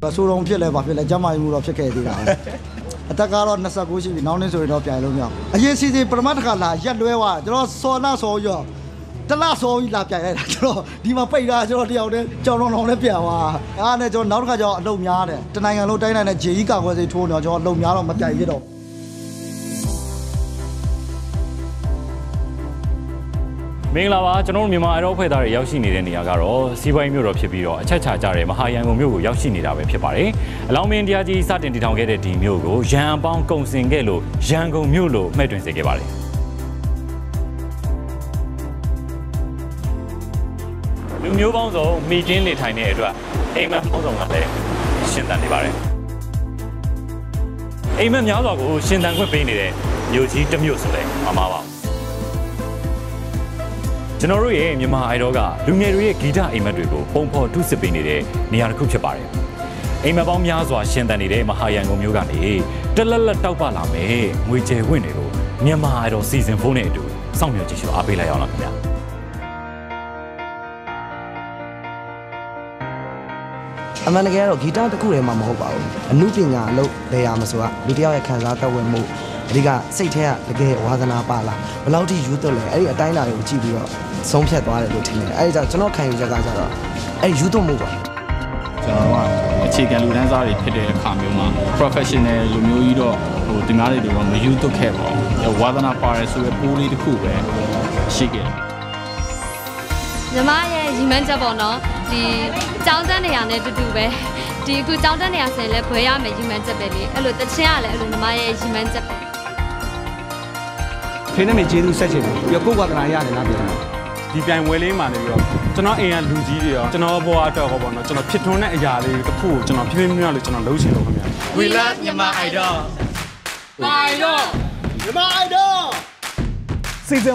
ဆိုတော့ဖြစ်လဲပါဖြစ်လဲကျမကြီးမှုတော့ဖြစ်ခဲ့သေးတာအသက်ကတော့29ရှိပြီနောက်နေ့ဆိုရင်တော့ပြန်လို့မရဘူးအရင်စီစဉ်ပထမတစ်ခါလာရက်လွဲသွားကျွန်တော်စော်နာစော်ရောတလားစော်ကြီးလာပြန်လိုက်တာကျွန်တော်ဒီမှာပိတ်တာကျွန်တော်တယောက်တည်းကြောင်လုံးနဲ့ပြန်သွားအားနဲ့ကျွန်တော်နောက်တစ်ခါကျတော့အလုံများတယ်တနိုင်ငံလုံးတိုင်းနဲ့ဂျေကြီးကာကွယ်စေထိုးနေတော့ကျွန်တော်အလုံများတော့မပြိုင်ရတော့မင်္ဂလာပါကျွန်တော်တို့မြန်မာအရောဖွဲ့သားတွေရောက်ရှိနေတဲ့နေရာကတော့စီးပွားရေးမြို့တော်ဖြစ်ပြီးတော့အချက်ချာကြတဲ့မဟာရန်ကုန်မြို့ကိုရောက်ရှိနေတာပဲဖြစ်ပါတယ်။အလောင်းမင်းတရားကြီးစတင်တည်ထောင်ခဲ့တဲ့ဒီမြို့ကိုရန်အပေါင်းကုန်စင်ခဲ့လို့ရန်ကုန်မြို့လို့မှတ်တွင်စေခဲ့ပါတယ်။လူမျိုးပေါင်းစုံမိကင်းနေထိုင်တဲ့အတွက်အိမ်မက်ပေါင်းစုံကလည်းရှင်သန်နေပါတယ်။အိမ်မက်များစွာကိုရှင်သန်ခွင့်ပေးနေတဲ့မြို့ကြီးတစ်မြို့ဆိုလဲမှာပါကျွန်တော်တို့ရဲ့မြန်မာအိုင်ဒေါကလူငယ်တွေရဲ့ဂီတအိမ်မက်တွေကိုပုံဖော်ထုစစ်ပေးနေတဲ့နေရာတစ်ခုဖြစ်ပါတယ်။အိမ်မက်ပေါင်းများစွာရှင်သန်နေတဲ့မဟာရန်ကုန်မြို့ကနေတလက်လက်တောက်ပလာမယ်ငွေကျယ်ဝင့်တွေကိုမြန်မာအိုင်ဒေါစီဇန်4နဲ့အတူစောင့်မျှော်ကြည့်ရှုအားပေးလိုက်အောင်လားခင်ဗျာ။အမှန်တကယ်တော့ဂီတတစ်ခုတည်းမှမဟုတ်ပါဘူး။အမှုပညာအလုပ်လေယာမဆိုတာလူတစ်ယောက်ရဲ့ခံစားသက်ဝင်မှုအဓိကစိတ်ထဲကတကယ်ဝါသနာပါလားဘယ်လောက်ထိယူသွက်လဲအဲ့ဒီအတိုင်းအတာတွေကိုကြည့်ပြီးတော့ဆုံးဖြတ်သွားတယ်လို့ထင်တယ်အဲ့ဒါကြောင့်ကျွန်တော်ခံယူချက်ကကြတော့အဲ့ယူသွက်မှုပေါ့ကျွန်တော်ကအခြေခံလူတန်းစားတွေဖြစ်တဲ့အခါမျိုးမှာ professional လူမျိုးကြီးတော့ဒီများတွေတော့မယူသွက်ခဲ့ပါဘူးဝါသနာပါရဲဆိုရပိုးလေးတစ်ခုပဲရှိခဲ့ညီမရဲ့ရီမန်းချက်ပေါ့နော်ဒီကျောင်းတန်းနေရာနဲ့တူတူပဲဒီအခုကျောင်းတန်းနေရာဆိုရင်လည်းဘွဲရမယ်ရီမန်းချက်ပဲလေအဲ့လိုတချင်းကလည်းအဲ့လိုညီမရဲ့ရီမန်းချက်ပဲဖေနဲ့မေကျေးဇူးဆက်ချင်တယ်ပြီးတော့ကိုယ်ဝါသနာရတယ်လားပြန်ဒီပြိုင်ပွဲလေးမှာနေပြီးတော့ကျွန်တော်အိမ်ကလူကြီးတွေရောကျွန်တော်ဘွားအတွက်ဟောပေါ့နော်ကျွန်တော်ဖြစ်ထွန်းတဲ့အရာလေးတစ်ခုကိုကျွန်တော်ဖြည်းဖြည်းများလေးကျွန်တော်လုပ်ချင်လို့ခင်ဗျာ We love Myanmar Idol Myanmar Idol Season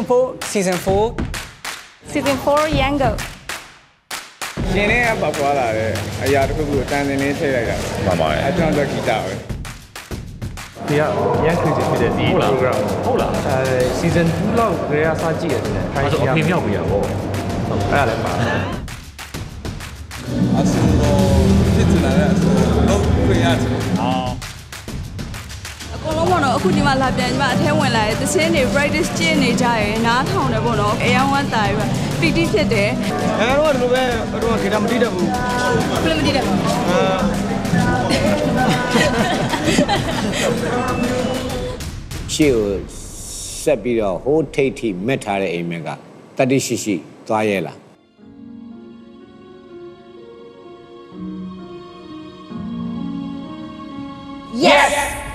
4 Yangon ရှင်နဲ့ကပွားလာတဲ့အရာတစ်ခုကိုတန်တင်လေးထည့်လိုက်တာမှန်ပါတယ်အကျွန်တော်ဂီတပဲဒီကရန်ခရီးဖြစ်တဲ့ဒီ program ဟုတ်လား season 2လောက်ရေအစားကြည့်ရတယ်ခိုင်းရအဖေမြောက်ပြရပေါ့အဲ့ဒါလည်းပါအဆူဖြစ်နေတာလည်းအဆူလောက်ခွင့်ရတယ်အကုန်လုံးပေါ့နော်အခုဒီမှာလာပြန်ညီမအထဲဝင်လာတယ်တချင်းတွေ practice ကျင့်နေကြရယ်နားထောင်တယ်ပေါ့နော်အယောင်ဝမ်းတာပြီးပီတိဖြစ်တယ်အဲ့တော့ဒီလိုပဲတော့ဂီတမတီးတတ်ဘူးဘယ်လိုမတီးတတ်ဘူးရှေ့ကိုဆက်ပြီးတော့ဟိုးထိတ်ထိမက်ထားတဲ့အိမ်မက်ကတတိရှိရှိသွားရဲလား Yes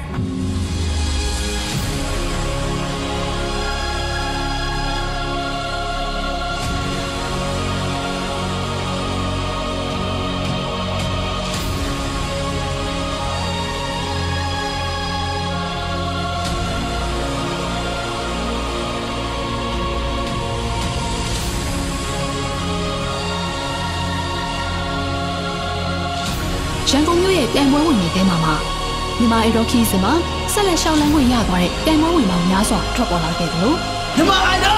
ရန်ကုန်မြို့ရဲ့ပြိုင်ပွဲဝင်နေတဲ့မှာမြန်မာအိုင်ဒေါခီးစမှာဆက်လက်ရှောင်းလန်းခွင့်ရသွားတဲ့ပြိုင်ပွဲဝင်ပေါင်းများစွာထွက်ပေါ်လာခဲ့တယ်လို့မြန်မာအိုင်ဒေါ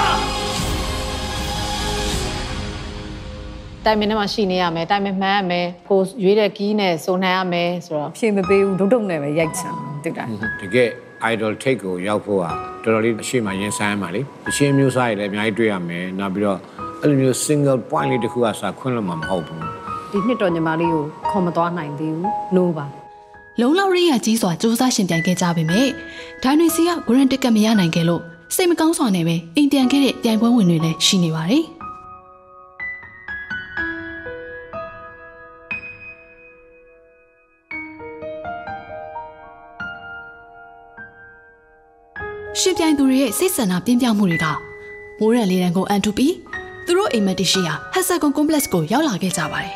တိုင်မင်းထဲမှာရှိနေရမယ်တိုင်မမှန်းရမယ်ကိုရွေးတဲ့ကီးနဲ့စုံနှံရမယ်ဆိုတော့ဖြေမပေးဘူးဒုတ်ဒုတ်နဲ့ပဲရိုက်ချင်တိတ်တာတကယ် idol ထိတ်ကိုရောက်ဖို့ကတော်တော်လေးအရှိမရင်ဆိုင်ရမှာလေအချင်းမျိုးစားရည်လည်းအများကြီးတွေ့ရမယ်နောက်ပြီးတော့အဲ့လိုမျိုး single point လေးတစ်ခုကစားခွင့်လို့မှမဟုတ်ဘူးဒီနှစ်တော်ညီမလေးကိုခေါ်မသွားနိုင်သေးဘူးလို့ပါလုံလောက်ရိယာကြီးစွာစူးစမ်းရှင်ပြိုင်ခဲ့ကြပေမဲ့ဒိုင်နွေစီကဂရန်တစ်ကတ်မရနိုင်ခဲ့လို့စိတ်မကောင်းစွာနဲ့ပဲအိမ်ပြန်ခဲ့တဲ့ပြိုင်ပွဲဝင်တွေလည်းရှိနေပါတယ်ရှင်ပြိုင်သူတွေရဲ့စိတ်ဆန္ဒပြင်းပြမှုတွေကမိုးရံလေးတန်းကိုအန်တူပြီးသူတို့အိမ်မက်တရှိရာဟက်ဆာကွန်ကွန်ပလက်စ်ကိုရောက်လာခဲ့ကြပါတယ်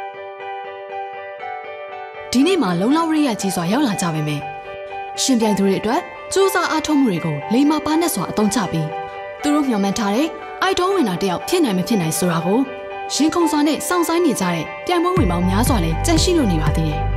ဒီနေ့မှာလုံလောက်ရိယာကြီးစွာရောက်လာကြပါမယ်ရှင်ပြိုင်သူတွေအတွက်စူးစမ်းအားထုတ်မှုတွေကိုလိမ္မာပါနဲ့စွာအသုံးချပြီးသူတို့မျှော်မှန်းထားတဲ့အိုက်ဒေါဝင်တာတယောက်ဖြစ်နိုင်မဖြစ်နိုင်ဆိုတာကိုရင်ခုန်စွာနဲ့စောင့်ဆိုင်းနေကြတဲ့ပြိုင်ပွဲဝင်ပေါင်းများစွာလည်းကြန့်ရှိလို့နေပါသေးတယ်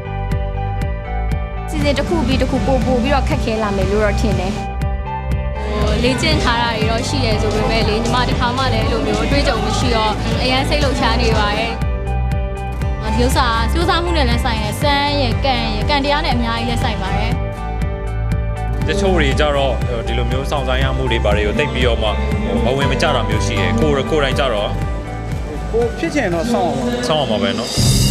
စီစဉ်တစ်ခုပြီးတစ်ခုပို့ပြီးတော့ခက်ခဲလာမယ်လို့တော့ထင်တယ်လေ့ကျင့်ထားတာတွေတော့ရှိရဲဆိုပေမဲ့လေညီမတစ်ခါမှလည်းအဲ့လိုမျိုးအတွေ့အကြုံမရှိတော့အရန်စိတ်လှုပ်ရှားနေပါရဲ့ဒီဥစ္စာစူးစမ်းမှုနဲ့လည်းဆိုင်ရယ်စမ်းရယ်ကန်တရားနဲ့အများကြီးလည်းဆိုင်ပါရဲ့တချို့တွေကြတော့ဒီလိုမျိုးစောင့်ဆိုင်ရမှုတွေဘာတွေကိုတိတ်ပြီးတော့မှမဝင်မကြတာမျိုးရှိတယ်ကိုယ်တိုင်းကြတော့ကိုဖြစ်ချင်တော့စောင့်အောင်ပါပဲเนาะ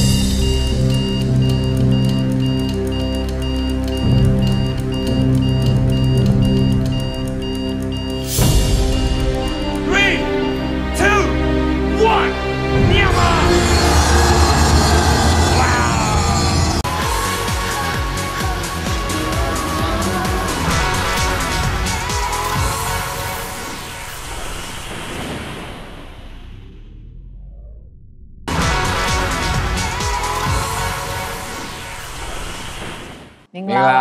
မင်္ဂလာ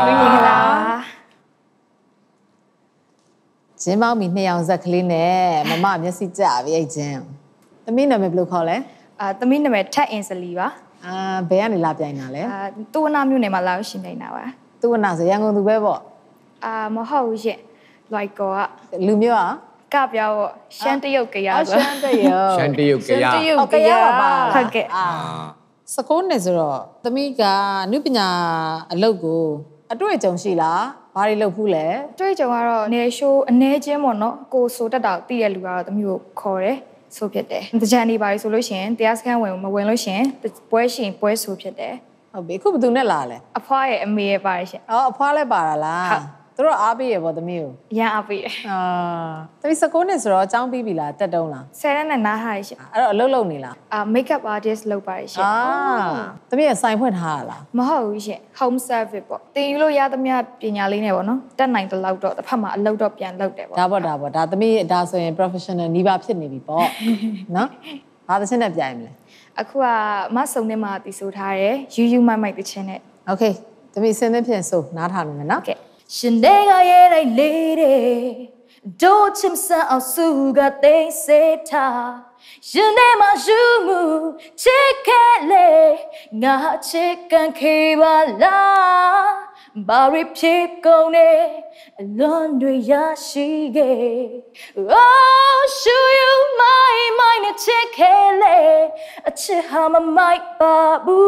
ကျင်းပေါင်းပြီး2ယောက်ဇက်ကလေးနဲ့မမမျက်စိကျပြီအဲ့ချင်းသမီးနာမည်ဘယ်လိုခေါ်လဲသမီးနာမည်ထက်အင်စလီပါဘယ်ကနေလာပြိုင်တာလဲတူဝနာမြို့နယ်မှာလာရှင်ပြိုင်တာပါတူဝနာဆိုရန်ကုန်သူပဲပေါ့မဟုတ်ဘူးရှင်လိုက်ကောကလူမျိုးကပြောပေါ့ရှမ်းတရုတ်ကရရှမ်းတရုတ်ကရပါဟုတ်ကဲ့ 19နှစ်ဆိုတော့သမီးကနုပညာအလုပ်ကိုအတွေ့အကြုံရှိလားဘာတွေလုပ်ဖူးလဲအတွေ့အကြုံကတော့နေရှိုးအနေချင်းပေါ့နော်ကိုဆိုတက်တာတည်တဲ့လူကတော့သမီးကိုခေါ်တယ်ဆိုဖြစ်တယ်တကြံနေပါလေဆိုလို့ရှိရင်တရားစခန်းဝင်မဝင်လို့ရှိရင်ပွဲရှင်ပွဲဆိုဖြစ်တယ်ဟုတ်ပြီအခုဘယ်သူနဲ့လာလဲအဖွားရဲ့အမေရဲ့ပါတယ်ရှင်အဖွားလည်းပါတာလားသူတို့အားပေးရပေါ့သမီးကိုရမ်းအားပေးတယ်သမီး19နှစ်ဆိုတော့အကြောင်းပြီးပြီလားတက်တုံးလား 10နှစ်နဲ့နားထားရရှင်အဲ့တော့အလုပ်လုပ်နေလား makeup artist လုပ်ပါတယ်ရှင်သမီးကစိုင်ဖွင့်ထားရလားမဟုတ်ဘူးရှင် home service ပေါ့တင်ယူလို့ရသမျှပညာလေးနဲ့ပေါ့နော်တက်နိုင်တဲ့လောက်တော့တစ်ဖက်မှာအလုပ်တော့ပြန်လုပ်တယ်ပေါ့ဒါသမီးဒါဆိုရင် professional နီးပါးဖြစ်နေပြီပေါ့နော်ဘာသချင်းနဲ့ပြိုင်မလဲအခုကမဆုံနဲ့မှတီဆိုထားတယ်ယူမိုက်တချင်းနဲ့ okay သမီးစင်းသဖြင့်ဆိုနားထားနေမယ်နော်ရှင်တွေကရဲ့လိုက်လေးတဲ့ဒိုချင်စအောင်စုကသိစေထားရှင်တွေမှာယူမှုချစ်ခဲ့လေငါချစ်ကန်ခေပါလားဘာရဖြစ်ကုန်နေအလွန်တွေရရှိခဲ့ Oh show you my နဲ့ချစ်ခဲ့လေအချစ်ဟာမမိုက်ပါဘူး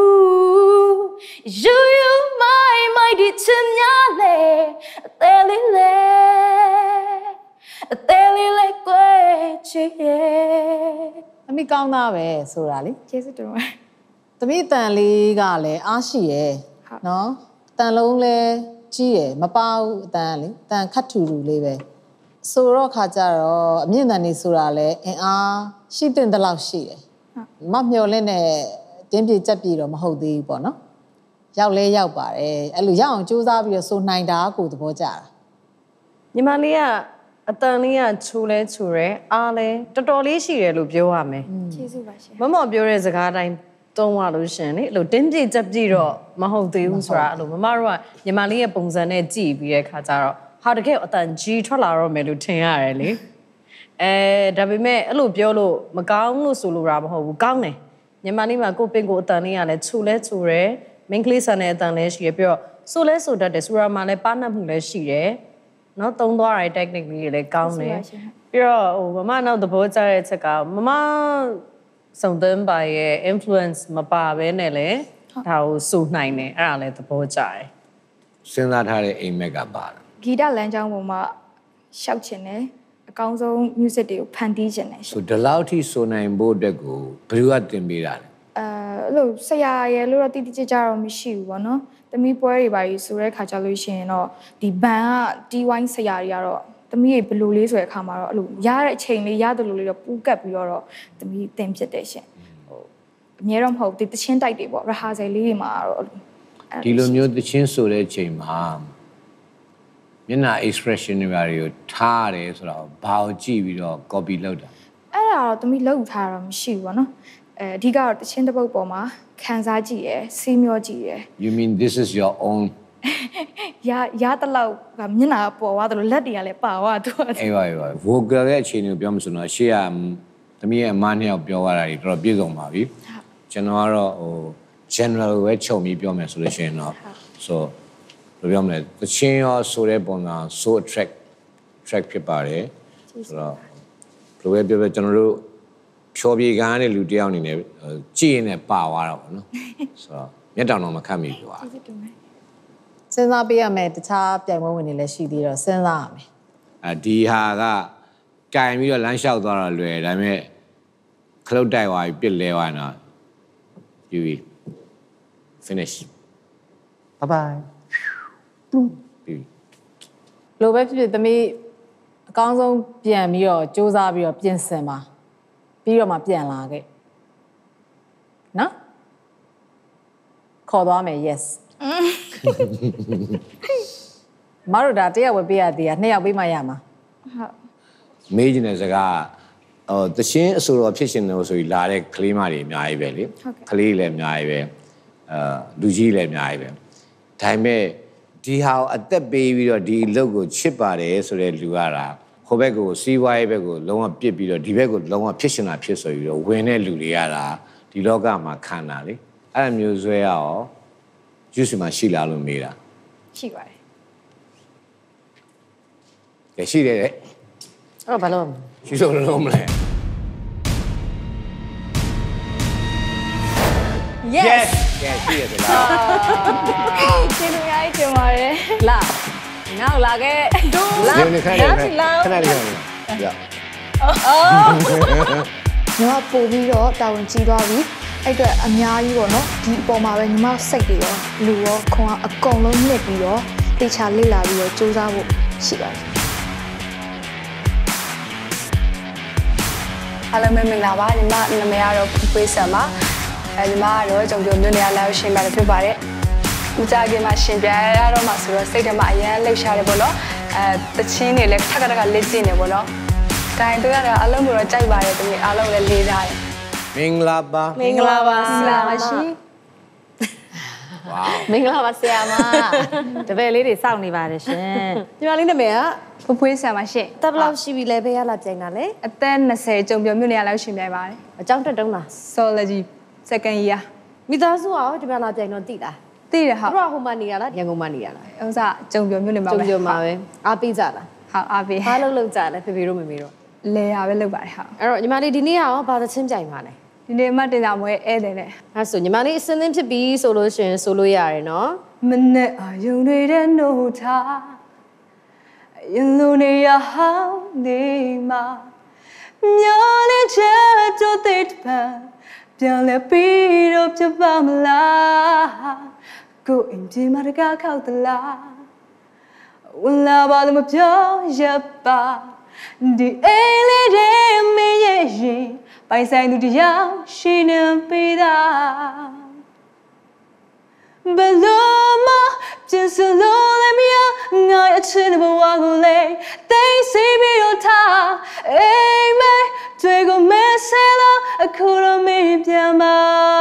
You my ဒီချင်များလေအသေးလေးကွယ်ချစ်ရဲ့သမီးကောင်းသားပဲဆိုတာလေကျေးဇူးတင်ပါတယ်သမီးတန်လေးကလည်းအားရှိရဲ့နော်တန်လုံးလည်းကြီးရဲ့မပေါဘူးအတန်လေတန်ခတ်ထူလေးပဲဆိုတော့ခါကြတော့အမြင့်တန်နေဆိုတာလည်းအင်အားရှိတဲ့တလောက်ရှိတယ်မမျော်လင့်နဲ့တင်းပြေကြက်ပြေတော့မဟုတ်သေးဘူးပေါ့နော်ရောက်လဲရောက်ပါတယ်အဲ့လိုရောက်အောင်စူးစမ်းပြီးတော့ဆိုနိုင်တာကိုသဘောကျတာညီမလေးကအတန်လေးကချိုးလဲချိုးရဲအားလဲတော်တော်လေးရှိတယ်လို့ပြောရမယ်ကျေးဇူးပါရှင်မပြောတဲ့စကားတိုင်းသုံးရလို့ရှင်လေအဲ့လိုတင်းပြေကြက်ပြေတော့မဟုတ်သေးဘူးဆိုတာအဲ့လိုမမတို့ကညီမလေးရဲ့ပုံစံနဲ့ကြည့်ပြီးတဲ့ခါကျတော့ဟာတကယ်အတန်ကြီးထွက်လာတော့မယ်လို့ထင်ရတယ်လေဒါပေမဲ့အဲ့လိုပြောလို့မကောင်းလို့ဆိုလိုတာမဟုတ်ဘူးကောင်းတယ်ညီမလေးမှာကိုပင်ကိုအတန်လေးကလည်းချိုးလဲချိုးရဲမင်းကလေးဆန်တဲ့အတန်လည်းရှိရပြီးတော့ဆိုလဲဆိုတတ်တယ်ဆိုရမှာလည်းပါနှက်မှုလည်းရှိတယ်နော်သုံးသွားတဲ့ technique လေးတွေလည်းကောင်းတယ်ပြီးတော့မမနောက်သဘောကျတဲ့ချက်ကမမစုံသွင်းပါရဲ့ influence မပါဘဲနဲ့လည်းဒါကိုစိုးနိုင်တယ်အဲ့ဒါလည်းသဘောကျတယ်စဉ်းစားထားတဲ့အိမ်မက်ကပါဂီတလမ်းကြောင်းပေါ်မှာရှောက်ချင်တယ်အကောင်းဆုံး music တွေကိုဖန်တီးချင်တယ်ဆိုဒီလောက်ထိဆိုနိုင်ဖို့အတွက်ကိုဘယ်သူကတင်ပေးတာလဲအဲ့လိုဆရာရဲ့လို့တော့တိတိကျကျတော့မရှိဘူးပေါ့နော်သမီးပွဲတွေပါကြီးဆိုတဲ့ခါကြလို့ရှိရင်တော့ဒီဘန်က D1 ဆရာတွေကတော့သမီးရေဘလိုလေးဆိုတဲ့အခါမှာတော့အဲ့လိုရတဲ့အချိန်လေးရတယ်လို့လေးတော့ပူးကပ်ပြီးတော့သမီးတင်ဖြစ်တယ်ရှင်အများတော့မဟုတ်ဒီတချင်းတိုက်တွေပေါ့ rehearsal လေးတွေမှာတော့ဒီလိုမျိုးတချင်းဆိုတဲ့အချိန်မှာမျက်နှာ expression တွေကိုထားရတယ်ဆိုတော့ဘာကိုကြည့်ပြီးတော့ copy လုပ်တာအဲ့ဒါတော့သမီးလုပ်ထားတာမရှိဘူးပေါ့နော်အဓိကတော့တချင်းတစ်ပုတ်ပေါ်မှာခံစားကြည့်ရယ်စီးမျောကြည့်ရယ် You mean this is your own ရတလောက်ကမျက်နှာပေါ်သွားတယ်လို့လက်တွေကလည်းပါသွားသူအေးပါ vocal ရဲ့အခြေအနေကိုပြောမှဆိုတော့ရှေ့ကသမီးရဲ့အမနှစ်ယောက်ပြောရတာတွေတော်တော်ပြည့်စုံပါပြီကျွန်တော်ကတော့general ပဲခြုံပြီးပြောမယ်ဆိုလို့ရှိရင်တော့ဆိုဘယ်ပြောမလဲတချင်းရောဆိုတဲ့ပုံစံ so attract track ဖြစ်ပါတယ်ဆိုတော့ဘယ်လိုပဲပြောကျွန်တော်တို့ဖြောပြေကားနဲ့လူတယောက်အနေနဲ့ကြည့်ရင်လည်းပါသွားတာပေါ့နော်ဆိုတော့မျက်တောင်တော့မခတ်မိဘူးကွာစဉ်းစားပေးရမယ်တခြားပြိုင်ပွဲဝင်တွေလည်းရှိသေးတော့စဉ်းစားရမယ်ဒီဟာကကင်ပြီးတော့လမ်းလျှောက်သွားတာလွယ်ဒါပေမဲ့ခလုတ်တိုက်သွားပြီးပြစ်လဲသွားတော့ယူ finish bye bye လိုပဲဖြစ်ဖြစ်သမီးအကောင်းဆုံးပြန်ပြီးတော့စူးစမ်းပြီးတော့ပြင်ဆင်ပါပြီးတော့မှပြန်လာခဲ့နော်ခေါ်သွားမယ် yes မတို့ဒါတယောက်ပဲပေးရသေးတာနှစ်ယောက်ပေးမှရမှာဟုတ်မေးချင်တဲ့စကားတချင်းအဆိုတော်ဖြစ်ရှင်လို့ဆိုပြီးလာတဲ့ကလေးမတွေအများကြီးပဲလေကလေးလည်းအများကြီးပဲလူကြီးလည်းအများကြီးပဲဒါပေမဲ့ဒီဟာအသက်ပေးပြီးတော့ဒီအလုပ်ကိုချစ်ပါတယ်ဆိုတဲ့လူကတာဟိုဘက်ကိုစီးပွားရေးဘက်ကိုလုံးဝပြစ်ပြီးတော့ဒီဘက်ကိုလုံးဝဖြစ်ရှင်တာဖြစ်ဆိုပြီးတော့ဝင်တဲ့လူတွေရတာဒီလောကမှာခံတာလေအဲ့လိုမျိုးဆွဲရအောင်ယူစီမှာရှိလားလို့မေးတာရှိပါတယ်ကဲရှိတယ်တဲ့အဲ့ဘာလို့ရှိလို့လုံးမလဲ Yes ကဲရှိရတယ်လားကျေးဇူးများကြီးတင်ပါတယ်လာငါ့လာခဲ့လာခဏလေးရညီမပို့ပြီးတော့တာဝန်ကြီးသွားပြီအဲ့အတွက်အများကြီးပေါ့နော်ဒီအပေါ်မှာပဲညီမစိတ်တွေရောလူရောခွန်အားအကုန်လုံးညှစ်ပြီးတော့တေချာလေ့လာပြီးတော့စူးစမ်းဖို့ရှိပါတယ်အားလုံးပဲမင်္ဂလာပါညီမနာမည်ကတော့ဖွေးဆန်ပါညီမကတော့ကြုံကြုံမြို့နယ်လာရှင်ပါတယ်ဖြစ်ပါတယ်မကြခင်မှာရှင်ပြရတော့မှဆိုတော့စိတ်ထဲမှာအရန်လှုပ်ရှားတယ်ပေါ့နော်တချင်းတွေလည်းထက်ကလက်ကျင်နေပေါ့နော်ဂိုင်းတို့ရတာအားလုံးကိုတော့ကြိုက်ပါတယ်တမီးအားလုံးလည်းလေးထားတယ်မင်္ဂလာပါမင်္ဂလာပါရှင်ဝေါမင်္ဂလာပါဆရာမတပည့်လေးတွေစောင့်နေပါတယ်ရှင်ညီမလေးနာမည်ကဖွေးဆန်ပါရှင်တက်ဘလောက်ရှိပြီလဲဘယ်ရလာပြိုင်တာလဲအသက်20ကြုံပြောမြို့နယ်လာရှင်ပြိုင်ပါတယ်အကြောင်းတက်တုံးလား Zoology second year မိသားစုရောဒီမှာလာပြိုင်တော့တိလားတိတယ်ဟုတ်တို့ကဟိုမှာနေရလားရန်ကုန်မှာနေရလားဥစားကြုံပြောမြို့နယ်မှာပဲကြုံပြောမှာပဲအားပေးကြလားဟုတ်အားပေးဘာလုပ်ကြလဲဖေဖေတို့မေမေတို့လဲရပဲလုပ်ပါတယ်ဟုတ်အဲ့တော့ညီမလေးဒီနေ့ရောဘာသချင်းပြိုင်ပါလဲဒီနေ့မှတင်တာမွေးဧည့်တယ်လေအဲ့ဆိုညီမလေးအစင်းသင်းဖြစ်ပြီးဆိုလို့ရှင်ဆိုလို့ရတယ်နော်မနဲ့အာယုံတွေတဲ့နှုတ်ထားရင်လိုနေရဟောင်းနေမှာမျောလေးချက်တော့တဲ့ပန်းပြန်လဲပြီးတော့ပြပါမလားကိုအင်ဒီမာကခောက်တလားဝင်လာပါလို့မပြောရပါဒီအိမ်လေးတွေမင်းရဲ့ရင်ပိုင်ဆိုင်သူတရားရှိနေပေးတာဘလို့မကျန်စလို့လည်းမရငါအချစ်ဘဝကိုလေသိစီပြီးတော့ထားအိမ်မဲတွေကိုမဲဆဲလို့အခုတော့မင်းပြန်ပါ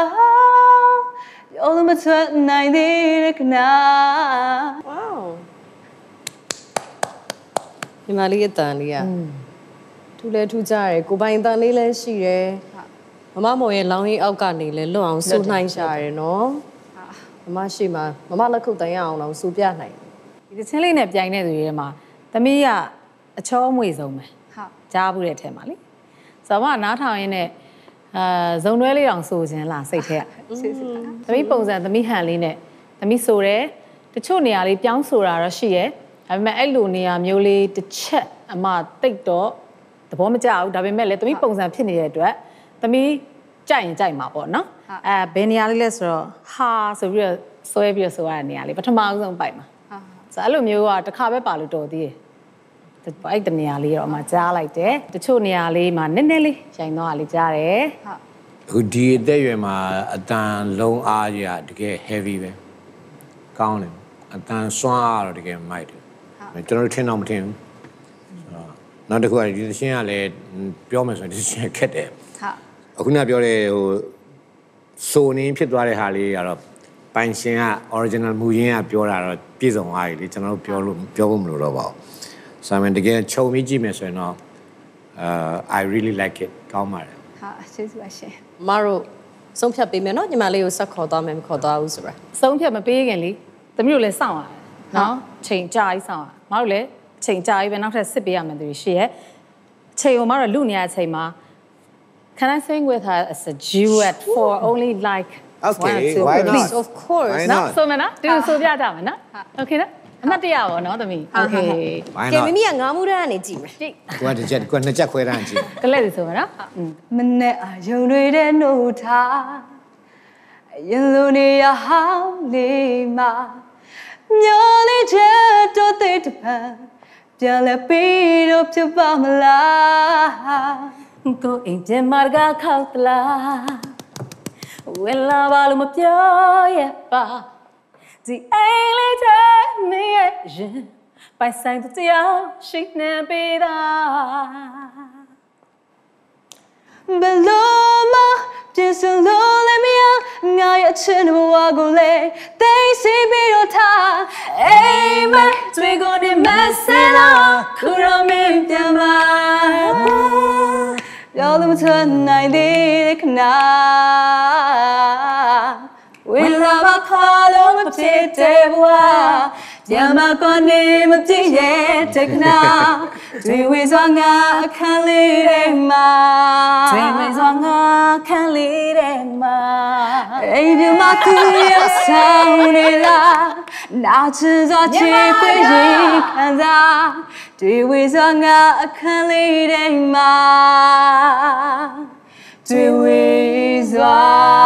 ရောမထွက်နိုင်သေးတဲ့ခဏဝေါညီမလေးရဲ့တန်လေးอ่ะထူလဲထူကြတယ်ကိုပိုင်တန်လေးလည်းရှိတယ်မမမော်ရဲ့လောင်းကြီးအောက်ကနေလဲလွတ်အောင်စူနှိုင်းရှာတယ်နော်မမရှိမှာမမလက်ခုပ်တန်ရအောင်တော့စူပြနိုင်ဒီသချင်းလေးနဲ့ပြိုင်တဲ့သူတွေထဲမှာသမီးကအချောအမွေဆုံးပဲဟုတ်ကြားဘူးတဲ့ထဲမှာလေဆိုတော့နားထောင်ရင်းနဲ့ဇုံတွဲလေးတောင်ဆိုခြင်းလားစိတ်ထဲကသမီးပုံစံသမီးဟန်လေးနဲ့သမီးဆိုတယ်တချို့နေရာလေးပြောင်းဆိုတာတော့ရှိရဲ့ဒါပေမဲ့အဲ့လိုနေရာမျိုးလေးတစ်ချက်အမတိတ်တော့သဘောမကျဘူးဒါပေမဲ့လည်းသမီးပုံစံဖြစ်နေတဲ့အတွက်သမီးကြိုက်ရင်ကြိုက်မှာပေါ့နော်ဘယ်နေရာလေးလဲဆိုတော့ဟာဆိုပြီးတော့ဆွဲပြီးတော့ဆိုရတဲ့နေရာလေးပထမအဆုံးပိုက်မှာဆိုအဲ့လိုမျိုးကတစ်ခါပဲပါလို့တော်သေးတယ်အဲ့ဒီနေရာလေးတော့အမကြားလိုက်တယ်တချို့နေရာလေးမှာနည်းနည်းလေးရိုင်တော့လေးကြားတယ်အခုဒီအသက်အရွယ်မှာအတန်လုံးအားကြီးကတကယ် heavy ပဲကောင်းတယ်အတန်စွမ်းအားတော့တကယ်မိုက်တယ်ကျွန်တော်တို့ထင်တော့မထင်ဘူးနောက်တစ်ခုကဒီသင်းကလည်းပြောမယ်ဆိုရင်ဒီသင်းခက်တယ်အခုနပြောတဲ့ဟိုဆိုနေဖြစ်သွားတဲ့ဟာလေးကတော့ပိုင်ရှင်က original မူရင်းကပြောတာတော့ပြည့်စုံသွားပြီလေကျွန်တော်တို့ပြောဖို့မလိုတော့ပါဘူးဆိုမှတကယ်ခြုံပြီးကြည့်မယ်ဆိုရင်တော့I really like it ကောင်းပါတယ်ဟာကျေးဇူးပါရှင်မတို့ဆုံးဖြတ်ပေးမယ်နော်ညီမလေးကိုဆက်ခေါ်သွားမယ်မခေါ်သွားဘူးဆိုတာဆုံးဖြတ်မပေးခင်လေသမီးတို့လည်းစောင့်ရတယ်နော်ချိန်ကြာကြီးစောင့်ရမတို့လည်းတချိန်ကြာပြီပဲနောက်ထပ်စစ်ပေးရမယ်သူရှိရဲ့ချိန်ကိုမှတော့လူနေရချိန်မှာ Can I sing with her as a duet for only like Okay, 1 or 2 why not? please of course Why နော် not? ဆိုမနော်ဒီလိုဆိုပြကြမယ်နော် Okay နော်အမှတ်တရပါနော်သမီး Okay Why ကဲ not? မိမိကငါးမှုတန်းကနေကြည့်မယ်ကြည့်ကိုကတစ်ချက်ကိုကနှစ်ချက်ခွဲတန်းကြည့်ကလေးစီဆိုမနော်မနဲ့အာယုံတွေတဲ့နှုတ်ထားရင်လိုနေရဟောင်းလေးမှာမျောလေးချက်တော့တဲ့တပံပြန်လဲပြီးတော့ဖြစ်ပါမလားကိုအိမ်ပြန်မှာကခောက်တလားဝဲလာပါလို့မပြောရပါဒီအိမ်လေးတဲ့မင်းရဲ့ရင်ပိုင်ဆိုင်တဲ့တရားရှိနေပြီသားဘလို့မပြစ်စလို့လည်းမရငါရဲ့ချစ်ဘဝကိုလေသိစီပြီးတော့ထားအိမ်မတွေ့ကိုနေမဆဲတော့ခုတော့မင်းပြန်ပါပြောလို့ထနိုင်သေးခဏဝေလာမခါလို့မဖြစ်တဲ့ဘဝပြန်မကောနေမပြည့်ရဲ့တခဏတွေ့ဝေစွာငါအခန်းလေးထဲမှာတွေ့ဝေစွာငါအခန်းလေးထဲမှာအိမ်ပြမသူရဆောင်နေလားနာချင်စွာချစ်ခွင့်ရင်ခံစားတွေ့ဝေစွာငါအခန်းလေးထဲမှာတွေ့ဝေစွာ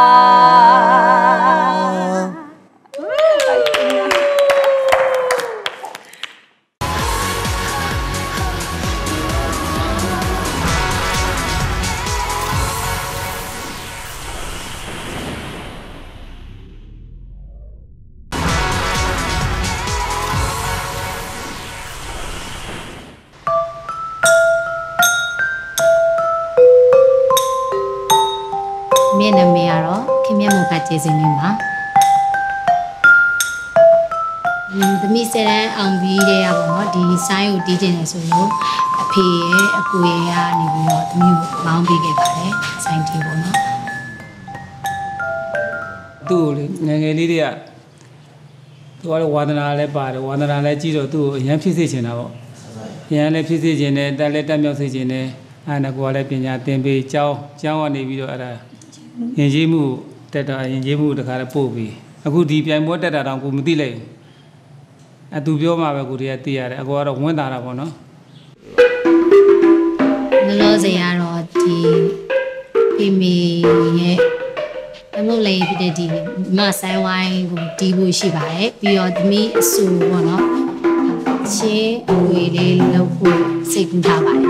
မျက်နှာမေးရတော့ခင်ဗျမုတ်ကကျေစင်နေမှာသမီးဆယ်တန်းအောင်ပြီးတဲ့ရပါတော့ဒီဆိုင်ကိုတီးကျင်နေဆိုလို့အဖေရဲ့အကိုရဲ့ကနေပြီးတော့သမီးကိုမောင်းပေးခဲ့ပါတယ်ဆိုင်တီးပေါ့နော်သူ့ကိုလေငယ်ငယ်လေးတွေကသူကတော့ဝါသနာလည်းပါတယ်ဝါသနာလည်းကြီးတော့သူ့ကိုအရန်ဖြစ်စေချင်တာပေါ့အရန်လည်းဖြစ်စေချင်တယ်တက်လည်းတက်မြောက်စေချင်တယ်အဲ့ဒါကိုလည်းပညာသင်ပေးကျောင်းကနေပြီးတော့အဲ့ဒါယဉ်ကျေးမှုတက်တာယဉ်ကျေးမှုတခါလည်းပို့ပြီးအခုဒီပြိုင်ပွဲတက်တာတောင်ကိုမသိလိုက်ဘူးအသူပြောမှပဲကိုတည်းကသိရတယ်အကောကတော့ဝင်းတာတာပေါ့နော်လောစရာတော့ဒီပြမီရဲ့အမုတ်လေးဖြစ်တဲ့ဒီမဆိုင်ဝိုင်းကိုတီးဖို့ရှိပါတယ်ပြီးတော့သမီးအဆူပေါ့နော်ချင်းအဝေးလေးလောက်ဖို့စိတ်ကူးထားပါတယ်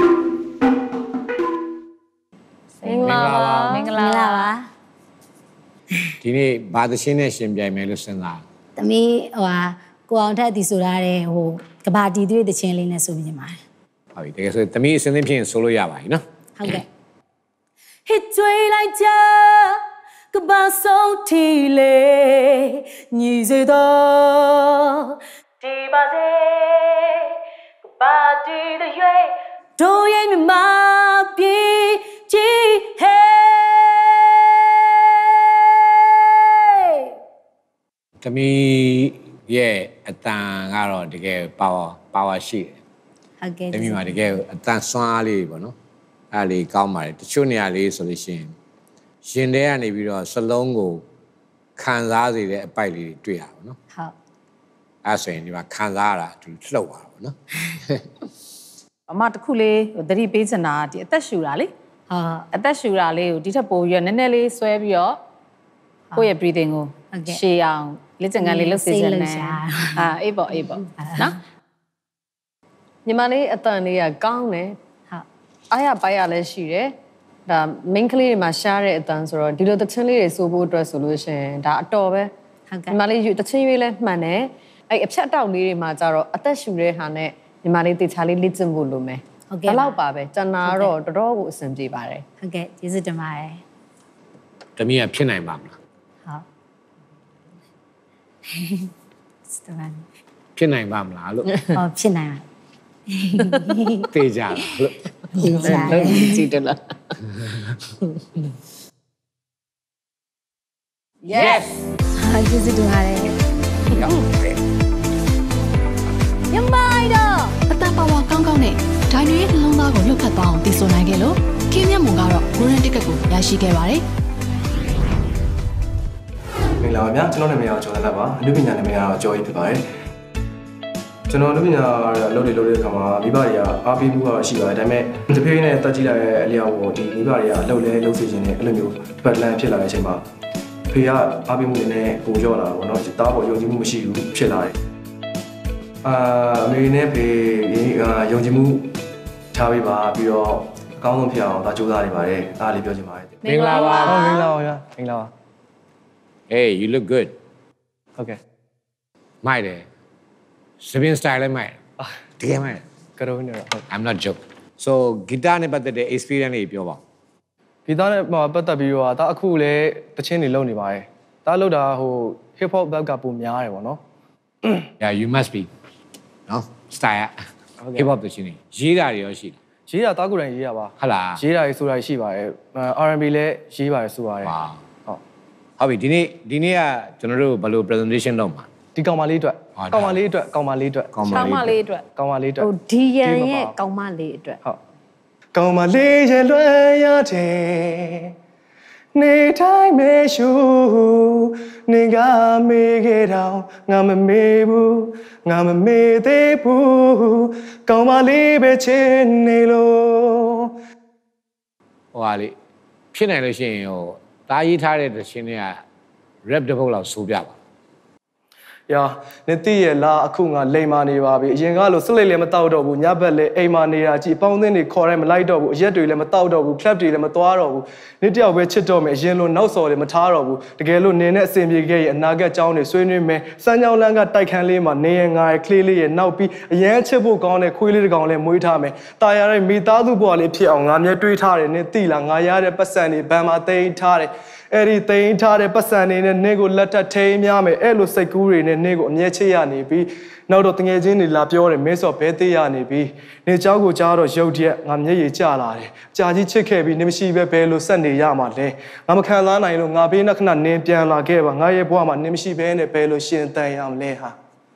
မင်္ဂလာပါမင်္ဂလာပါဒီနေ့ဘာသရှင်းနဲ့ရှင်ပြိုင်မယ်လို့စဉ်းစားသမီးဟိုဟာကိုအောင်ထက်ဒီဆိုရတဲ့ဟိုကဘာတီသွေးတချင်းလေးနဲ့ဆိုမြင်ပါတယ်ဟုတ်ပြီတကယ်ဆိုသမီးအစင်းသင်းဖြစ်ရင်ဆိုလို့ရပါပြီနော်ဟုတ်ကဲ့ hit တွေလိုက်ကြကဘာဆုံးတီလေညီစေတော့ဒီပါစေကဘာတီတဲ့ရွေတို့ရဲ့မြမပြေချီဟဲသမီးရဲ့အတန်ကတော့တကယ်ပါဝါရှိတယ်ဟုတ်ကဲ့သမီးမှာတကယ်အတန်စွမ်းအားလေးပေါ့နော်အဲ့လေးကောင်းပါတယ်တချို့နေရာလေးဆိုလို့ရှိရင်ရှင်တဲကနေပြီးတော့စလုံးကိုခံစားစေတဲ့အပိုက်လေးတွေတွေ့ရပါတော့ဟုတ်အဲ့ဆိုရင်ဒီမှာခံစားရတာသူလှုပ်သွားတာပေါ့နော်အမတခုလေးသတိပေးချင်တာဒီအသက်ရှူတာလေအသက်ရှူတာလေးကိုဒီထက်ပိုပြီးတော့နည်းနည်းလေးဆွဲပြီးတော့ကိုယ့်ရဲ့ breathing ကိုရှည်အောင်လက်ကျန်ကန်လေးလှုပ်စေချင်တယ်အေးပေါ့နော်ညီမလေးအတန်လေးကကောင်းတယ်ဟုတ်အားရပိုက်ရလည်းရှိတယ်ဒါ main ကလေးတွေမှာရှားတဲ့အတန်ဆိုတော့ဒီလိုတချင်းလေးတွေစိုးဖို့အတွက်ဆိုလို့ရှိရင်ဒါအတော်ပဲဟုတ်ကဲ့ညီမလေးတချင်းရွေးလဲမှန်တယ်အဲ့အဖြတ်တောက်လေးတွေမှာကြတော့အသက်ရှူတဲ့ဟာနဲ့ညီမလေးတေချာလေးလေ့ကျင့်ဖို့လိုမယ်ဟုတ်ကဲ့ဘယ်လောက်ပါပဲကျန်တာတော့တော်တော်ကိုအဆင်ပြေပါတယ်ဟုတ်ကဲ့ကျေးဇူးတင်ပါတယ်သမီးကဖြစ်နိုင်ပါမလားစတန်ဖြစ်နိုင်ပါမလားလို့ဖြစ်နိုင်ပါတေးကြလားလို့တေးကြကြည့်တယ်လား Yes ကျေးဇူးတင်ပါတယ်ညမိုင်တော့အတန်ပါကောင်းနဲ့ဒိုင်တွေရဲ့နှလုံးသားကိုလှုပ်ခတ်သွားအောင်တည်ဆိုနိုင်ခဲ့လို့ခင်မြတ်မွန်ကတော့ Golden Ticket ကိုရရှိခဲ့ပါတယ်။မင်္ဂလာပါဗျာကျွန်တော်နာမည်ကကျော်လက်ပါအနုပညာနာမည်ကတော့ကျော်ကြီးဖြစ်ပါတယ်။ကျွန်တော်အနုပညာအလုပ်တဲ့အခါမှာမိဘတွေကအားပေးမှုကရှိပါတယ်ဒါပေမဲ့တဖြည်းဖြည်းနဲ့တက်ကြည့်လိုက်တဲ့အလျောက်ကိုဒီမိဘတွေကအလုပ်လုပ်စီခြင်းနဲ့အဲ့လိုမျိုးပတ်လန်ဖြစ်လာတဲ့အချိန်မှာဖေကအားပေးမှုတွေနဲ့ပိုလျော့လာတာပေါ့နော်။တားပေါ်ယုံကြည်မှုမရှိဘူးဖြစ်လာတယ်။အမေနဲ့ဖေယုံကြည်မှုထားပေးပါပြီးတော့အကောင်းဆုံးဖြစ်အောင်ဒါကြိုးစားနေပါတယ်။အားလေးပြောချင်ပါတယ်။မင်္ဂလာပါ။မင်္ဂလာပါဗျာ။မင်္ဂလာပါ။ Hey, you look good. Okay. မိုက်တယ်။ Sabin style လည်းမိုက်တယ်။တကယ်မိုက်တယ်။ကတော့နေတော့ I'm not joke. So guitar နဲ့ပတ်သက်တဲ့ experience လေးပြောပါဦး။ guitar နဲ့ပတ်သက်ပြီးတော့ဒါအခုလည်းတချင်းတွေလုပ်နေပါတယ်။ဒါလုပ်တာဟို hip hop ဘက်ကပုံများတယ်ပေါ့နော်။ Yeah, you must be. နော် style hip hop တချင်းတွေရေးတာတွေရောရှိတယ်။ရေးတာတားကိုယ်တိုင်ရေးရပါ။ဟုတ်လား။ရေးတာတွေဆိုတာရှိပါတယ်။ R&B လည်းရေးပါတယ်ဆိုပါတယ်။ဟုတ်ပြီဒီနေ့ကကျွန်တော်တို့ဘယ်လို presentation လုပ်မှာဒီကောင်မလေးအတွက်ကောင်မလေးအတွက်ဟိုဒီရန်ရဲ့ကောင်မလေးအတွက်ဟုတ်ကောင်မလေးရဲ့လွယ်ရတယ်နေတိုင်းမေရှူနေကမေခဲ့တော့ငါမမေဘူးငါမမေသေးဘူးကောင်မလေးပဲချင်းနေလို့ဟိုဟာလေဖြစ်နိုင်လို့ရှိရင်ဟိုတားရေးထားတဲ့တခြင်းတွေက rap တစ်ပုတ်လောက်ဆိုပြပါ။ယာနေတိရဲ့လာအခုငါလိမ်မာနေပါပြီ။အရင်ကလို့စလိတ်လည်းမတောက်တော့ဘူး။ညဘက်လည်းအိမ်မာနေတာကြည့်။ပေါင်းသင်းတွေခေါ်တိုင်းမလိုက်တော့ဘူး။အရက်တွေလည်းမတောက်တော့ဘူး။ club တွေလည်းမသွားတော့ဘူး။နေ့တယောက်ပဲချစ်တော့မယ်။အရင်လို့နောက်စော်လည်းမထားတော့ဘူး။တကယ်လို့နေနဲ့အစင်ပြေခဲ့ရဲ့အနာဂတ်ကြောင်းတွေဆွေးနွေးမယ်။စမ်းကြောင်းလန်းကတိုက်ခန်းလေးမှာနေရငါရဲ့ကလေးလေးရဲ့နောက်ပြီးအရန်ချစ်ဖို့ကောင်းတဲ့ခွေးလေးတစ်ကောင်လည်းမွေးထားမယ်။ตายရတဲ့မိသားစုဘဝလေးဖြစ်အောင်ငါမျက်တွေးထားတယ်။နေတိလားငါရတဲ့ပတ်စံတွေဘန်မှာတိန်ထားတယ်။အဲ့ဒီတိန်ထားတဲ့ပတ်စံတွေနဲ့နေကိုလက်ထပ်ထိမ်းများမယ်အဲ့လိုစိတ်ကူးတွေနဲ့နေကိုအမြဲချစ်ရနေပြီးနောက်တော့တငယ်ချင်းတွေလာပြောတယ်မင်းစော်ဘဲသေးရနေပြီးနေเจ้าကိုကြားတော့ရုပ်တရက်ငါမျက်ရည်ကျလာတယ်ကြာကြီးချစ်ခဲ့ပြီးနေမရှိပဲဘဲလို့ဆက်နေရမှာလဲငါမခံစားနိုင်လို့ငါဘေးနှစ်ခဏနင်းပြန်လာခဲ့ပါငါရဲ့ဘဝမှာနေမရှိဘဲနဲ့ဘဲလို့ရှင်တန်ရမလဲဟာ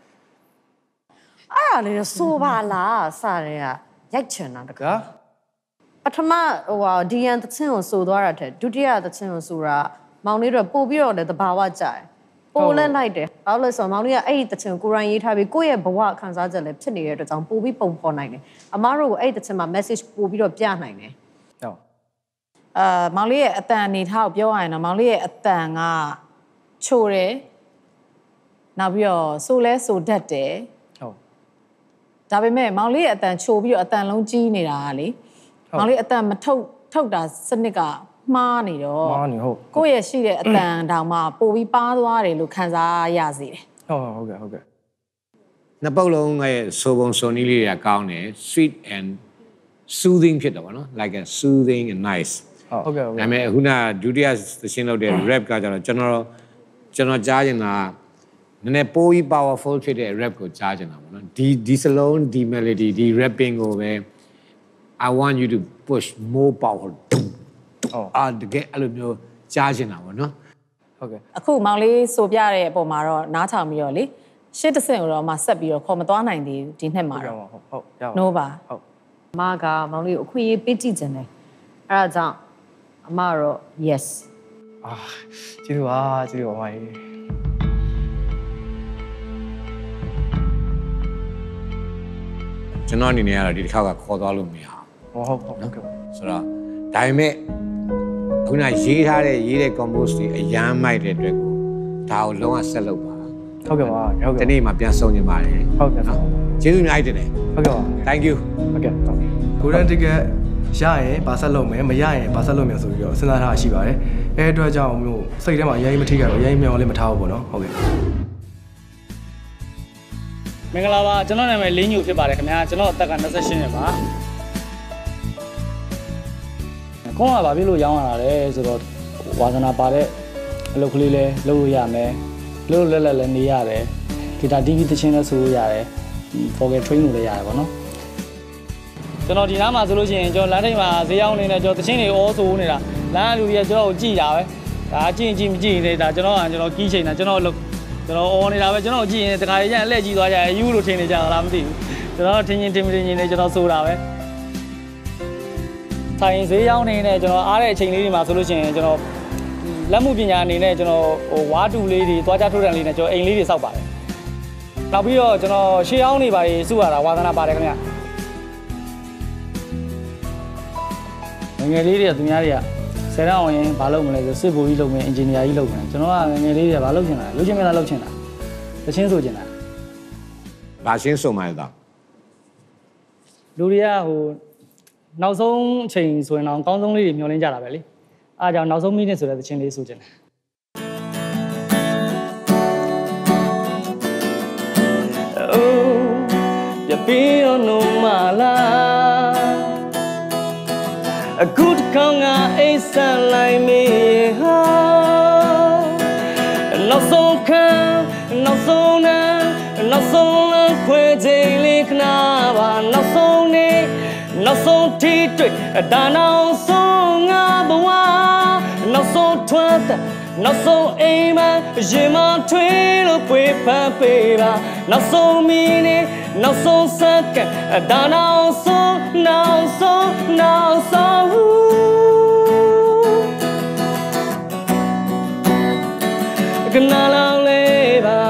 အဲ့ဒါလေဆိုပါလားစရဲကရိုက်ချင်တာတကားပထမဟိုဒီယန်သချင်းကိုဆိုသွားတာတဲ့ဒုတိယသချင်းကိုဆိုတာမောင်လေးတို့ပို့ပြီးတော့လည်းတဘာဝကြတယ်ပို့လဲလိုက်တယ်ဘာလို့လဲဆိုတော့မောင်လေးကအဲ့ဒီသချင်းကိုရိုင်းရေးထားပြီးကိုယ့်ရဲ့ဘဝခံစားချက်လည်းဖြစ်နေတဲ့အတွက်ကြောင့်ပို့ပြီးပုံဖော်နိုင်တယ်အမားတို့ကိုအဲ့ဒီသချင်းမှာ message ပို့ပြီးတော့ပြနိုင်တယ်ဟုတ်မောင်လေးရဲ့အတန်အနေထားကိုပြောရရင်တော့မောင်လေးရဲ့အတန်ကချိုတယ်နောက်ပြီးတော့ဆိုလဲဆိုတတ်တယ်ဟုတ်ဒါပေမဲ့မောင်လေးရဲ့အတန်ချိုပြီးတော့အတန်လုံးကြီးနေတာကလေမောင်လေးအတန်မထုတ်တာစနစ်ကမှားနေတော့ကိုယ့်ရဲ့ရှိတဲ့အတန်တောင်မှပိုပြီးပါသွားတယ်လို့ခံစားရစေတယ်ဟုတ်ကဲ့နှစ်ပုတ်လုံးရဲ့ဆိုပုံဆိုနည်းလေးတွေကကောင်းတယ် sweet and soothing ဖြစ်တယ်ဗောနော် like a soothing and nice ဟုတ်ကဲ့ဒါပေမဲ့ခုနဒုတိယသရှင်လုပ်တဲ့ rap ကကြတော့ကျွန်တော်ကြားချင်တာနည်းနည်းပိုပြီး powerful ဖြစ်တဲ့ rap ကိုကြားချင်တာဗောနော်ဒီစလုံးဒီ melody ဒီ rapping ကိုပဲI want you to push more power တကယ်အဲ့လိုမျိုးကြားချင်တာဗောနော်ဟုတ်ကဲ့အခုမောင်လေးဆိုပြတဲ့အပေါ်မှာတော့နားထောင်ပြီးတော့လေရှစ်တစ်ဆင့်ကိုတော့မှဆက်ပြီးတော့ခေါ်မသွားနိုင်သေးဘူးဒီနှစ်မှာတော့ဟုတ်ရပါနိုးပါဟုတ်အမကမောင်လေးကိုအခွင့်အရေးပေးကြည့်ခြင်းတယ်အဲ့ဒါကြောင့်အမတော့ yes ကျေးဇူးပါမေကြီးကျွန်တော်အနေနဲ့ကတော့ဒီတစ်ခါကခေါ်သွားလို့မရဘူးဟုတ်ကဲ့ဆိုတော့ဒါပေမဲ့ခုနရေးထားတဲ့ရေးတဲ့ compose တွေအရန်မိုက်တဲ့အတွက်ကိုဒါကိုလုံးဝဆက်လုပ်ပါဟုတ်ကဲ့ပါဒီနေ့မှပြန်ဆုံးနေပါတယ်ဟုတ်ကဲ့နော်ကျေးဇူးအများကြီးတင်တယ်ဟုတ်ကဲ့ပါ thank you ဟုတ်ကဲ့ Golden Ticket ရရင်ဘာဆက်လုပ်မယ်မရရင်ဘာဆက်လုပ်မယ်ဆိုပြီးတော့စဉ်းစားထားရှိပါတယ်အဲအတွက်ကြောင့်မျိုးစိတ်ထဲမှာအရင်မထိကြဘူးအရင်မြောင်လည်းမထားဘူးပေါ့နော်ဟုတ်ကဲ့မင်္ဂလာပါကျွန်တော်နာမည်လင်းညိုဖြစ်ပါတယ်ခင်ဗျာကျွန်တော်အသက်က28နှစ်ပါခေါင်းကဘာဖြစ်လို့ရောင်းရတာလဲဆိုတော့ဝါသနာပါတဲ့အလုပ်ကလေးလဲလုပ်လို့ရမယ်လုပ်လက်လက်လည်းနေရတယ်ဂီတာတီးပြီးသချင်းလည်းဆိုလို့ရတယ် vocal train လို့လည်းရတယ်ပေါ့နော်ကျွန်တော်ဒီနားမှာဆိုလို့ရှိရင်ကျွန်တော်လမ်းထိပ်မှာဈေးရောက်နေတယ်ကျွန်တော်သချင်းတွေအောဆိုနေတာလမ်းလူတွေကကျွန်တော်ကိုကြည်တာပဲဒါကြည့်မကြည့်နေဒါကျွန်တော်ကီးချိန်တာကျွန်တော်အော်နေတာပဲကျွန်တော်ကြည့်ရင်တခါရရအလှည့်ကြည့်သွားကြရယူလို့ထင်နေကြတာလားမသိဘူးကျွန်တော်ထင်ချင်းနေကျွန်တော်ဆိုတာပဲဆိုင်ဈေးရောက်နေတဲ့ကျွန်တော်အားတဲ့အချိန်လေးတွေမှာဆိုလို့ရှိရင်ကျွန်တော်လက်မှုပညာအနေနဲ့ကျွန်တော်ဟိုဝါတူလေးတွေသွားကြထိုးတန်လေးနဲ့ကျွန်တော်အိမ်လေးတွေစောက်ပါတယ်နောက်ပြီးတော့ကျွန်တော်ရှေးအောင်နေပါလေစုရတာဝါသနာပါတယ်ခင်ဗျငယ်လေးတွေကသူများတွေကဆယ်တန်းအောင်ရင်ဘာလုပ်မလဲဆိုစစ်ဘူကြီးလုပ်မယ်အင်ဂျင်နီယာကြီးလုပ်မယ်ကျွန်တော်ကငယ်လေးတွေကဘာလုပ်ချင်တာလုပ်ချင်မလားလုပ်ချင်တာသချင်းဆိုချင်တာဘာရှင်းဆိုမှတော့လူတွေကဟိုနောက်ဆုံးအချိန်ဆိုရင်တော့အကောင်းဆုံးလေးတွေမျှော်လင့်ကြတာပဲလေအားကြောင့်နောက်ဆုံးမိနစ်ဆိုတဲ့သချင်းလေးဆိုချင်တယ်အိုးပြပြတော့နိုမလာအခုတခေါင်ကအိတ်ဆက်လိုက်မေးဟာနောက်ဆုံးခံနောက်ဆုံးနာနောက်ဆုံးလမ်းခွဲချိန်လေးခဏပါနောက်ဆုံးနေနောက်ဆုံးထိတွေ့ဒါနောက်ဆုံးငါဘဝနောက်ဆုံးထွက်တဲ့နောက်ဆုံးအိမ်မှာရင်မထွေးလို့ပွေဖန်ပေးပါနောက်ဆုံးမီနေနောက်ဆုံးစက္ကန့်ဒါနောက်ဆုံးကနာလောင်လေးပါ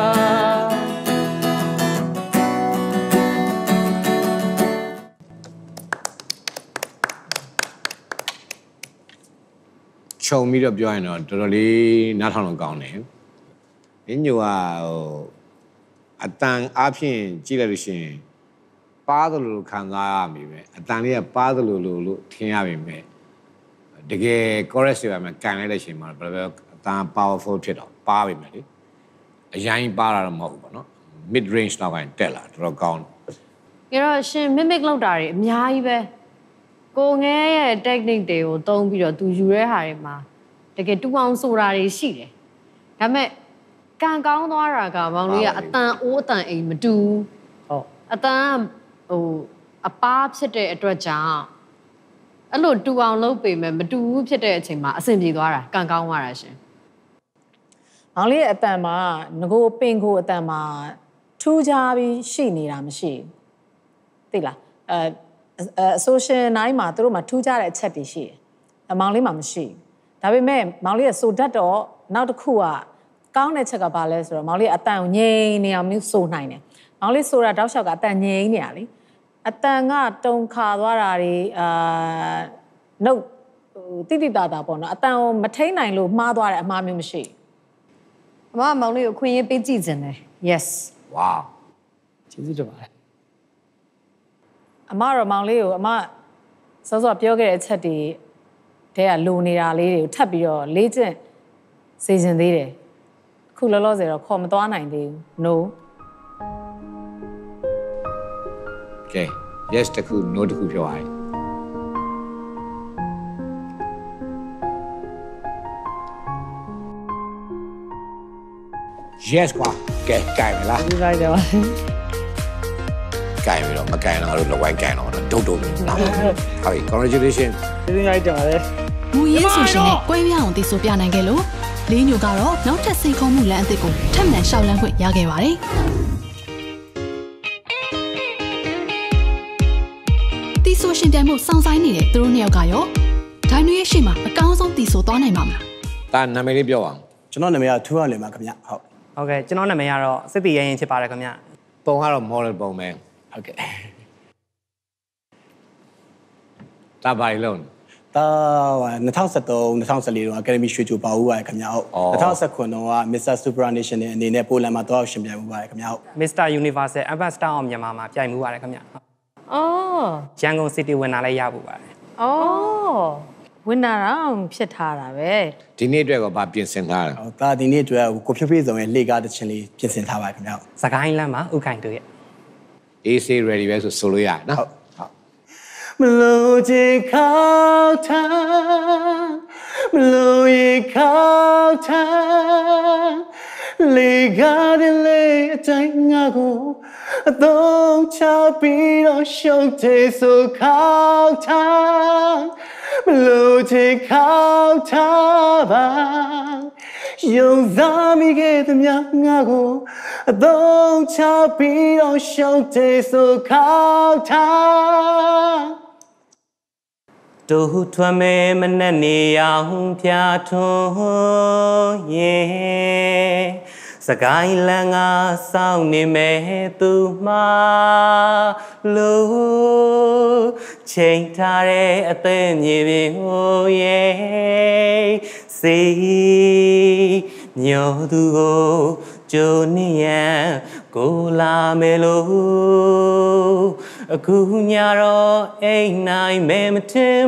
ခြုံပြီးတော့ပြောရင်တော့တော်တော်လေးနားထောင်လို့ကောင်းတယ်။ညညိုကအတန်အားဖြင့်ကြည့်လိုက်လို့ရှိရင်ပါတယ်လို့ခံစားရမိပဲအတန်လေးကပါတယ်လို့ထင်ရပြီမဲ့တကယ် chorus တွေမှာကန်လိုက်တဲ့အချိန်မှာဘယ်လိုအတန် powerful ဖြစ်တော့ပါပြီမဲ့လေအရင်ပါတာတော့မဟုတ်ဘူးပေါ့နော် mid range တော့ကန်တက်လာတော်တော်ကောင်းတယ်။ဒါတော့ရှင် mimic လောက်တာတွေအများကြီးပဲကိုငဲရဲ့ technique တွေကိုသုံးပြီးတော့သူယူရဲဟာတွေမှာတကယ်တူအောင်ဆိုတာတွေရှိတယ်။ဒါပေမဲ့ကန်ကောင်းသွားတာကမောင်လေးကအတန်အိုးအတန်အိမ်မတူဟုတ်အတန်ဟိုအပားဖြစ်တဲ့အတွက်ကြောင့်အဲ့လိုတူအောင်လုပ်ပေမဲ့မတူဘူးဖြစ်တဲ့အချိန်မှာအဆင်ပြေသွားတာကန်ကောင်းသွားတာရှင်။မောင်လေးရဲ့အတန်မှာငကိုပင်ကိုအတန်မှာထူးခြားပြီးရှိနေတာမရှိဘူး။သိလား။social နိုင်မှာသူတို့မှာထူးခြားတဲ့အချက်တွေရှိတယ်။မောင်လေးမှာမရှိဘူး။ဒါပေမဲ့မောင်လေးရဲ့ဆိုတတ်တော့နောက်တစ်ခုကကောင်းတဲ့ချက်ကဘာလဲဆိုတော့မောင်လေးအတန်ကိုငြိမ်နေအောင်မျိုးဆိုနိုင်တယ်။မောင်လေးဆိုတာတောက်လျှောက်ကအတန်ငြိမ်နေရလေ။အတန်ကတုံခါသွားတာတွေနှုတ်တိတိတတာပေါ့နော်။အတန်ကိုမထိန်နိုင်လို့မှားသွားတဲ့အမှားမျိုးမရှိဘူး။အမမောင်လေးကိုခွင့်ရပေးကြည့်ခြင်းတယ်။ Yes. Wow. ကျေးဇူးတင်ပါတယ်။အမတော့မောင်လေးကိုအမစောစောပြောခဲ့တဲ့အချက်တွေတဲကလိုနေတာလေးတွေကိုထပ်ပြီးတော့လေ့ကျင့်စေချင်သေးတယ်။ခုလောလောဆယ်တော့ခေါ်မသွားနိုင်သေးဘူး။ No. Okay. Yes တခု no တခုပြောရအောင်Yes ကွာကဲကြိုင်မလားဒီလိုက်တယ်ပါကြိုင်ပြီးတော့မကြိုင်တော့လို့လောက်ဝိုင်းကြိုင်တော့ဒုတ်လာဟုတ်ပြီ congratulations ဒီလိုက်တယ်ပါလေမူရင်းဆိုရှင်နဲ့ကွဲပြားအောင်တည်ဆိုပြနိုင်ခဲ့လို့လေးညိုကတော့နောက်ထပ်စိန်ခေါ်မှုလမ်းအသစ်ကိုထပ်မံရှောက်လန်းခွင့်ရခဲ့ပါတယ်တီဆိုရှင်ပြိုင်မှုစောင့်ဆိုင်နေတဲ့သူတို့နှစ်ယောက်ကရောဒိုင်နူရဲ့ရှေ့မှာအကောင်းဆုံးတီဆိုသွားနိုင်မှာမလားဒါနာမည်လေးပြောအောင်ကျွန်တော်နာမည်ကထူးအောင်လင်ပါခင်ဗျဟုတ်ကဲ့ကျွန်တော်နာမည်ကတော့စစ်တီရဲရင်ဖြစ်ပါတယ်ခင်ဗျပုံကတော့ model ပုံပဲဟုတ်ကဲ့ဒါပါရီလုံးဒါ2013 2014တော့ Academy ရွှေချိုပါဦးပါတယ်ခင်ဗျဟုတ်2019တော့က Mr. Supranational အနေနဲ့ပိုလန်မှာတော့ရှင်ပြိုင်မှုပါတယ်ခင်ဗျဟုတ် Mr. Universal Ambassador of Myanmar မှာပြိုင်မှုပါတယ်ခင်ဗျအော်ရန်ကုန် City ဝင်လာလဲရဖို့ပါတယ်အော်ဝင်လာတော့ဖြစ်ထားတာပဲဒီနေ့အတွက်ကဘာပြင်ဆင်ထားလဲဟုတ်ဒါဒီနေ့အတွက်ကိုဖြိုးဖြေးစုံရဲ့လေကားတစ်ချင်းလေးပြင်ဆင်ထားပါခင်ဗျဟုတ်စကိုင်းလမ်းမှာဥခိုင်တို့ရဲ့ AC ready ပဲဆိုလို့ရတယ်နော်မလို့ချင်ခေါက်ထားမလို့ရခေါက်ထားလေကားတဲ့လေအတိုင်းငါကိုအတော့ချပြီးတော့ရှုပ်တဲ့ဆိုခေါက်ထားမလို့ချင်ခေါက်ထားပါ用咱们给的苗我都瞧比到兄弟所靠他。都团妹们那你要撇脱耶。สกายแรงอาสาวนี่แม่ตูมาลูเชิงทาเรอเตนีบิโอเยสีညောသူကိုဂျိုနီယံကိုလာမေလို့အခုညတော့အိမ်နိုင်မဲမတင်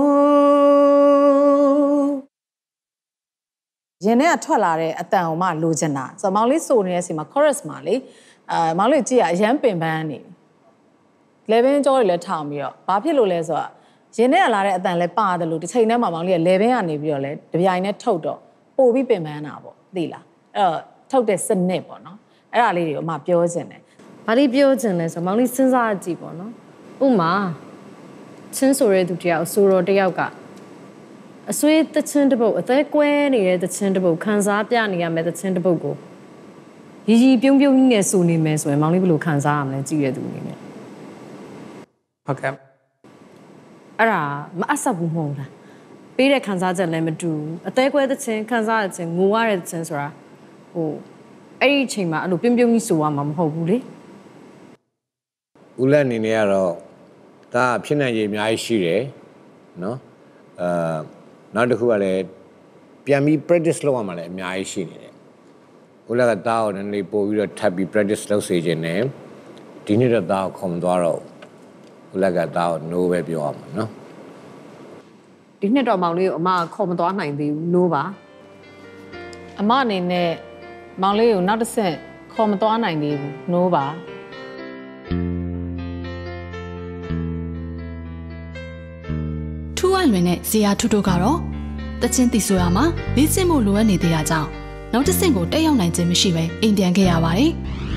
ဘူးရင်ထဲကထွက်လာတဲ့အတန်အောင်မှလိုချင်တာဆိုတော့မောင်လေးဆိုနေတဲ့ဆီမှာ chorus မှာလေမောင်လေးကြည့်ရအရန်ပင်ပန်းနေ11ကြောတွေလည်းထောင်ပြီးတော့ဘာဖြစ်လို့လဲဆိုတော့ရင်ထဲကလာတဲ့အတန်လည်းပါတယ်လို့တစ်ချိန်တည်းမှာမောင်လေးက11ကနေပြီးတော့လဲတပြိုင်နဲ့ထုတ်တော့ပို့ပြီးပင်ပန်းတာပေါ့သိလားအဲ့တော့ထုတ်တဲ့စနစ်ပေါ့နော်အဲ့ဒါလေးတွေကိုအမပြောချင်တယ်ဘာလို့ပြောချင်လဲဆိုတော့မောင်လေးစဉ်းစားကြည့်ပေါ့နော်ဥမာချင်းဆိုရဲသူတယောက်ဆိုတော့တယောက်ကအဆွေးတချင်းတစ်ပုတ်အသက်ကွဲနေတဲ့တချင်းတစ်ပုတ်ခန်းစားပြနေရမယ်တချင်းတစ်ပုတ်ကိုရီရီပြုံးပြုံးကြီးနဲ့ဆိုနေမယ်ဆိုရင်မောင်လေးဘယ်လိုခန်းစားရမလဲကြည့်ရသူအနေနဲ့ဟုတ်ကဲ့အဲ့ဒါမအပ်ဘူးမဟုတ်လားပေးတဲ့ခန်းစားချက်လည်းမတူအသက်ကွဲတချင်းခန်းစားတဲ့ချင်းငိုရတဲ့ချင်းဆိုတာဟိုအဲ့ဒီအချိန်မှာအဲ့လိုပြုံးပြုံးကြီးဆိုရမှာမဟုတ်ဘူးလေဦးလက်အနေနဲ့ကတော့ဒါဖြစ်နိုင်ရည်အများကြီးရှိတယ်နော်နောက်တစ်ခုကလည်းပြန်ပြီး practice လုပ်ရမှာလည်းအများကြီးရှိနေတယ်ဦးလက်ကတားကိုလည်းနေပို့ပြီးတော့ထပ်ပြီး practice လုပ်စေခြင်းနဲ့ဒီနေ့တော့တားကိုခုံသွားတော့ဦးလက်ကတားကို no ပဲပြောရမှာနော်ဒီနှစ်တော့မောင်လေးကိုအမခေါ်မသွားနိုင်သေးဘူး no ပါအမအနေနဲ့မောင်လေးကိုနောက်တစ်ဆင့်ခေါ်မသွားနိုင်သေးဘူး no ပါထူးအလွင်နဲ့ဇေယျထုတို့ကတော့တချင်းတီဆိုရမှာလေ့ကျင့်မှုလိုအပ်နေသေးတာကြောင့်နောက်တစ်ဆင့်ကိုတက်ရောက်နိုင်ခြင်းမရှိဘဲအိမ်ပြန်ခဲ့ရပါတယ်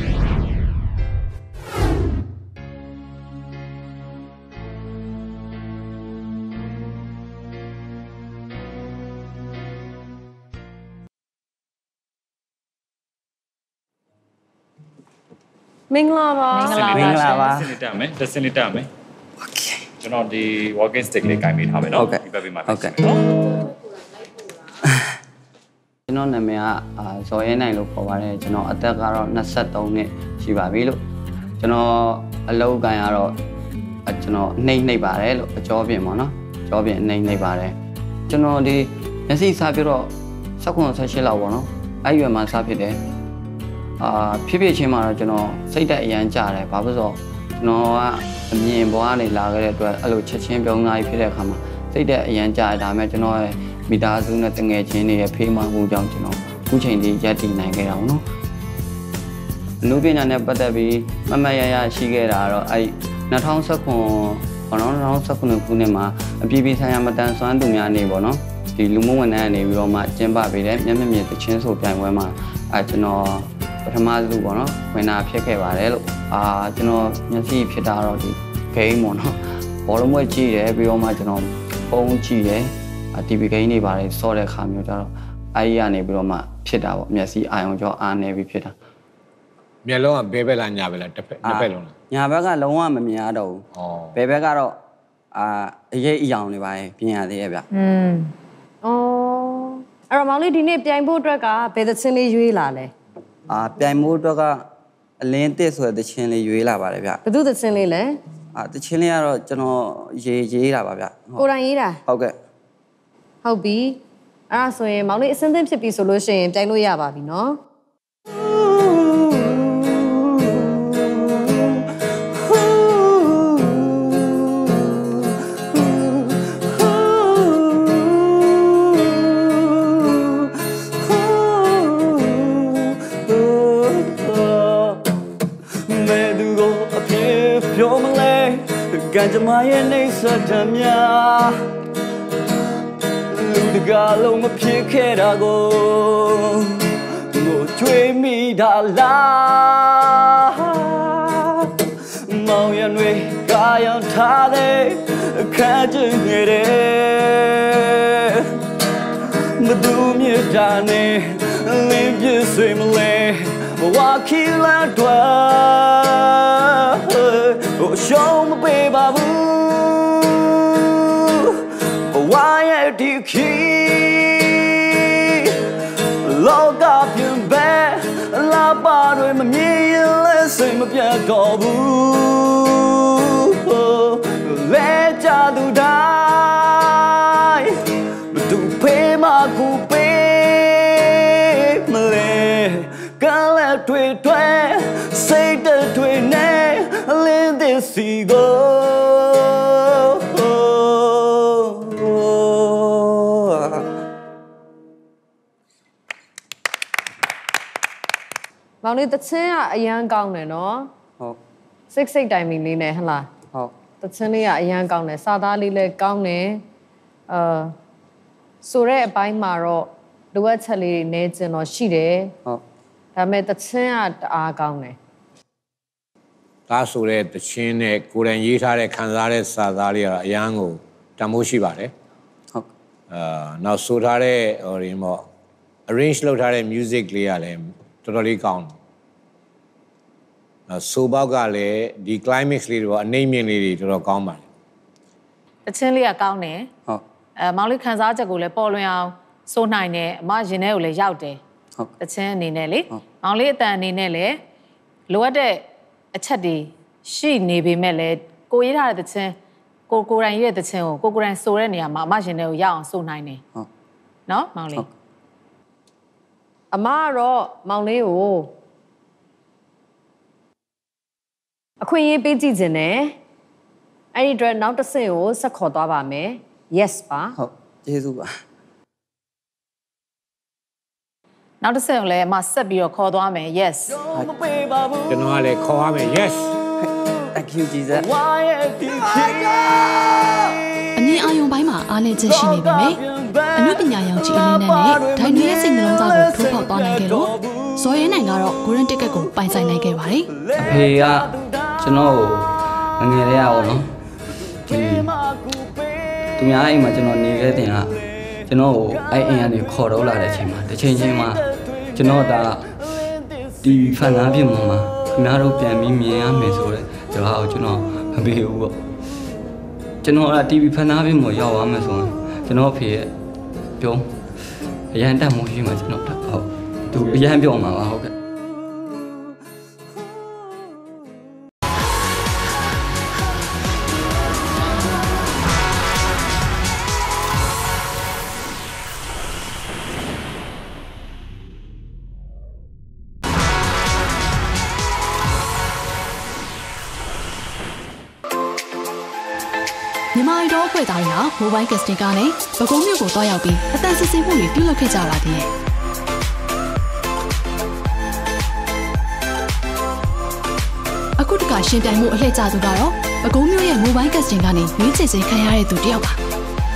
မင်္ဂလာပါမင်္ဂလာပါစနစ်တက်မယ်တက်စနစ်တက်မယ်ကျွန်တော်ဒီ walking stick လေးကင်ပေးထားမယ်နော်ဒီဘက်ပြီးမှာဟုတ်ကဲ့ကျွန်တော်နာမည်ကဇော်ရဲနိုင်လို့ခေါ်ပါတယ်ကျွန်တော်အသက်ကတော့23နှစ်ရှိပါပြီလို့ကျွန်တော်အလုပ်ကန်ကတော့ကျွန်တော်နှိမ့်ပါတယ်လို့အကျော်ပြင်ပေါ့နော်အကျော်ပြင်နှိမ့်ပါတယ်ကျွန်တော်ဒီမျက်စိစားပြတော့18လောက်ပေါ့နော်အဲ့ရွယ်မှာစားဖြစ်တယ်ဖြစ်ချင်းမှာတော့ကျွန်တော်စိတ်တက်အရန်ကြတယ်ဘာဖြစ်လို့ကျွန်တော်ကအမြင်ဘွားနေလာခဲ့တဲ့အတွက်အဲ့လိုချက်ချင်းပြုံးသားကြီးဖြစ်တဲ့အခါမှာစိတ်တက်အရန်ကြတယ်ဒါပေမဲ့ကျွန်တော်ရဲ့မိသားစုနဲ့တငယ်ချင်းတွေရဲ့ဖေးမှန်မှုကြောင့်ကျွန်တော်အခုချိန်ထိရပ်တည်နိုင်ခဲ့တာပေါ့နော်အနုပညာနဲ့ပတ်သက်ပြီးမမရရရှိခဲ့တာတော့အဲ့2019ပေါ့နော်2019ခုနှစ်မှာအပြည်ပြည်ဆိုင်ရာမတန်ဆွမ်းသူများနေပေါ့နော်ဒီလူမှုဝန်ထမ်းကနေပြီးတော့မှကျင်းပပေးတဲ့မျက်မြင်တချင်းဆိုပြိုင်ပွဲမှာကျွန်တော်ပထမစုပေါ့နော်ဝင်တာဖြစ်ခဲ့ပါတယ်လို့ကျွန်တော်မျက်စိဖြစ်တာတော့ဒီ game ပေါ့နော်ဘောလုံးပွဲကြည့်တယ်ပြီးတော့မှကျွန်တော်ပုံကြည့်တယ်TV game တွေပါတယ်စောတဲ့ခါမျိုးကြတော့အဲ့ဒီကနေပြီးတော့မှဖြစ်တာပေါ့မျက်စိအာရုံကြောအားနေပြီးဖြစ်တာမျက်လုံးကဘဲဘက်လားညာဘက်လားတစ်ဖက်နှစ်ဖက်လုံးလားညာဘက်ကလုံးဝမမြင်ရတော့ဘူးဘဲဘက်ကတော့အရေးအယောင်တွေပါပြင်ရသေးရဲ့ဗျအော်အဲ့တော့မောင်လေးဒီနေ့ပြိုင်ဖို့အတွက်ကဘယ်သချင်းလေးရွေးလာလဲပြိုင်ဖို့အတွက်ကအလင်းတစ်ဆိုတဲ့သချင်းလေးရွေးလာပါတယ်ဗျဘယ်သူသချင်းလေးလဲသချင်းလေးကတော့ကျွန်တော်ရေးတာပါဗျကိုတိုင်ရေးတာဟုတ်ကဲ့ဟုတ်ပြီအဲ့ဒါဆိုရင်မောင်လေးအစင်းသင်းဖြစ်ပြီဆိုလို့ရှိရင်ပြိုင်လို့ရပါပြီနော်ကံကြမ္မာရဲ့နေစတဲ့များလူတကားလုံးမဖြစ်ခဲ့တာကိုကျွေးမိတာလားမောင်ရံတွေကာယောင်ထားတဲ့အခါကျငယ်တဲ့မသူမြတ်တာနဲ့ Live you swimly Walking like dwa Oh show me baby Why are you key Lock up your bed La ba rồi mà nhớ lên say mà biết có bu lẽ cha tu đai tu phê mà cu phê mà lẽ cả lẽ thuê thuê say tới thuê nè lên để xì go Bảo này tất nhiên là anh cao này nó, xích timing này này hả là, tất nhiên là anh cao này, sao ta đi lên cao này, số re bài mà rồi, đôi chân đi này chân nó xí đấy, thế mà tất nhiên là cao này. Ta số re tất nhiên này, cô đang nghĩ ra đấy, khán giả đấy, sao ta đi là Yangon, ta muốn xí bài đấy, nào số ra đấy, rồi mà arrange lâu ra đấy music liền là totally count. Số bao cái này, the climax này rồi, naming này rồi count mà. Tất nhiên là count này. Mà lúc khán giả chắc cũng là bao nhiêu số này nè, mà giờ này cũng là giàu đấy. Tất nhiên này này, mà lúc ta này này, lúc đấy, chắc đi, xí này bị mẹ này, cô ấy ra tất nhiên, cô ra như tất nhiên, cô ra số này nè, mà giờ này cũng giàu số này nè. Nó, mà lúc. Mà rồi, mà lúc khuyên gì bây giờ này, anh đi nào đó xem ô sẽ khó đoán ba mẹ, yes ba. Jesus ba. Nào đó xem lại mà sẽ bị khó đoán mẹ, yes. Cho nó lại khó mẹ, yes. Thank you Jesus. Anh ấy ai用bài mà anh ấy chỉ xin này vậy mẹ? Anh ấy bây giờ yang chỉ lên này, thay người sinh lòng ra cũng thu học toàn này cái đó.所以này ngaro, cô đang ticket cũng bài giải này cái vậy. Thì cho nó nghe đấy à nó. Tụi nhà anh mà cho nó nghe cái tiếng à, cho nó anh này khó đâu là để mà, để chơi mà, cho nó ta đi phản ứng phim mà, nhà đâu tiền miếng rồi, rồi họ cho nó bị u, cho nó là đi phản ứng phim mà giàu mà rồi, cho nó phải biểu, anh ta muốn gì mà cho nó thật, tụi anh biểu mà ok. မြန်မာအိုင်ဒေါအဖွဲ့သားတွေဟာမိုဘိုင်းကက်စတင်ကနေပဲခူးမြို့ကိုတွားရောက်ပြီးအတန်စစ်ဆေးမှုတွေပြုလုပ်ခဲ့ကြပါသေးတယ်။အခုတခါရှင်ပြိုင်မှုအလှည့်ကျသူကတော့ပဲခူးမြို့ရဲ့မိုဘိုင်းကက်စတင်ကနေရွေးချယ်ခြင်းခံရတဲ့သူတယောက်ပါ။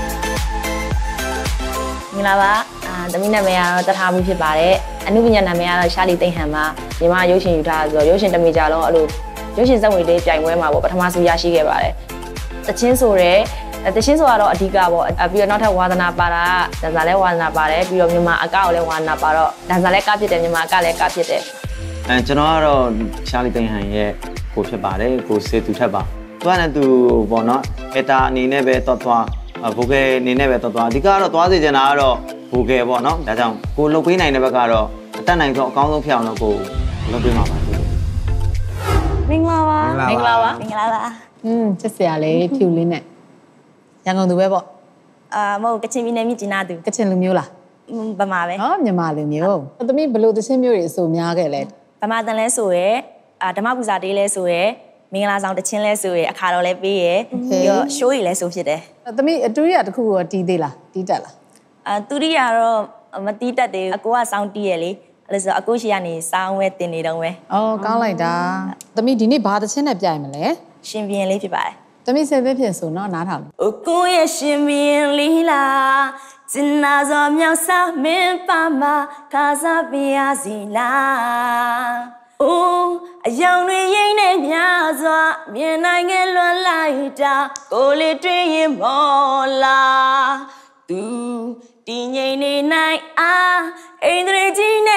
မင်္ဂလာပါ။သမီးနာမည်ကတော့တထားမှုဖြစ်ပါတယ်။အနုပညာနာမည်ကတော့ရှာလီသိန်းဟန်ပါ။ညီမရုပ်ရှင်ယူထားဆိုတော့ရုပ်ရှင်တစ်မိကြလုံးအဲ့လိုရုပ်ရှင်စက်ဝင်လေးပြိုင်ပွဲမှာပေါ့ပထမဆုံးရရှိခဲ့ပါတယ်။တချင်းဆိုရဲတချင်းဆိုကတော့အဓိကပေါ့ပြီးတော့နောက်ထပ်ဝါသနာပါတာဒန်စာလဲဝါသနာပါတယ်ပြီးတော့မြန်မာအကောက်လည်းဝါသနာပါတော့ဒန်စာလဲကဖြစ်တယ်မြန်မာအကလည်းကဖြစ်တယ်ကျွန်တော်ကတော့ရှာလီသိန်းဟန်ရဲ့ကိုဖြစ်ပါတယ်ကိုစေသူထက်ပါသူကလည်းသူပေါ့နော်အတာအနေနဲ့ပဲတော်တော်ဘိုကယ်အနေနဲ့ပဲတော်တော်အဓိကတော့သွားစေချင်တာကတော့ဘိုကယ်ပေါ့နော်ဒါကြောင့်ကိုလုပ်ပေးနိုင်တဲ့ဘက်ကတော့အတတ်နိုင်ဆုံးအကောင်းဆုံးဖြစ်အောင်လို့ကိုလုပ်ပေးမှာပါမင်္ဂလာပါမင်္ဂလာပါမင်္ဂလာပါချစ်စရာလေးဖြူလေးနဲ့ရန်ကုန်သူပဲပေါ့မဟုတ်ကချင်ပြည်နယ်မြစ်ကျင်းနာသူကချင်လူမျိုးလားဗမာပဲမြန်မာလူမျိုးသမီးဘလို့သချင်းမျိုးတွေအစိုးများခဲ့လဲဗမာတန်လဲဆိုရဲဓမ္မပူဇာတေးလဲဆိုရဲမင်္ဂလာဆောင်တချင်းလဲဆိုရဲအခါတော်လဲပေးရဲပြီးတော့ရှိုးရီလဲဆိုဖြစ်တယ်သမီးအတူရတခုကိုတီးသေးလားတီးတက်လားတူရီကတော့မတီးတက်သေးဘူးအကိုကစောင်းတီးရလေအဲ့လိုဆိုအကိုရှိကနေစောင်းဝဲတင်နေတော့ဝဲကောင်းလိုက်တာသမီးဒီနေ့ဘာသချင်းနဲ့ပြိုင်မလဲရှင်ပြင်းလေးဖြစ်ပါတယ်သမီးဆယ်ပဲဖြစ်ဆိုတော့နားထောင်အကိုရဲ့ရှင်ပြင်းလေးလားကျင်နာစောမြောက်စားမင်းပါမခါစားပြရစီလားအိုးအယောင်တွေရိမ့်နေများစွာမြင်နိုင်ငယ်လွန်လိုက်တာကိုလေးတွေ့ရင်မော်လာသူတည်ငြိမ်နေနိုင်အားအိန္ဒြေကြီးနဲ့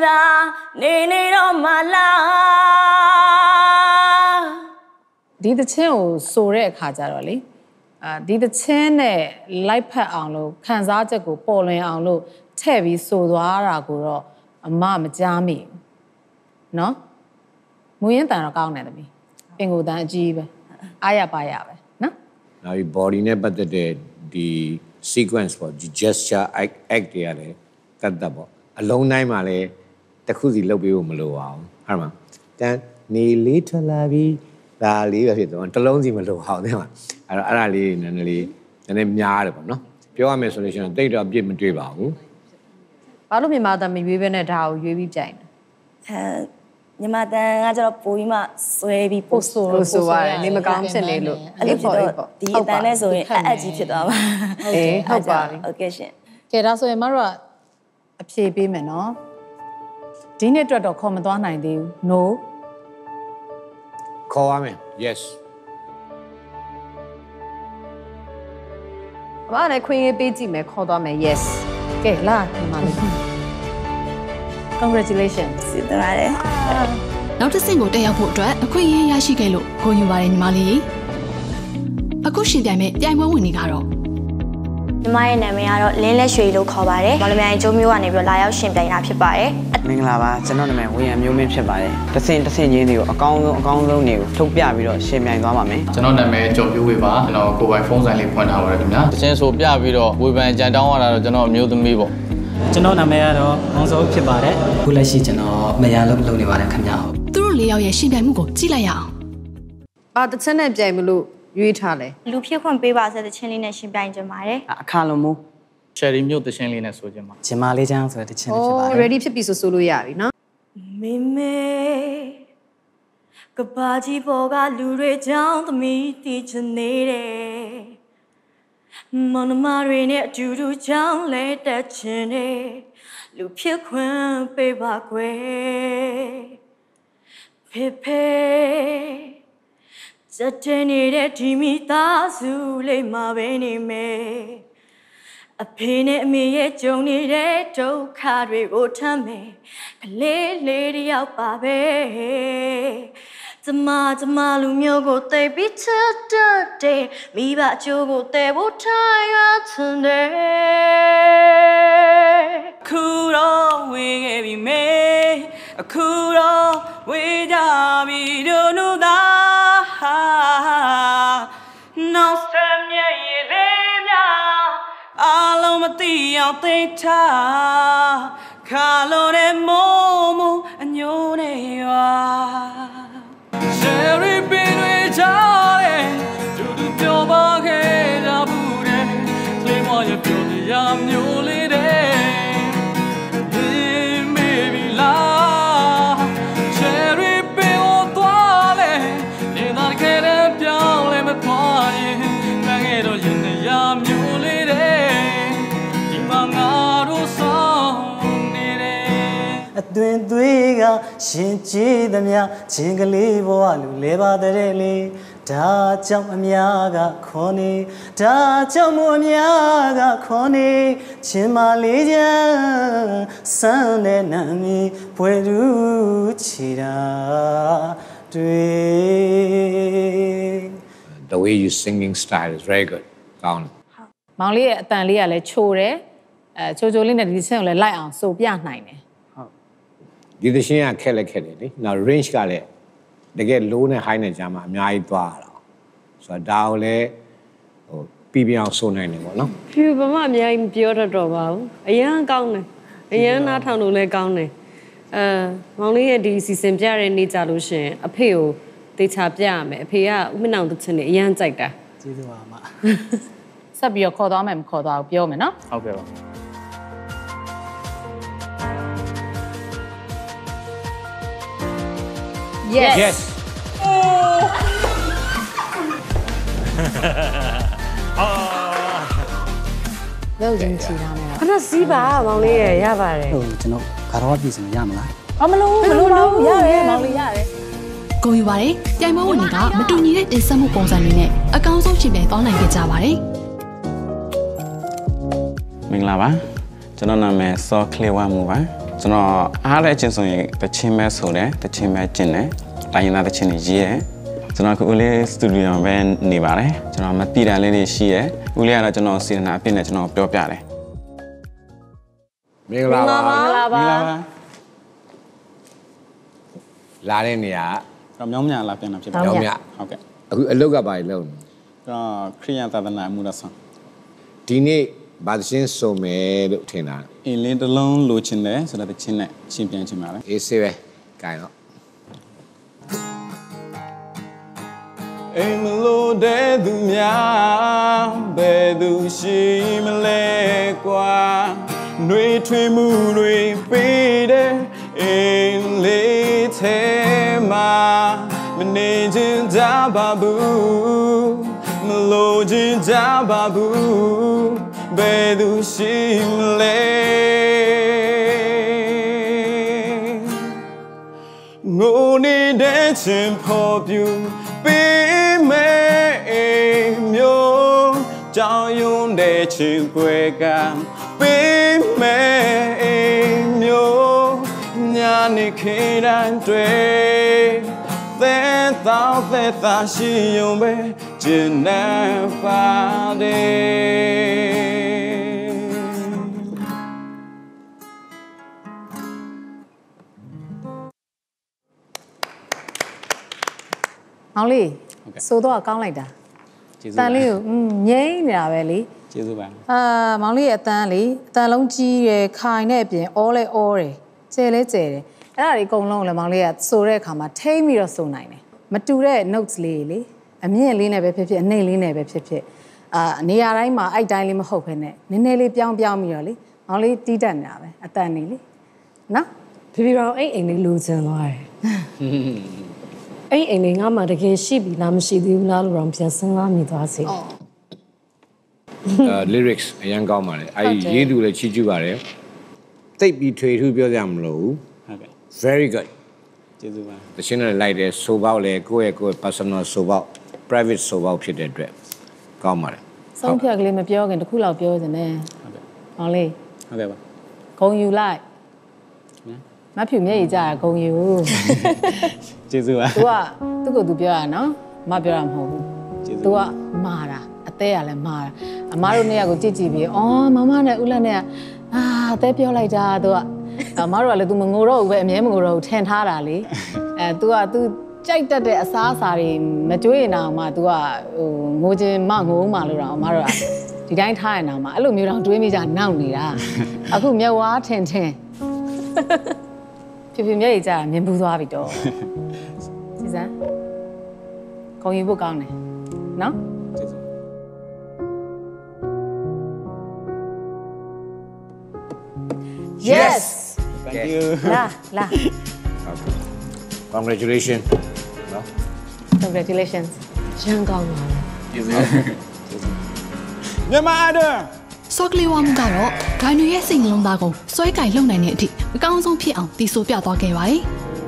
နေတော့မလားဒီသချင်းကိုဆိုတဲ့အခါကျတော့လေဒီသချင်းနဲ့လိုက်ဖက်အောင်လို့ခန်းစားချက်ကိုပေါ်လွင်အောင်လို့ထည့်ပြီးဆိုသွားတာကိုတော့အမမကြားမိဘူးเนาะမူရင်းတန်တော့ကောင်းတယ်တမီးပင်ကိုတန်အကြီးပဲအားရပါရပဲเนาะနောက်ဒီ body နဲ့ပတ်သက်တဲ့ဒီ sequence ပေါ့ဒီ gesture act တွေရတယ်တတ်ပေါ့အလုံးတိုင်းမှာလည်းတစ်ခုစီလုပ်ပေးဖို့မလိုပါဘူးဟုတ်မှာတန်နေလေးထွက်လာပြီးဒါလေးပဲဖြစ်တော့တစ်လုံးစီမလိုအောင်တဲ့မှာအဲ့ဒါလေးနည်းနည်းများတယ်ပေါ့နော်ပြောရမယ်ဆိုလို့ရှိရင်တိတ်တော့အပြစ်မတွေ့ပါဘူးဘာလို့မြန်မာတန်မရွေးပဲနဲ့ဒါကိုရွေးပြီးကြိုင်တယ်မြန်မာတန်ကကျတော့ပိုပြီးမှဆွဲပြီးပို့ဆိုရတယ်နေမကောင်းဖြစ်နေလို့အဲ့လိုဖြစ်တော့ဒီအတန်နဲ့ဆိုရင်အကြီးဖြစ်သွားပါဟုတ်ပါပြီဟုတ်ကဲ့ရှင်ကဲဒါဆိုရင်မတို့ကအဖြေပေးမယ်နော်ဒီနေ့အတွက်တော့ခေါ်မသွားနိုင်သေးဘူး no ခေါ်ရမယ် yes အမလည်းခွင့်ရေးပေးကြည့်မယ်ခေါ်သွားမယ် yes ကဲလာဒီမှာလေး congratulations စစ်တရတယ်နောက်တစ်ဆင့်ကိုတက်ရောက်ဖို့အတွက်အခွင့်အရေးရရှိခဲ့လို့ဂုဏ်ယူပါတယ်ညီမလေးအခုရှင်ပြိုင်မဲ့ပြိုင်ပွဲဝင်တွေကတော့ညီမရဲ့နာမည်ကတော့လင်းလက်ရွှေလို့ခေါ်ပါတယ်မော်လမြိုင်ကျိုးမျိုးကနေပြီးလာရောက်ရှင်ပြိုင်တာဖြစ်ပါတယ်မင်္ဂလာပါကျွန်တော်နာမည်ဝေယံမျိုးမင်းဖြစ်ပါတယ်တစ်ဆင့်ချင်းတွေကိုအကောင်းဆုံးတွေကိုထုတ်ပြပြီးတော့ရှင်ပြိုင်သွားပါမယ်ကျွန်တော်နာမည်ကျော်ပြိုးဝေပါကျွန်တော်ကိုယ်ပိုင်ဖုန်းဆိုင်လေးဖွင့်ထားပါတယ်ခင်ဗျာတချင်းဆိုပြပြီးတော့ဝေဖန်ကြံတောင်းရတာတော့ကျွန်တော်အမျိုးသမီးပေါ့ကျွန်တော်နာမည်ကတော့အောင်စိုးဖြစ်ပါတယ်ခုလက်ရှိကျွန်တော်မရလုပ်နေပါတယ်ခင်ဗျာသူတို့၄ယောက်ရဲ့ရှင်ပြိုင်မှုကိုကြည့်လိုက်ရအောင်ဘာတစ်ချက်နဲ့ပြိုင်မလို့ရွေးထားလဲလူဖြစ်ခွင့်ပေးပါဆိုတဲ့ချင်းလေးနဲ့ရှင်ပြိုင်ကြပါတယ်အခါလုံးမိုး cherry မြို့တချင်းလေးနဲ့ဆိုကြမှာဂျင်မာလေးချမ်းဆိုတဲ့တချင်းလေးဖြစ်ပါတယ် ready ဖြစ်ပြီဆိုလို့ရပြီနော်မေမေကဘာကြီးပေါ်ကလူတွေကြောင်းသမီးတည်ချနေတယ်မောင်နှမတွေနဲ့အတူတူကြောင်းလဲတက်ချင်တယ်လူဖြစ်ခွင့်ပေးပါကွယ်ဖေဖေစတဲ့နေတဲ့ဒီမိသားစုလေးမှာပဲနေမယ်အဖေနဲ့အမေရဲ့ကြုံနေတဲ့ဒုက္ခတွေကိုထမ်းမယ်ကလေးလေးတယောက်ပါပဲကျမလူမျိုးကိုသိပြီးချစ်တဲ့မိဘအချို့ကိုသိဖို့ထိုင်ရချင်တယ်ခုတော့ဝေးခဲ့ပြီမေအခုတော့ဝေးကြပြီတို့တို့သာနောက်ဆက်မြဲရလေးများအားလုံးမသိအောင်သိထားခါလို့တဲ့မိုးအညိုးနဲ့ရွာ Cherry ပင်တွေချားတယ်တူတူပြောပါခဲ့ကြဘူးတဲ့လေမောရပြောတရားမျိုးလေးတဲ့Maybe la Cherry ပင်ကိုသွားလဲနေသားခဲ့တဲ့ပြောင်းလဲမသွားရင်ငါငယ်တော့ရင်တရားမျိုးလေးတဲ့ဒီမှာငါတို့ဆောင်နေတယ်အတွင်သွေးကရှင်ကြည်သမျှချင်းကလေးဘဝလူလဲပါတဲ့လေဒါကြောင့်အများကခေါ်နေဒါကြောင့်မို့အများကခေါ်နေချင်းမလေးချမ်းစမ်းတဲ့နာမည်ဘွယ်သူချီတာတွေ့ The way you singing style is very good ကောင်းတယ်မောင်လေးရဲ့အတန်လေးကလည်းချိုတယ်ချိုလေးနဲ့ဒီဆင်းကိုလည်းလိုက်အောင်ဆိုပြနိုင်တယ်ဒီသရှင်ကခက်တယ်လေနောက် range ကလည်းတကယ် low နဲ့ high နဲ့ကြားမှာအများကြီးသွားတာဆိုတော့ဒါကိုလည်းပြီးပြအောင်ဆိုနိုင်တယ်ပေါ့နော်ဖြူဘာမှအများကြီးမပြောတတ်တော့ပါဘူးအရန်ကောင်းတယ်အရန်နားထောင်လို့လည်းကောင်းတယ်မောင်လေးရဲ့ဒီစီစဉ်ပြတဲ့နေ့ကြလို့ရှင်အဖေကိုတေချာပြရမယ်အဖေကဥမနောင်တချင်နေအရန်ကြိုက်တာကျေးဇူးပါအမဆက်ပြီးတော့ခေါ်သွားမယ်မခေါ်သွားဘူးပြောမယ်နော်ဟုတ်ကဲ့ပါ Yes. Yes. Đâu dừng chỉ nào này. ခဏစီးပါမောင်လေးရရပါတယ်ဟုတ်ကျွန်တော်ကတော့ပြည်စင်ရမလားမလို့ရတယ်မောင်လေးရတယ်ဂုဏ်ယူပါတယ်ပြိုင်ပွဲဝင်တွေကမတူညီတဲ့တင်ဆက်မှုပုံစံတွေနဲ့အကောင်းဆုံးရှင်ပြိုင်သွားနိုင်ခဲ့ကြပါတယ်မင်္ဂလာပါကျွန်တော်နာမည်စောခလီဝါမူပါကျွန်တော်အားလည်းချင်းဆိုရင်တချင်းပဲဆိုတယ်တချင်းပဲကျင်တယ်တိုင်းရင်းသားတချင်းတွေရေးတယ်ကျွန်တော်ခုလေးစတူဒီယိုပဲနေပါတယ်ကျွန်တော်မသိတာလေးတွေရှိတယ်ဦးလေးကတော့ကျွန်တော်စေတနာအပြည့်နဲ့ကျွန်တော်ပြောပြတယ်မင်္ဂလာပါမင်္ဂလာပါလာတဲ့နေရာတော့မြောင်းမြလာပြန်တာဖြစ်ပါတယ်မြောင်းမြဟုတ်ကဲ့အခုအလုပ်ကပါလေလုံးကျွန်တော်ခရိယသာသနာအမှုတော်ဆောင်ဒီနေ့ဘာသင်းစုံမယ်လို့ထင်တာအင်းလင်းတစ်လုံးလိုချင်တယ်ဆိုတော့တချင်းနဲ့ရှင်းပြချင်ပါလေအေးဆေးပဲကြိုင်တော့အိမ်မလို့တဲ့သူများဘယ်သူရှိမလဲကွာနှွေထွေးမှုတွေပေးတဲ့အိမ်လေးထဲမှာမနေချင်ကြပါဘူးမလို့ချင်ကြပါဘူးဘယ်သူရှိမလဲငိုနေတဲ့ချင်းဖော်ပြူပေးမယ်အိမ်မျိုးကြောင်ယွန်းတဲ့ချင်းပွဲကပေးမယ်အိမ်မျိုးညာနေခေတန်းတွေသက်သာရှိယုံပဲကျင်နေပါတယ်မောင်လေးဆိုတော့ကောင်းလိုက်တာတန်လေးကိုငိမ့်နေတာပဲလေကျေးဇူးပါမောင်လေးရဲ့အတန်လေအတန်လုံးကြီးရယ်ခိုင်တဲ့အပြင်အောလဲအောတယ်ကျဲလဲကျဲတယ်အဲ့ဒါတွေအကုန်လုံးလည်းမောင်လေးကဆိုတဲ့အခါမှာထိမ့်ပြီးတော့ဆိုနိုင်တယ်မတူတဲ့ notes လေးလေအမြင့်လေးနဲ့ပဲဖြစ်ဖြစ်အနှိမ့်လေးနဲ့ပဲဖြစ်ဖြစ်နေရာတိုင်းမှာအဲ့တိုင်းလေးမဟုတ်ဘဲနဲ့နည်းနည်းလေးပြောင်းပြီးတော့လေမောင်လေးတီးတတ်နေတာပဲအတန်နေလေနော်ဒီပြီးတော့အဲ့အိမ်လေးလိုချင်သွားတယ်အဲ့အိမ်လေးငါမှတကယ်ရှိပြီလားမရှိသေးဘူးလားလို့တော့ပြန်စဉ်းစားမိသွားစေ lyrics အရင်ကောင်းပါတယ်အဲ့ဒီရေးသူလည်းချီးကျူးပါတယ်တိတ်ပြီးထွေထူးပြောကြမလို့ဟုတ်ကဲ့ very good ကျေးဇူးပါတချင်းနဲ့လိုက်တယ်ဆိုပေါက်လေကိုယ့်ရဲ့ personal ဆိုပေါက် private ဆိုပေါက်ဖြစ်တဲ့အတွက်ကောင်းပါတယ်ဆုံးဖြတ်ကလေးမပြောခင်တခုလောက်ပြောစင်တယ်ဟုတ်ကဲ့ဟောင်းလေးဟုတ်ကဲ့ပါဂုံယူလိုက်မဖြူမျက်ရည်ကြတာဂုံယူကျေးဇူးပါ तू ကသူ့ကို तू ပြောရနော်မပြောတာမဟုတ်ဘူး तू ကမာတာအသေးကလည်းမာတာအမားတို့နှစ်ယောက်ကိုကြည့်ပြီးအော်မမနဲ့ဦးလက်နဲ့အသေးပြောလိုက်တာ तू ကအမားတို့ကလည်း तू မငိုတော့ဘူးပဲအမြဲမငိုတော့ဘူးထင်ထားတာလေतू က तू ကြိုက်တတ်တဲ့အစားအစာတွေမကြွေးရင်တော့မှ तू ကငိုခြင်းမငိုမှလို့တော့အမားတို့ကဒီတိုင်းထားရင်တော့မှအဲ့လိုမျိုးတော့တွေးမိကြနောက်နေတာအခုမြက်ဝါးထင်ဖြူဖြူမျက်ရည်ကြတာမြင်ပူသွားပြီတော့စီစံခုံယူဖို့ကောင်းတယ်နော်ကျေးဇူး Yes thank you လာ congratulations နော် congratulations ရန်ကောင်းပါလားကျေးဇူးမြန်မာအဒယ်စောကလေးဝါမှုကတော့ဂိုင်းတွေရဲ့စိတ်နှလုံးသားကိုစွဲကင်လုံနိုင်တဲ့အထိအကောင်းဆုံးဖြစ်အောင်တည်ဆိုပြသွားခဲ့ပါတယ်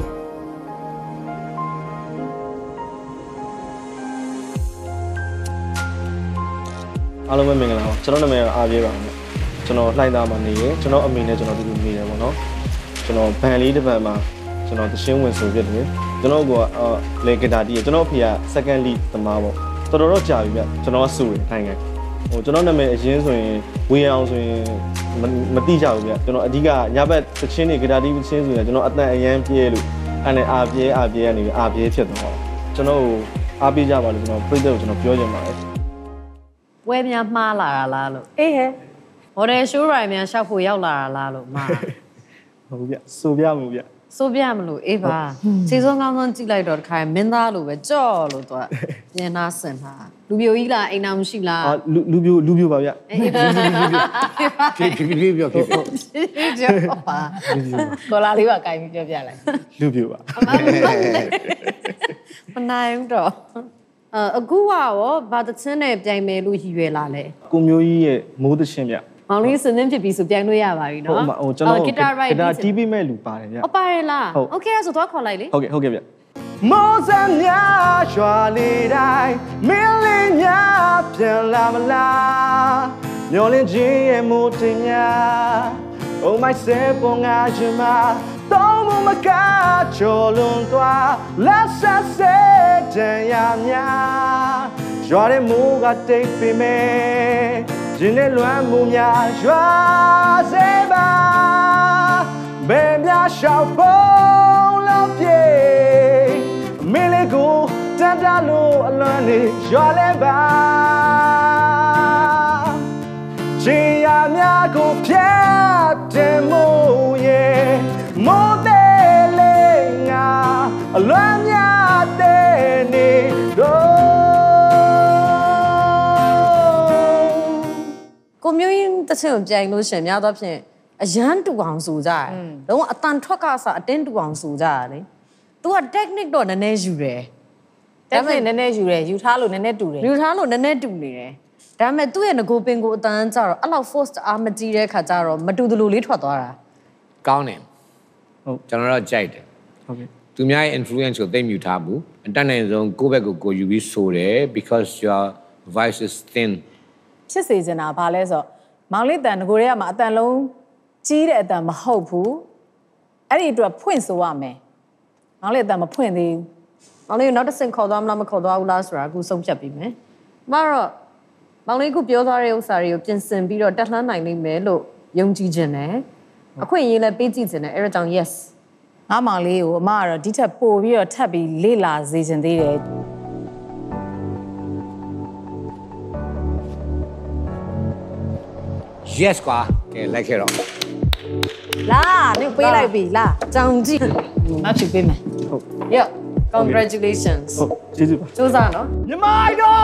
အားလုံးပဲမင်္ဂလာပါကျွန်တော်နာမည်ကအားပြေးပါမယ်ကျွန်တော်လှိုင်းသားမှာနေရကျွန်တော်အမေနဲ့ကျွန်တော်ဒီလိုနေတယ်ပေါ့နော်ကျွန်တော်ဘန်လေးတစ်ပံမှာကျွန်တော်တရှင်းဝင်ဆိုဖြစ်တယ်ကျွန်တော်ကလေဂီတာတီးရကျွန်တော်အဖေက second lead သမားပေါ့တော်တော်ကြာပြီဗျကျွန်တော်ကစုတယ်ထိုင်ခဲ့ကျွန်တော်နာမည်အရင်ဆိုရင်ဝေးအောင်ဆိုရင်မတိကြဘူးဗျကျွန်တော်အဓိကညဘက်တချင်းတွေဂီတာတီးတချင်းဆိုရင်ကျွန်တော်အတန်အရန်ပြဲလို့အဲ့နဲ့အားပြဲကနေအားပြဲဖြစ်သွားကျွန်တော်အားပေးကြပါလို့ကျွန်တော်ပြည့်တဲ့ကိုကျွန်တော်ပြောချင်ပါတယ်ပွဲများမှားလာတာလားလို့အေးဟဲ့မော်ဒယ်ရှိုးရိုင်များရှောက်ဖို့ရောက်လာတာလားလို့မှားဟုတ်ဗျဆိုပြမှုဗျဆိုပြမလို့အေးပါခြေစွမ်းကောင်းကောင်းကြည့်လိုက်တော့တခါမင်းသားလိုပဲကြော့လို့သူကညနာဆင်တာလူပြိုကြီးလားအိမ်နာမရှိလားလူပြိုပါဗျဖြစ်ပြောကြော့ပါဒေါ်လာလေးပါကြိုင်ပြီးပြောပြလိုက်လူပြိုပါမနိုင်တော့အခုကရောဘာတချင်းနဲ့ပြိုင်မယ်လို့ရည်ရွယ်လာလဲကိုမျိုးကြီးရဲ့မိုးသချင်းဗျမောင်လေးစင်းဖြစ်ပြီဆိုပြိုင်လို့ရပါပြီနော်ဟုတ်ကျွန်တော်ဂီတာတီးပေးမဲ့လူပါတယ်ဗျဟုတ်ပါတယ်လားโอเคဆိုတော့ခေါ်လိုက်လေဟုတ်ကဲ့ဗျမောစံများရွာလေးတိုင်းမင်းလေးများပြန်လာမလားမျောလင်းခြင်းရဲ့မိုးတင်များ Oh my say ponga jima Tomu maka cholun tua Lasa se tenya mya Joare muga take pime Jine luan mumya joa seba Bemya shao pong lo pie Miligu tandalo alani joale ba Chia mya go pia temo ye Modele nga alanya de ni do Community တစ်ချက်ကိုပြိုင်လို့ရှင်များတော့ဖြင့်အရန်တူအောင်ဆိုကြတယ်။လုံးဝအတန်ထွက်ကစားအတင်းတူအောင်ဆိုကြတယ်လေ။ तू က technique တော့နည်းနည်းယူတယ်။ technique နည်းနည်းယူတယ်ယူထားလို့နည်းနည်းတူတယ်။ယူထားလို့နည်းနည်းတူနေတယ်။ဒါပေမဲ့သူ့ရဲ့ငကိုပင်ကိုအတန်းကြတော့အဲ့လောက် force အားမကြီးတဲ့ခါကျတော့မတူတလူလေးထွက်သွားတာ။ကောင်းတယ်။ဟုတ်ကျွန်တော်တော့ကြိုက်တယ်။ဟုတ်ကဲ့။သူများရဲ့ influence ကိုသိမ့်မြူထားဘူး။အတတ်နိုင်ဆုံးကိုယ့်ဘက်ကိုကိုယူပြီးဆိုတယ် because your voice is thin ဖြစ်စေချင်တာဘာလဲဆိုတော့မောင်လေးတန်ငကိုတွေကမှအတန်လုံးကြီးတဲ့အတန်မဟုတ်ဘူးအဲ့ဒီအတွက်ဖွင့်ဆိုရမယ်မောင်လေးအတန်မဖွင့်သေးဘူးမောင်လေးနောက်တစ်ဆင့်ခေါ်သွားမလားမခေါ်သွားဘူးလားဆိုတာအခုဆုံးဖြတ်ပြီးမယ်မတော့မောင်လေးကပြောသွားတဲ့ဥစ္စာတွေကိုပြင်ဆင်ပြီးတော့တက်လှမ်းနိုင်လိမ့်မယ်လို့ယုံကြည်ခြင်းနဲ့အခွင့်အရေးလည်းပေးကြည့်ခြင်းနဲ့အဲ့ဒါကြောင့် yes ငါမောင်လေးကိုအမကတော့ဒီထက်ပိုပြီးတော့ထပ်ပြီးလေ့လာစေခြင်းသေးတယ် Yes ကွာကဲလိုက်ခဲ့တော့လာနေပေးလိုက်ပြီလာကြောင်ကြည့်မဖြူပေးမယ်ဟုတ် Yeah congratulations ဟုတ်ကျေးဇူးပါစူးစမ်းနော်ညီမတို့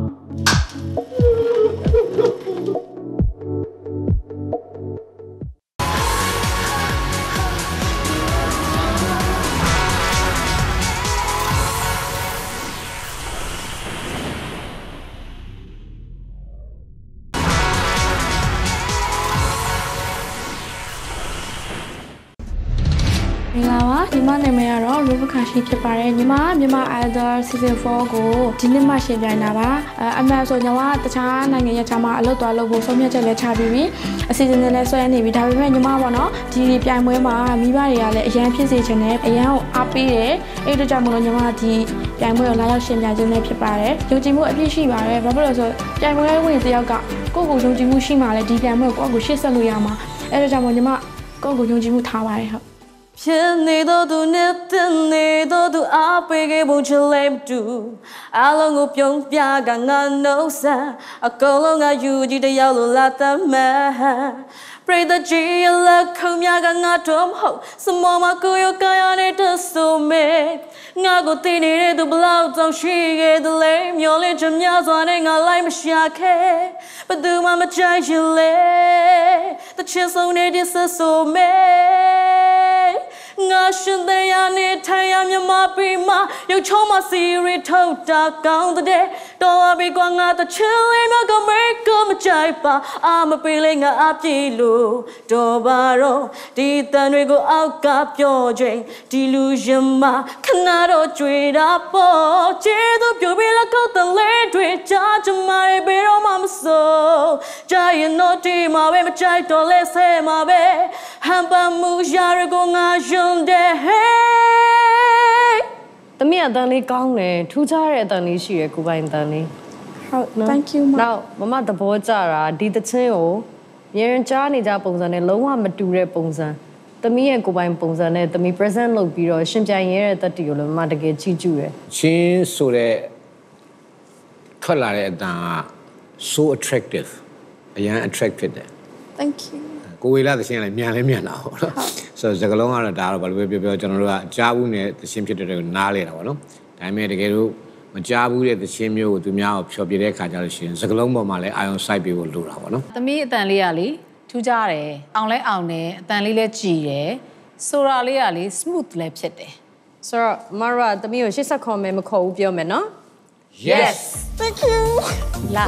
ညီမနာမည်ကတော့ Rubukashi ဖြစ်ပါတယ်ညီမမြန်မာ Idol Season 4ကိုဒီနှစ်မှရှင်ပြိုင်တာပါအမှန်ဆိုညီမတခြားနိုင်ငံရဲ့ခြားမှာအလုပ်သွားလုပ်ဖို့ဆုံးဖြတ်ချက်လည်းချပြီးပြီအစီအစဉ်တွေလည်းဆွဲနေပြီဒါပေမဲ့ညီမပေါ့နော်ဒီပြိုင်ပွဲမှာမိဘတွေကလည်းအရန်ဖြစ်စေချင်တယ်အရန်ကိုအားပေးတယ်အဲ့ဒါကြောင့်မလို့ညီမဒီပြိုင်ပွဲကိုလာရောက်ရှင်ပြိုင်ခြင်းလည်းဖြစ်ပါတယ်ယုံကြည်မှုအပြည့်ရှိပါတယ်ဘာဖြစ်လို့လဲဆိုပြိုင်ပွဲဝင်တယောက်ကကိုယ့်ကိုယုံကြည်မှုရှိမှလည်းဒီပြိုင်ပွဲကိုကိုယ့်ကိုရှေ့ဆက်လို့ရမှာအဲ့ဒါကြောင့်မို့ညီမကိုယ့်ကိုယုံကြည်မှုထားပါတယ်ဟုတ်ဖြစ်နေတော့သူနဲ့တင်နေတော့သူအားပေးခဲ့ဖို့ချလဲမတူအလုံးကိုပြုံးပြကငါနှုတ်ဆက်အကုန်လုံးကယူကြည့်တယောက်လိုလာတမ်းပရိသတ်ကြီးရလက်ခုံများကငါတော့မဟုတ်စမောမကိုရကရနေတဲ့ဆိုမဲငါကိုတင်နေတဲ့သူဘလောက်တောင်ရှိခဲ့တယ်လဲမျောလင့်ချင်များစွာနဲ့ငါလိုက်မရှာခဲ့ဘယ်သူမှမကြိုက်ရင်လဲတချင်ဆုံးနေတဲ့ဆိုမဲငါရှင်တရားနဲ့ထိုင်ရမြမပြီးမှရုပ်ချုံးမစီရီထုတ်တာကောင်းတဲ့တော်အဘီကွာငါတချင်လေးမကမေကမကြိုက်ပါအာမပေးလေငါအပြေလို့တော်ပါတော့ဒီတန်တွေကိုအောက်ကပြောချိန်ဒီလူရင်မခဏတော့ကြွေတာပေါ့ကျေတော့ပြပြလက်ကောက်တလေးတွေကြားချမရဘယ်တော့မှမစိုးကြရင်တော့ဒီမှာပဲမကြိုက်တော့လဲဆဲမှာပဲဟန်ပမှုရရကိုငါယုံတယ်ဟေးတမီးအတန်လေးကောင်းတယ်ထူးခြားတဲ့အတန်လေးရှိရကိုပိုင်တန်လေးဟုတ် thank you နောက်မမသဘောကျတာဒီတချင်းကိုရရင်ကြားနေကြပုံစံနဲ့လုံးဝမတူတဲ့ပုံစံတမီးရဲ့ကိုပိုင်ပုံစံနဲ့တမီး present လုပ်ပြီးတော့ရှင်ပြိုင်ရတဲ့တက်တီကိုလည်းမမတကယ်ချီးကျူးတယ်ချင်းဆိုတဲ့ထွက်လာတဲ့အတန်က so attractive အရင် attractive တယ် thank you ကိုဝေလာသရှင်ကလည်းမြန်လဲမြန်တာပေါ့နော်ဆိုတော့စကလုံးကတော့ဒါတော့ဘာလို့ပြောပြောကျွန်တော်တို့ကကြားဘူးနဲ့သရှင်ဖြစ်တဲ့တွေကိုနားလဲတာပေါ့နော်ဒါပေမဲ့တကယ်လို့မကြားဘူးတဲ့သရှင်မျိုးကိုသူများကိုဖျော်ပြတဲ့ခါကျလို့ရှိရင်စကလုံးပေါ်မှာလည်းအာယုံစိုက်ပေးဖို့လိုတာပေါ့နော်သမီးအတန်လေးကလေထူးခြားတယ်အောင်လဲအောင်တယ်အတန်လေးလည်းကြည်တယ်ဆိုတာလေးကလေ smooth လည်းဖြစ်တယ်ဆိုတော့မရသမီးကိုရှေ့ဆက်ခေါ်မယ်မခေါ်ဘူးပြောမယ်နော် Yes thank you လာ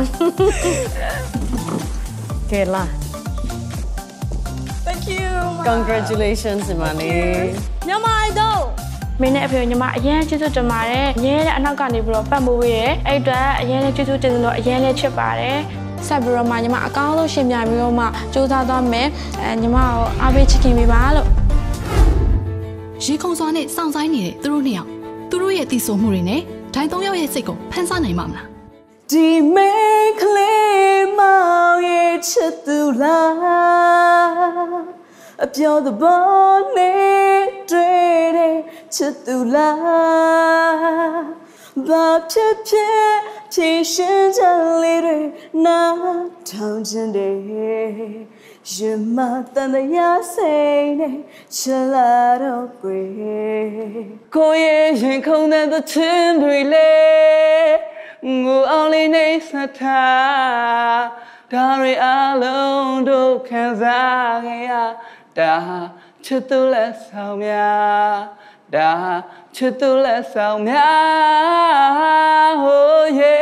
ကဲလာ Thank you. Congratulations, Imani. မြန်မာ idol မင်းနဲ့အဖေညီမအရင်ကျေးဇူးတင်ပါတယ်အရင်လည်းအနောက်ကနေပြီးတော့ပတ်မိုးပေးရဲအဲ့အတွက်အရင်လည်းကျေးဇူးတင်လို့အရင်လည်းချစ်ပါတယ်ဆက်ပြီးတော့မှညီမအကောင်းဆုံးရှင်ပြပြီးတော့မှစူးစမ်းသွားမယ်ညီမကိုအားပေးချစ်ခင်ပေးပါလို့ရေခုံစွာနဲ့စောင့်ဆိုင်နေတဲ့သူတို့နှစ်ယောက်သူတို့ရဲ့တည်ဆူမှုတွေနဲ့ဒိုင်၃ယောက်ရဲ့စိတ်ကိုဖန်ဆနိုင်မှာမလားဒီမေကလေးမောင်ရဲ့ချစ်သူလားအပြောသဘောနဲ့တွေ့တဲ့ချစ်သူလားဘာဖြစ်ဖြစ်ဖြေရှင်းချက်လေးတွေနားထောင်ခြင်းတဲ့ရင်မတန်တရားစိတ်နဲ့ချလာတော့ကွယ်ကိုရဲ့ရင်ခုန်တဲ့ချင်တွေလေငိုအောင်လေးနေစထားဒါရီအလုံးတို့ခံစားခဲ့ရဒါချစ်သူလက်ဆောင်များဒါချစ်သူလက်ဆောင်များဟိုယေ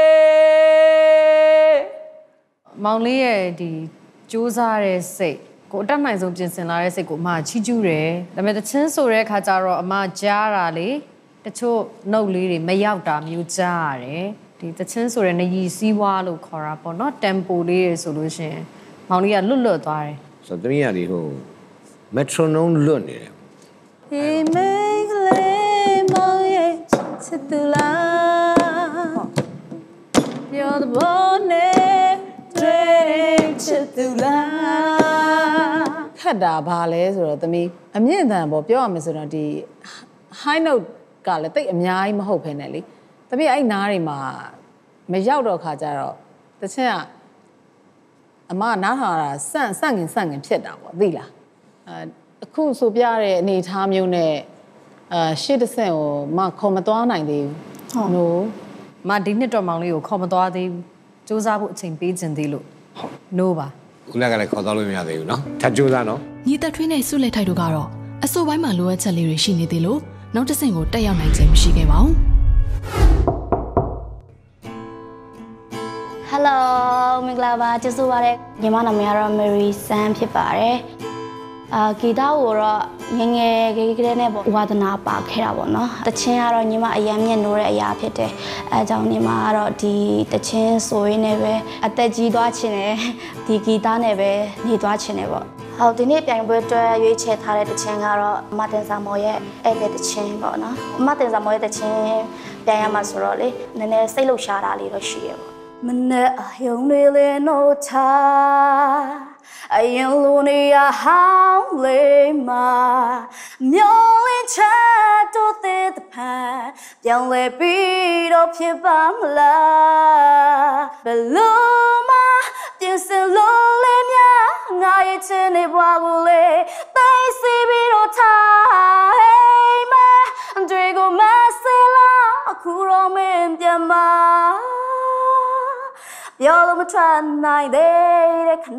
မောင်လေးရဲ့ဒီစူးစားတဲ့စိတ်ကိုအတက်နိုင်ဆုံးပြင်ဆင်လာတဲ့စိတ်ကိုအမချီးကျူးတယ်ဒါပေမဲ့တချင်းဆိုတဲ့အခါကျတော့အမကြားတာလေတချို့နှုတ်လေးတွေမရောက်တာမျိုးကြားရတယ်ဒီတချင်းဆိုတဲ့နရီစည်းဝါးလို့ခေါ်တာပေါ့နော်တမ်ပိုလေးတွေဆိုလို့ရှိရင်မောင်လေးကလွတ်သွားတယ်ဆိုတော့တမီးကဒီဟိုမက်ထရိုနိုးလွတ်နေတယ်ဟေးမေကလေးမောင်ရဲ့ချစ်သူလားပြောတဲ့ဘောနဲ့တွေ့ချစ်သူလားခတ်တာဘာလဲဆိုတော့သမီးအမြင့်အတန်ပေါ့ပြောရမယ်ဆိုတော့ဒီ high note ကလည်းတိတ်အများကြီးမဟုတ်ဖ ೇನೆ လေသမီးအဲ့နားတွေမှာမရောက်တော့ခါကြတော့တချင်ကအမနားဟာတာဆန့်ငင်ဖြစ်တာပေါ့သိလားအခုဆိုပြတဲ့အနေထားမျိုးနဲ့ရှေ့တစ်ဆင့်ကိုမခေါ်မသွားနိုင်သေးဘူး။ no မဒီနှစ်တော်မောင်လေးကိုခေါ်မသွားသေးဘူး။စူးစမ်းဖို့အချိန်ပေးခြင်းသေးလို့ no ပါ။ဦးလက်ကလည်းခေါ်သွားလို့မရသေးဘူးနော်။ထပ်စူးစမ်းနော်။ညီသက်ထွေးနဲ့ဆုလက်ထိုက်တို့ကတော့အဆိုပိုင်းမှာလိုအပ်ချက်လေးတွေရှိနေသေးလို့နောက်တစ်ဆင့်ကိုတက်ရောက်နိုင်ခြင်းမရှိခဲ့ပါဘူး။ Hello မင်္ဂလာပါကျေးဇူးပါတယ်ညီမနာမည်ကတော့ Mary San ဖြစ်ပါတယ်ဂီတကိုတော့ငငယ်ကလေးနဲ့ပေါ့ဝါသနာပါခဲ့တာပေါ့နော်တချင်းကတော့ညီမအရန်မြင့်နိုးတဲ့အရာဖြစ်တယ်အဲကြောင့်ညီမကတော့ဒီတချင်းဆိုရင်းနဲ့ပဲအသက်ကြီးသွားချင်တယ်ဒီဂီတနဲ့ပဲနေသွားချင်တယ်ပေါ့ဟုတ်ဒီနေ့ပြိုင်ပွဲအတွက်ရွေးချယ်ထားတဲ့တချင်းကတော့မတင်စာမော်ရဲ့အဲ့တဲ့တချင်းပေါ့နော်မတင်စာမော်ရဲ့တချင်းပြိုင်ရမှာဆိုတော့လေနည်းနည်းစိတ်လှုပ်ရှားတာလေးတော့ရှိရပေါ့မနဲ့အယုံတွေလည်းနိုးချအရင်လိုနေရဟောင်းလေးမှာမျောလင်းချတို့တဲ့တဖန်ပြောင်းလဲပြီးတော့ဖြစ်ပါမလားဘယ်လိုမှပြင်ဆင်လို့လည်းများငါရဲ့ချင်နေဘွားကိုလေသိစီပြီးတော့ထားဟေးမတွေကိုမဆဲလာအခုတော့မင်းပြန်มาပြောလို့မထွက်နိုင်တဲ့ခဏ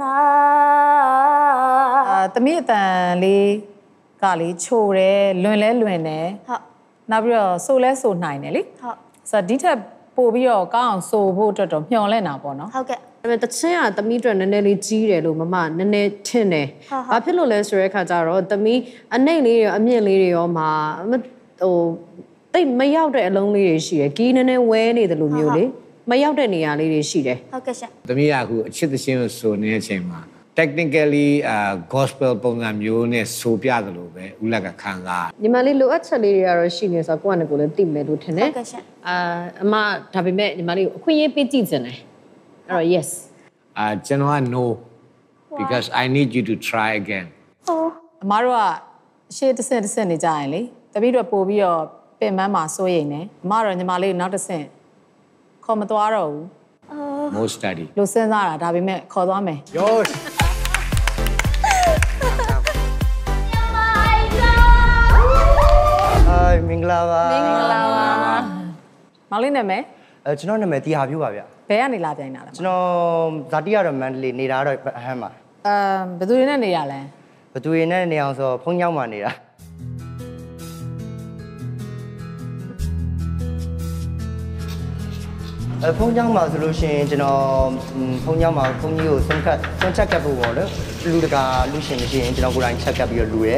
သမီးအတန်လေးကလေချိုတယ်လွင်တယ်ဟုတ်နောက်ပြီးတော့ဆိုလဲဆိုနိုင်တယ်လေဟုတ်ဆိုတော့ဒီထက်ပို့ပြီးတော့ကောင်းအောင်ဆိုဖို့အတွက်တော့မျှော်လင့်တာပေါ့နော်ဟုတ်ကဲ့ဒါပေမဲ့တချင်းကသမီးအတွက်နည်းနည်းလေးကြီးတယ်လို့မမနည်းနည်းထင်တယ်ဘာဖြစ်လို့လဲဆိုတဲ့အခါကျတော့သမီးအနှိမ့်လေးရောအမြင့်လေးတွေရောမှာဟိုတိတ်မရောက်တဲ့အလုံးလေးတွေရှိတယ်ကီးနည်းနည်းဝဲနေတယ်လို့မျိုးလေမရောက်တဲ့နေရာလေးတွေရှိတယ်ဟုတ်ကဲ့ရှင်သမီးကအခုအချစ်သချင်းကိုဆိုနေတဲ့အချိန်မှာ technically gospel ပုံစံမျိုးနဲ့ဆိုပြသလိုပဲဦးလက်ကခံစားညီမလေးလိုအပ်ချက်လေးတွေကတော့ရှိနေဆိုတော့ကိုယ့်အနေကိုလည်းသိမယ်လို့ထင်တယ်ဟုတ်ကဲ့ရှင်အမဒါပေမဲ့ညီမလေးကိုအခွင့်အရေးပေးကြည့်စင်တယ်အဲ့တော့ yes ကျွန်တော်က no because I need you to try again အမတို့ကရှေ့တစ်ဆင့်နေကြရင်လေတပည့်တော့ပို့ပြီးတော့ပင်မမှာစိုးရိမ်နေအမတော့ညီမလေးနောက်တစ်ဆင့်ခေါ်မသွားတော့ဘူး more study လို့စဉ်းစားတာဒါပေမဲ့ခေါ်သွားမယ်ယောမင်္ဂလာပါမောင်လေးနာမည်ကျွန်တော်နာမည်တီဟာပြူပါဗျဘယ်ကနေလာပြိုင်တာလဲကျွန်တော်ဇာတိရတော့မန္တလေးနေတာတော့အဟမ်းပါဘယ်သူတွေနဲ့နေရလဲဘယ်သူတွေနဲ့နေအောင်ဆိုဖုန်းကြောင်းမှာနေတာဖုန်းကြောင်းမှာဆိုလို့ရှိရင်ကျွန်တော်ဖုန်းကြောင်းမှာဖုန်းကြီးကိုဆုံးချက်ကပ်ဖို့ပေါ့နော်လူတကာလူရှင်မရှိရင်ကျွန်တော်ကိုယ်တိုင်ချက်ကပ်ပြီးတော့လူရဲ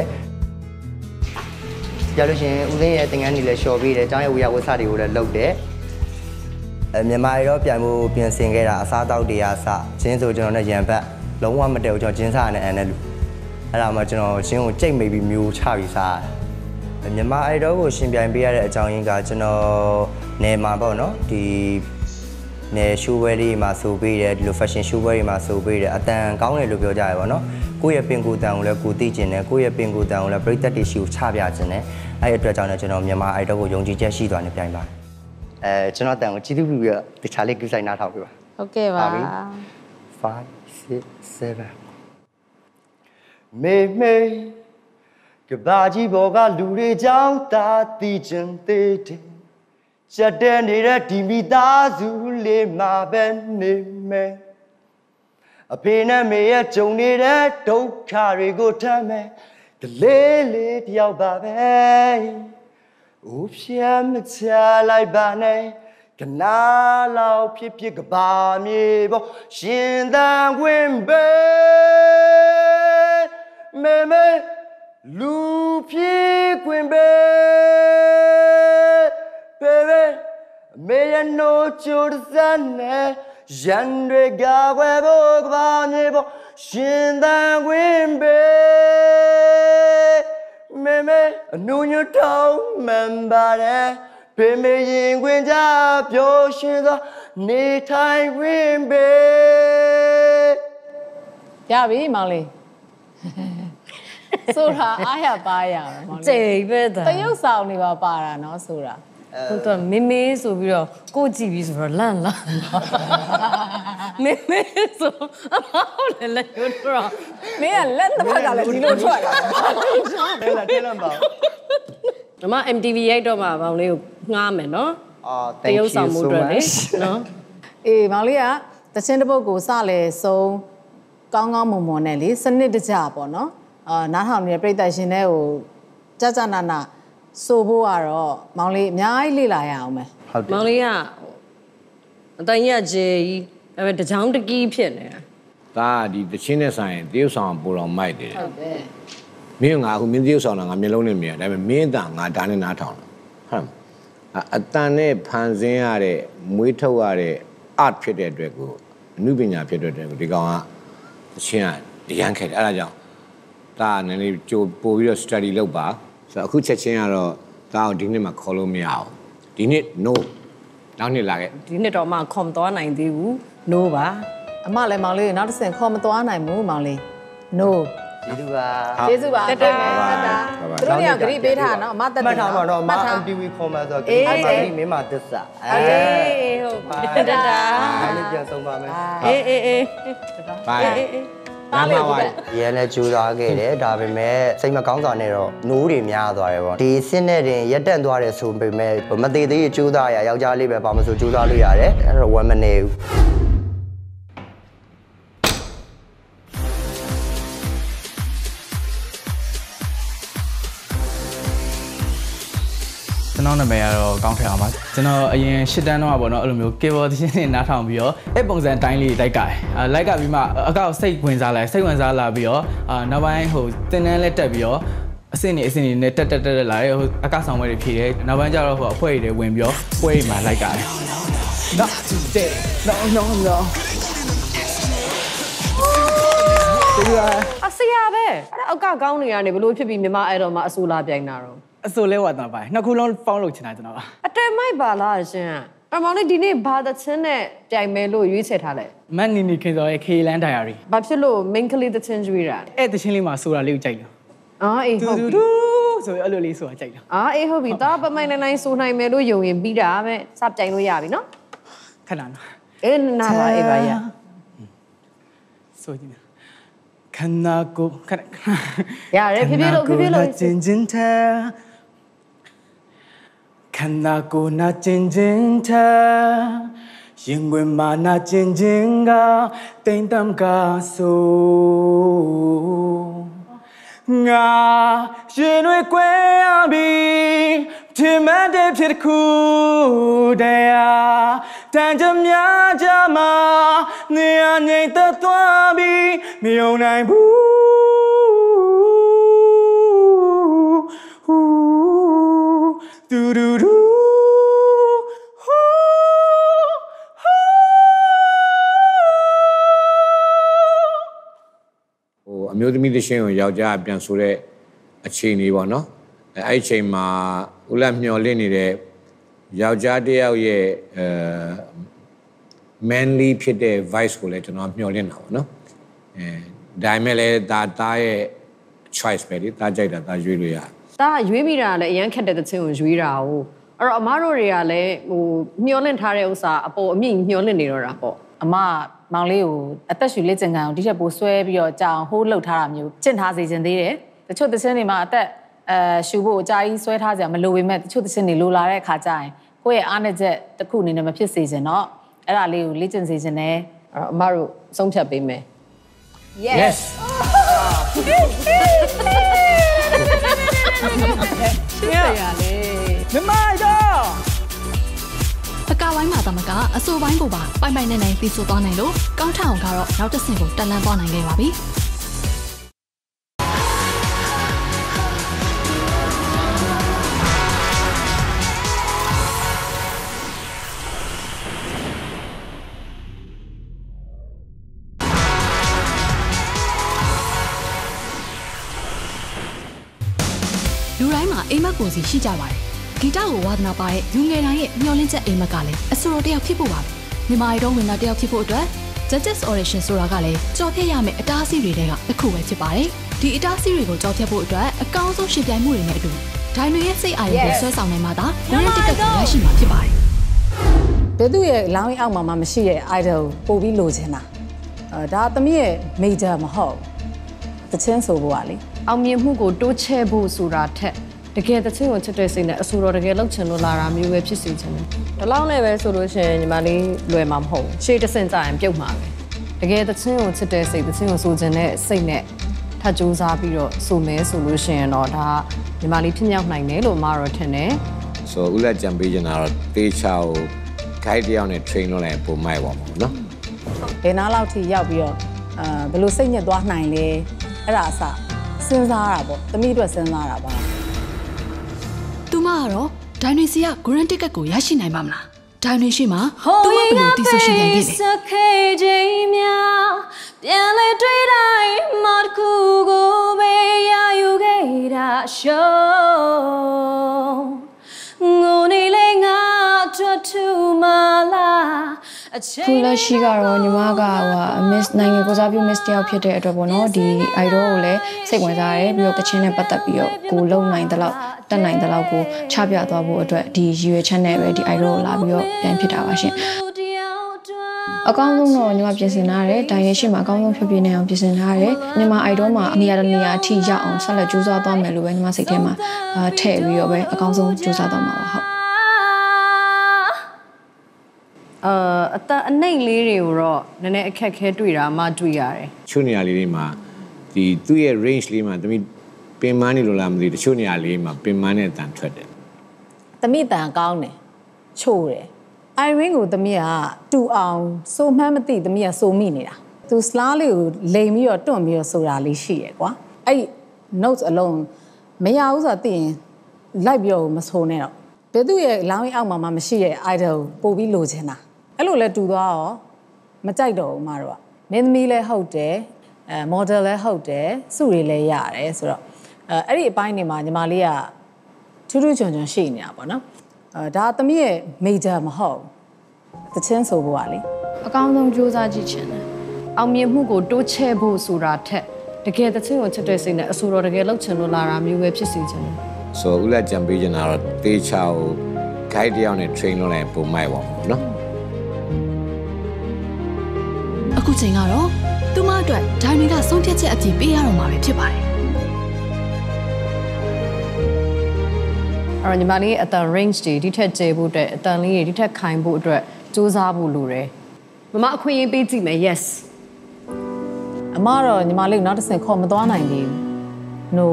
ကြလို့ရှိရင်ဦးသိန်းရဲ့သင်္ကန်းတွေလည်းလျှော်ပေးတယ်ကျောင်းရဲ့ဝေယဝဆတွေကိုလည်းလုပ်တယ်မြန်မာရောပြန်ဖို့ပြင်ဆင်ခဲ့တာအစားတောက်တရားစချင်းဆိုကျွန်တော်နဲ့ရန်ဘက်လုံးဝမတည့်ဘူးကျွန်တော်ချင်းစားနဲ့အန်နဲ့လူအဲ့ဒါမှကျွန်တော်ချင်းကိုကြိတ်မိပြီးမျိုးချပြီးစားတယ်မြန်မာအိုက်ဒေါကိုရှင်ပြိုင်ပေးရတဲ့အကြောင်းရင်းကကျွန်တော်နယ်မှာပေါ့နော်ဒီနယ်ရှိုးဝဲလေးမှာဆိုပေးတယ်ဒီလို fashion show ဝဲတွေမှာဆိုပေးတယ်အတန်ကောင်းတယ်လို့ပြောကြရပါတော့ကိုယ့်ရဲ့ပင်ကိုယ်တန်ကိုလည်းကိုသိကျင်တယ်ကိုယ့်ရဲ့ပင်ကိုယ်တန်ကိုလည်းပရိသတ်တွေရှိကိုချပြကျင်တယ်အဲ့အတွက်ကြောင့်လည်းကျွန်တော်မြန်မာအိုက်ဒေါကိုယုံကြည်ချက်ရှိသွားနေပြိုင်ပါတယ်ကျွန်တော်တန်ကိုကြည့်သူပြီးတော့တခြားလေးကိစ္စနားထောင်ပြပါဟုတ်ကဲ့ပါ 5 6 7မေကဘာကြီးဘောကလူတွေကြောင်းသာသိကျင်သေးတယ်ချက်တဲ့နေတဲ့ဒီမိသားစုလေးမှာပဲနေမယ်အဖေနဲ့မေရဲ့ကြုံနေတဲ့ဒုက္ခတွေကိုထမ်းမယ်တလေးလေးတယောက်ပါပဲဦးဖြမ်းမချလိုက်ပါနဲ့ကနာလောက်ဖြစ်ကဘာမြေပေါ့ရှင်သန်ခွင့်ပဲမေလူဖြစ်ခွင့်ပဲBaby, me ya no churdane, yandre gawe bogvane bo, shindan wimbe. Me, nunyo tau membare, pe me yin gwinja pyo shinda, ni tai wimbe. Ya bi, Molly. Sura, aya baya. David. တရုပ်ဆောင်နေပါတာနော်ဆိုတာဟုတ်တော့မေမေဆိုပြီးတော့ကိုကြည့်ပြီးဆိုတော့လန့်လာမေမေဆိုအမောက်လည်းလက်ရွတ်တော့မင်းကလက်တစ်ဖက်ကလည်းဒီလိုထွက်လာထဲလမ်းပါဒီမှာ MTV ရိုက်တော့မှဘောင်လေးကိုငှားမယ်နော်တရုပ်ဆောင်မှုအတွက်လေနော်အေးမောင်လေးကတချင်းတစ်ပုတ်ကိုစလဲဆုံးကောင်းမွန်နဲ့လေစနစ်တကျပေါ့နော်နားထောင်နေတဲ့ပြည်သက်ရှင်တွေကိုကြနာနာဆိုဖို့ကတော့မောင်လေးအများကြီးလေ့လာရအောင်မယ်ဟုတ်တယ်မောင်လေးကအတိုင်းရကျေကြီးဒါပေမဲ့တကြောင်တကီးဖြစ်နေတာဒါဒီတချင်းနဲ့ဆိုင်တရုပ်ဆောင်ပိုတော်မိုက်တယ်ဟုတ်တယ်မင်းငါအခုမင်းတရုပ်ဆောင်တာငါမျက်လုံးနဲ့မြင်တယ်ဒါပေမဲ့မင်းအတန်ငါဓာတ်နဲ့နားထောင်တာဟုတ်အတန်နဲ့ဖန်ဆင်းရတဲ့မွေးထုတ်ရတဲ့ art ဖြစ်တဲ့အတွက်ကိုအနုပညာဖြစ်တဲ့အတွက်ကိုဒီကောင်ကတချင်းကရမ်းခဲ့တယ်အဲ့ဒါကြောင့်ဒါနည်းနည်းကြိုပို့ပြီးတော့ study လုပ်ပါဆိုတော့အခုချက်ချင်းကတော့ဒါကိုဒီနှစ်မှာခေါ်လို့မရအောင်ဒီနှစ် no နောက်နှစ်လာခဲ့ဒီနှစ်တော့မှခေါ်မသွားနိုင်သေးဘူး no ပါအမလည်းမောင်လေးနောက်တစ်ဆင့်ခေါ်မသွားနိုင်ဘူးမောင်လေး no ကျေးဇူးပါတက်တာသူတို့ကဂရိပေးထားနော်အမတက်တာမှတ်ထားပါတော့မ MTV ခေါ်မှာဆိုတော့ဂရိမင်းမသစ္စာဟုတ်တက်တာအားလေးပြန်ဆုံးပါမယ်အေးဘိုင်နားမဝိုင်းရဲလည်းကြိုးစားခဲ့တယ်ဒါပေမဲ့စိတ်မကောင်းစွာနဲ့တော့နိုးတွေများသွားတယ်ပေါ့ဒီစစ်နဲ့တင်ရက်တက်သွားတယ်ဆိုပေမဲ့မသေးသေးကြိုးစားရယောက်ျားလေးပဲဘာမှမဆိုကြိုးစားလို့ရတယ်အဲ့တော့ဝမ်းမနေဘူးကျွန်တော်နာမည်ကတော့ကောင်းထက်အောင်ပါကျွန်တော်အရင်၈တန်းတော့ပေါ့နော်အဲ့လိုမျိုး keyboard သင်းနဲ့နားထောင်ပြီးတော့အဲ့ပုံစံအတိုင်းလေးလိုက်ကပြီးမှအကောက်စိတ်ဝင်စားလာပြီးတော့နောက်ပိုင်းဟိုတင်းတန်းလက်တက်ပြီးတော့အစင်းနေနဲ့တက်လာတယ်ဟိုအကောက်ဆောင်ပွဲတွေဖြည့်တယ်နောက်ပိုင်းကျတော့ဟိုအဖွဲ့တွေဝင်ပြီးတော့ပွဲတွေမှာလိုက်ကြတယ်နော်တဲ့နော်အဆရာပဲအဲ့အကောက်ကောင်းနေရတယ်ဘလို့ဖြစ်ပြီးမြန်မာအဲ့တော့မှအဆူလာပြိုင်တာတော့အစိုးလဲဝါတာပါနှစ်ခုလုံးပေါင်းလုပ်ချင်တာကျွန်တော်ပါအတဲမိုက်ပါလားရှင်အမောင်လေးဒီနေ့ဘာသချင်းနဲ့ပြိုင်မယ်လို့ရွေးချယ်ထားလဲမန်နီနီခင်စောရဲ့ K-Land Diary ဘာဖြစ်လို့ main ကလေးသချင်းရွေးတာအဲ့သချင်းလေးမှာဆိုတာလေးကိုကြိုက်လို့အေးဟုတ်ပြီဆိုအဲ့လိုလေးဆိုတာကြိုက်လို့အေးဟုတ်ပြီဒါပမိုင်နိုင်ဆိုနိုင်မယ်လို့ယုံရင်ပြီးတာပဲစပြိုင်လို့ရပြီနော်ခဏနော်အေးနာပါအေးပါရဆိုကြည့်ခဏကိုခဏရတယ်ဖြည်းဖြည်းလို့ခန္ဓာကိုယ်နာကျင်ချင်းထရင်ွယ်မှာနာကျင်ချင်းကတိမ်တမ်းကဆိုငါရင်ွယ်ကွဲရပြီထင်မှန်တဲ့ဖြစ်ခုတရားတန်ကြများကြမှာနေရငိမ့်သက်သွားပြီးမယုံနိုင်ဘူးတူမိသရှင်ကိုယောက်ျားပြန်ဆိုတဲ့အချိန်ကြီးပေါ့နော်အဲ့အချိန်မှာဦးလက်မျော်လင့်နေတဲ့ယောက်ျားတစ်ယောက်ရဲ့manly ဖြစ်တဲ့ vice ကိုလည်းကျွန်တော်မျှော်လင့်တာပေါ့နော်ဒါပေမဲ့လည်းဒါရဲ့ choice ပဲလေဒါကြိုက်တာဒါရွေးလို့ရတယ်ဒါရွေးပြီးတာလည်းအရန်ခက်တဲ့သချင်းကိုရွေးတာ哦အဲ့တော့အမတို့တွေကလည်းဟိုမျှော်လင့်ထားတဲ့ဥစ္စာအပေါ်အမြင့်မျှော်လင့်နေတော့တာပေါ့အမမောင်လေးကိုအသက်ရှူလေးကျင်ကန်အောင်ဒီချက်ပိုဆွဲပြီးတော့ကြာအောင်ဟိုးလှုပ်ထားတာမျိုးကျင့်ထားစေချင်သေးတယ်တချို့သချင်းတွေမှာအသက်ရှူဖို့အကြာကြီးဆွဲထားကြမလိုပေမဲ့တချို့သချင်းတွေလိုလာတဲ့အခါကျရင်ကိုယ့်ရဲ့အားနဲ့ချက်တစ်ခုအနေနဲ့မဖြစ်စေချင်တော့အဲ့ဒါလေးကိုလေ့ကျင့်စေချင်တယ်အမတို့ဆုံးဖြတ်ပေးမယ် Yes ရရလေမမိုက်တော့ပကဝိုင်းမှာတမကအဆိုပိုင်းကိုပါပိုင်ပိုင်နိုင်နိုင်ပြီးဆိုသွားနိုင်လို့ကောင်းထအောင်ကတော့နောက်တစ်ဆင့်ကိုတက်လန်းသွားနိုင်ခဲ့ပါပြီလူတိုင်းမှာအိမ်မက်ကိုစီရှိကြပါတယ်ဂီတကိုဝါသနာပါတဲ့လူငယ်တိုင်းရဲ့မျှော်လင့်ချက်အိမ်မက်ကလည်းအဆိုတော်တယောက်ဖြစ်ဖို့ပါပဲမြန်မာပြည်တော်ဝင်တာတယောက်ဖြစ်ဖို့အတွက် Judges Audition ဆိုတာကလည်းကြော်ဖြတ်ရမယ့်အတားအဆီးတွေထဲကတစ်ခုပဲဖြစ်ပါတယ်ဒီအတားအဆီးတွေကိုကြော်ဖြတ်ဖို့အတွက်အကောင်းဆုံးရှင်ပြိုင်မှုတွေနဲ့အတူဒိုင်တွေရဲ့စိတ်အာရုံကိုဆွဲဆောင်နိုင်မှသာဂိုးရတစ်ကတ်ကိုရရှိမှာဖြစ်ပါတယ်ဘယ်သူရဲ့လောင်းရင်အောက်မှာမရှိတဲ့ idol ပို့ပြီးလိုချင်တာဒါသမီးရဲ့ major မဟုတ်တချင်းဆိုဖို့ပါလေအောင်မြင်မှုကိုတိုးချဲ့ဖို့ဆိုတာထက်တကယ်တချင်းကိုချစ်တဲ့စိတ်နဲ့အဆိုတော်တကယ်လောက်ချင်လို့လာတာမျိုးပဲဖြစ်စီချင်တယ်။ဒီလောက်နဲ့ပဲဆိုလို့ရှိရင်ညီမလေးလွယ်မှာမဟုတ်ဘူး။ရှေ့တစ်ဆင့်ကြာရင်ပြုတ်မှာပဲ။တကယ်တချင်းကိုချစ်တဲ့စိတ်တချင်းကိုဆိုချင်တဲ့စိတ်နဲ့ထပ်ကြိုးစားပြီးတော့ဆိုမဲဆိုလို့ရှိရင်တော့ဒါညီမလေးဖြစ်မြောက်နိုင်တယ်လို့မတော်ထင်တယ်။ဆိုဦးလက်ကြံပေးချင်တာတော့တေးချာကို guide တယောက်နဲ့ train လုပ်လိုက်ပုံမိုက်ပါမှာနော်။ဘယ်နားလောက်ထိရောက်ပြီးတော့ဘယ်လိုစိတ်ညစ်သွားနိုင်လဲအဲ့ဒါအစစဉ်းစားရတာပေါ့။သမီးအတွက်စဉ်းစားတာပါ။သူမကတော့ဒိုင်တွေစီကဂရန်တစ်ကတ်ကိုရရှိနိုင်ပါမလားဒိုင်တွေရှိမှာသူမဘယ်လိုတီးဆိုရှင်ပြန်ခဲ့လဲပြန်လဲတွေ့တိုင်းမတခုကိုပဲရယူခဲ့တာရှောငိုနေလေငါထွက်ထူမလားခုလက်ရှိကတော့ညီမကmiss နိုင်ငံကိုစားပြု miss တယောက်ဖြစ်တဲ့အတွက်ပေါ့နော်ဒီ idol ကိုလည်းစိတ်ဝင်စားတယ်ပြီးတော့တချင်းနဲ့ပတ်သက်ပြီးတော့ကိုလုံနိုင်တဲ့လောက်တက်နိုင်တဲ့လောက်ကိုချပြသွားဖို့အတွက်ဒီရည်ရွယ်ချက်နဲ့ပဲဒီ idol ကိုလာပြီးတော့ပြန်ဖြစ်တာပါရှင်အကောင်းဆုံးတော့ညီမပြင်ဆင်ထားတယ်ဒိုင်ရဲ့ရှေ့မှာအကောင်းဆုံးဖြစ်ပြနေအောင်ပြင်ဆင်ထားတယ်ညီမ idol မှာနေရာတစ်နေရာအထိရောက်အောင်ဆက်လက်ကြိုးစားသွားမယ်လို့ပဲညီမစိတ်ထဲမှာထည့်ပြီးတော့ပဲအကောင်းဆုံးကြိုးစားသွားမှာပါဟုတ်အတအနှိမ့်လေးတွေကိုတော့နည်းနည်းအခက်ခဲတွေ့တာမှတွေ့ရတယ်။ချို့နေရာလေးတွေမှာဒီသူ့ရဲ့ range လေးမှာသမီးပင်မနေလို့လားမသိတချို့နေရာလေးမှာပင်မနဲ့တန်ထွက်တယ်။သမီးတန်ကောင်းတယ်။ချို့တယ်။ Irene ကိုသမီးကတူအောင်စိုးမှန်းမသိသမီးကစိုးမိနေတာ။ तू စလားလေးကိုလိမ်ပြီးတော့တွန့်ပြီးတော့ဆိုတာလေးရှိရယ်ကွာ။အဲ့ notes အလုံးမရဘူးဆိုတာသိရင်လိုက်ပြီးတော့မဆိုနဲ့တော့ဘယ်သူရဲ့လောင်းရင်အောက်မှာမရှိတဲ့ idol ကိုပို့ပြီးလိုချင်တာအဲ့လိုလဲတူသွားရောမကြိုက်တော့ဘူးမတို့ကမင်းသမီးလည်းဟုတ်တယ်model လည်းဟုတ်တယ်စုတွေလည်းရတယ်ဆိုတော့အဲ့ဒီအပိုင်းတွေမှာညီမလေးကထူးထူးချွန်ချွန်ရှိနေတာပေါ့နော်ဒါသမီးရဲ့ major မဟုတ်တချင်းဆိုဖို့ပါလေအကောင်းဆုံးကြိုးစားကြည့်ချင်တယ်အောင်မြင်မှုကိုတိုးချဲ့ဖို့ဆိုတာထက်တကယ်တချင်းကိုချစ်တဲ့စိတ်နဲ့အဆိုတော်တကယ်လောက်ချင်လို့လာတာမျိုးပဲဖြစ်စီချင်တယ်ဆိုဦးလက်ကြံပေးချင်တာတော့တေးချာကို guide တယောက်နဲ့ train လုပ်လိုက်ပုံမိုက်ပါမှာနော်အခုချိန်ကတော့သူမအတွက်ဒိုင်တွေကဆုံးဖြတ်ချက်အဖြစ်ပေးရတော့မှာပဲဖြစ်ပါတယ်အဲ့တော့ညီမလေးအတန် range တွေဒီထက်ကျဲဖို့အတွက်အတန်လေးတွေဒီထက်ခိုင်ဖို့အတွက်စူးစမ်းဖို့လိုတယ်မမအခွင့်အရေးပေးကြည့်မယ် yes အမတော့ညီမလေးနောက်တစ်ဆင့်ခေါ်မသွားနိုင်သေးဘူး no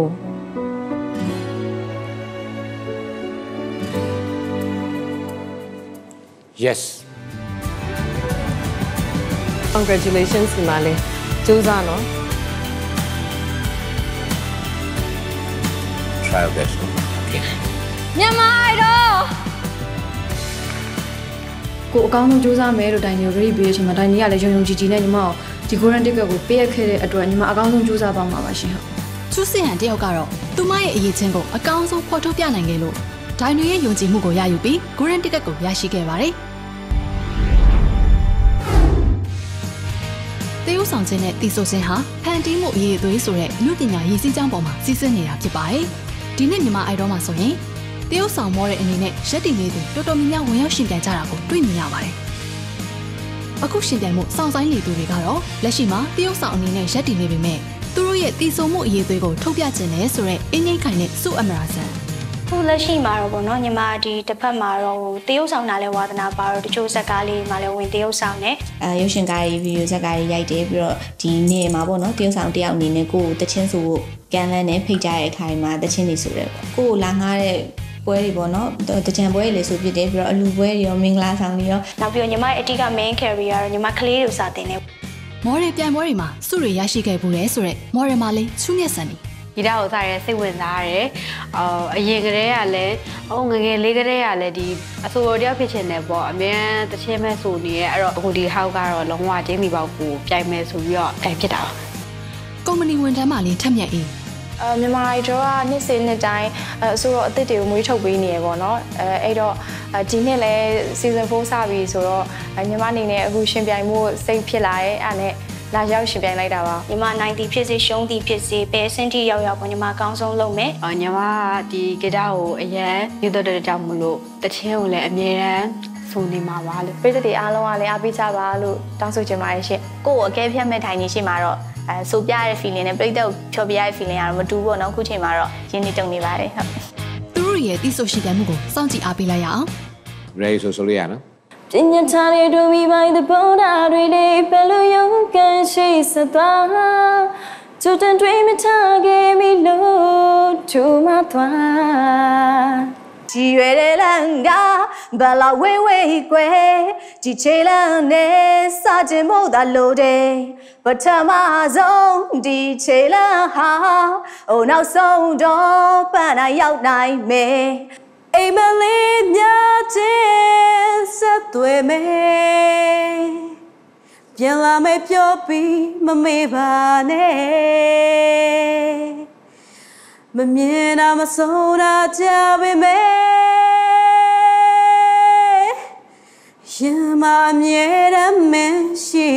yes congratulations ညီမလေးစူးစမ်းနော် try your best okay မြန်မာ idol ကိုအကောင်းဆုံးစူးစမ်းမယ်လို့တိုင်းနေ ready ပေးတဲ့အချိန်မှာတိုင်းနေကလည်းယုံယုံကြည်ကြည်နဲ့ညီမကိုဒီ golden ticket ကိုပေးရခဲ့တဲ့အတွက်ညီမအကောင်းဆုံးစူးစမ်းသွားမှာပါရှင်ဟုတ်ချူစင်ဟန်တယောက်ကတော့သူမရဲ့အရေးချင်းကိုအကောင်းဆုံးဖော်ထုတ်ပြနိုင်ခဲ့လို့ဒိုင်တွေရဲ့ယုံကြည်မှုကိုရယူပြီး golden ticket ကိုရရှိခဲ့ပါတယ်တေးဥဆောင်ခြင်းနဲ့တီဆိုစင်ဟာဖန်တီးမှုအရေးအသွေးဆိုတဲ့အမှုပညာရည်စည်းကြောင်းပေါ်မှာစီးဆင်းနေတာဖြစ်ပါတယ်ဒီနေ့မြန်မာအိုက်တော်မှာဆိုရင်တေးဥဆောင်မောတဲ့အနေနဲ့ရက်တီနေသူတော်တော်များများဝင်ရောက်ရှင်ပြိုင်ကြတာကိုတွေ့မြင်ရပါတယ်အခုရှင်ပြိုင်မှုစောင့်ဆိုင်နေသူတွေကတော့လက်ရှိမှာတေးဥဆောင်အနေနဲ့ရက်တီနေပေမဲ့သူတို့ရဲ့တီဆိုမှုအရေးအသွေးကိုထုတ်ပြခြင်းနဲ့ဆိုတဲ့အင်းငိမ့်ခိုင်နဲ့စုအမရာဆန်ခုလက်ရှိမှာတော့ဗောနော်ညီမဒီတစ်ဖက်မှာတော့တရုပ်ဆောင်တာလဲဝါသနာပါတော့တချို့ဇက်ကားလေးမှာလဲဝင်တရုပ်ဆောင်တယ်ရုပ်ရှင်ကားရေးဗီဒီယိုဇက်ကားရေးရိုက်တယ်ပြီးတော့ဒီနေ့မှာဗောနော်တရုပ်ဆောင်တယောက်အနေနဲ့ကိုယ်တချင်းဆိုကန်လန်းနဲ့ဖိတ်ကြတဲ့အခါမှာတချင်းနေဆိုတယ်ပေါ့ကိုယ်လာငားတဲ့ပွဲတွေပေါ့နော်တကြံပွဲတွေလည်းဆိုဖြစ်တယ်ပြီးတော့အလူပွဲတွေရောမင်္ဂလာဆောင်တွေရောနောက်ပြီးတော့ညီမရဲ့အတိက main carrier ကတော့ညီမကလေးတွေစာတင်တယ်မော်ရပြိုင်ပွဲတွေမှာစုတွေရရှိခဲ့ဘူးလေဆိုတော့မော်ရမာလေးချူးမြတ်ဆန်နေဂီတကိုစရဲစိတ်ဝင်စားရတယ်အရင်ကတည်းကလည်းငငယ်လေးကတည်းကလည်းဒီအဆိုတော်တယောက်ဖြစ်ချင်တယ်ပေါ့အမြဲတချင်းမဲ့ဆိုနေရဲအဲ့တော့အခုဒီဟောက်ကတော့လုံးဝကျင်းမိပေါက်ကိုပြိုင်မယ်ဆိုပြီးတော့ပြိုင်ဖြစ်တာပါကုမ္ပဏီဝန်ထမ်းမှလည်းထက်မြက်အေးမြန်မာအိုက်ဒရကနှစ်စဉ်နှစ်တိုင်းဆိုတော့အသစ်တွေကိုမွေးထုတ်ပေးနေရပေါ့နော်အဲ့တော့ဒီနှစ်လဲ season 4 စပြီဆိုတော့ညီမအနေနဲ့အခုရှင်ပြိုင်မှုစိတ်ဖြစ်လာတယ်အဲ့နဲ့လာရောက်ရှင်ပြိုင်လိုက်တာပါညီမ90ဖြစ်စေရှုံးသည်ဖြစ်စေပဲစင်တီရောက်ပေါ့ညီမအကောင်းဆုံးလုပ်မယ်ညီမဒီဂီတကိုအရင်ယူတော့တဲ့ကြောင့်မလို့တချင်းကိုလည်းအမြဲတမ်းဆိုနေမှာပါလို့ပြည်သူတွေအားလုံးကလည်းအားပေးကြပါလို့တောင်းဆိုချင်ပါတယ်ရှင်ကိုယ့်ကိုအကဲဖြတ်မဲ့ထိုင်နေရှိမှာတော့ဆိုပြရတဲ့ feeling နဲ့ပြည်သူဖြောပြရတဲ့ feeling ကတော့မတူဘူးပေါ့နော်ခုချိန်မှာတော့ရင်းနေတုံနေပါတယ်ဟုတ်သူတို့ရဲ့တီဆိုရှိတဲ့မှုကိုစောင့်ကြည့်အားပေးလိုက်ရအောင် ready ဆိုလို့ရနော်ပညာထားတွေတို့မိပိုင်းသဘောထားတွေလေးဘယ်လိုရုံးကန်ရှိစသွားကျူတန်တွေမထားခဲ့မိလို့ထူမသွားကြည်ရွယ်တဲ့လမ်းကဘလာဝေးဝေးကွယ်ဒီချေလန်းနဲ့စကြင်ဖို့သာလိုတယ်ပထမဆုံးဒီချေလန်းဟာအိုနောက်ဆုံးတော့ပန်းနိုင်ရောက်နိုင်မယ်အိမ်မလေးမြတ်တဲ့ဆက်သွေးမယ်ပြန်လာမယ်ပြောပြီးမမေ့ပါနဲ့မမြင်တာမဆုံးတာကြပေမဲ့ရင်မမြဲတမ်းမရှိ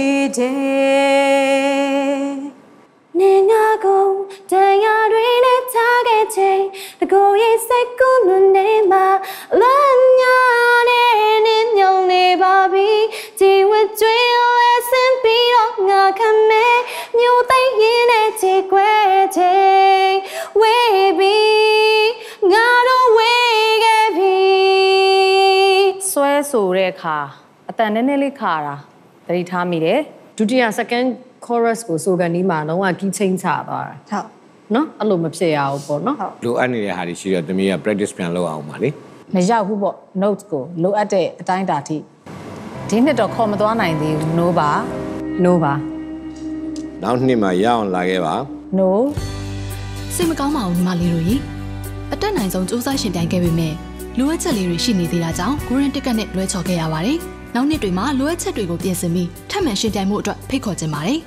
တယ်နေငါကိုတရားတွေနဲ့ထားခဲ့ချိန်တကူရဲ့စိတ်ကူးနေမှာလမ်းညာနဲ့နင်းညုံနေပါပြီဒီဝတ်ကျွေးလဲစင်ပြီးတော့ငါခံမဲ့မြို့သိရင်နဲ့ချေခွဲချိန်ဝေးပြီးငါတော့ဝေးခဲ့ပြီဆွဲဆိုတဲ့အခါအတန်နည်းနည်းလေးခါတာသတိထားမိတယ်ဒုတိယ second chorus ကိုဆိုကန်ဒီမှာလုံးဝကီးချင်းချသွားတာဟုတ်နော်အဲ့လိုမဖြစ်ရဘူးပေါ့နော်လိုအပ်နေတဲ့ဟာတွေရှိတော့သမီးက practice ပြန်လုပ်အောင်ပါလေမရောက်ဘူးပေါ့ notes ကိုလိုအပ်တဲ့အတိုင်းအတာထိဒီနှစ်တော့ခေါ်မသွားနိုင်သေးဘူး no ပါ no ပါနောက်နှစ်မှာရအောင်လာခဲ့ပါ no စိတ်မကောင်းပါဘူးညီမလေးတို့ကြီးအတက်နိုင်ဆုံးစူးစမ်းရှင်ပြိုင်ခဲ့ပေမဲ့လိုအပ်ချက်လေးတွေရှိနေသေးတာကြောင့် golden ticket နဲ့လွဲချော်ခဲ့ရပါတယ်နောက်နှစ်တွေမှာလိုအပ်ချက်တွေကိုပြင်ဆင်ပြီးထပ်မံရှင်ပြိုင်မှုအတွက်ဖိတ်ခေါ်ခြင်းပါတယ်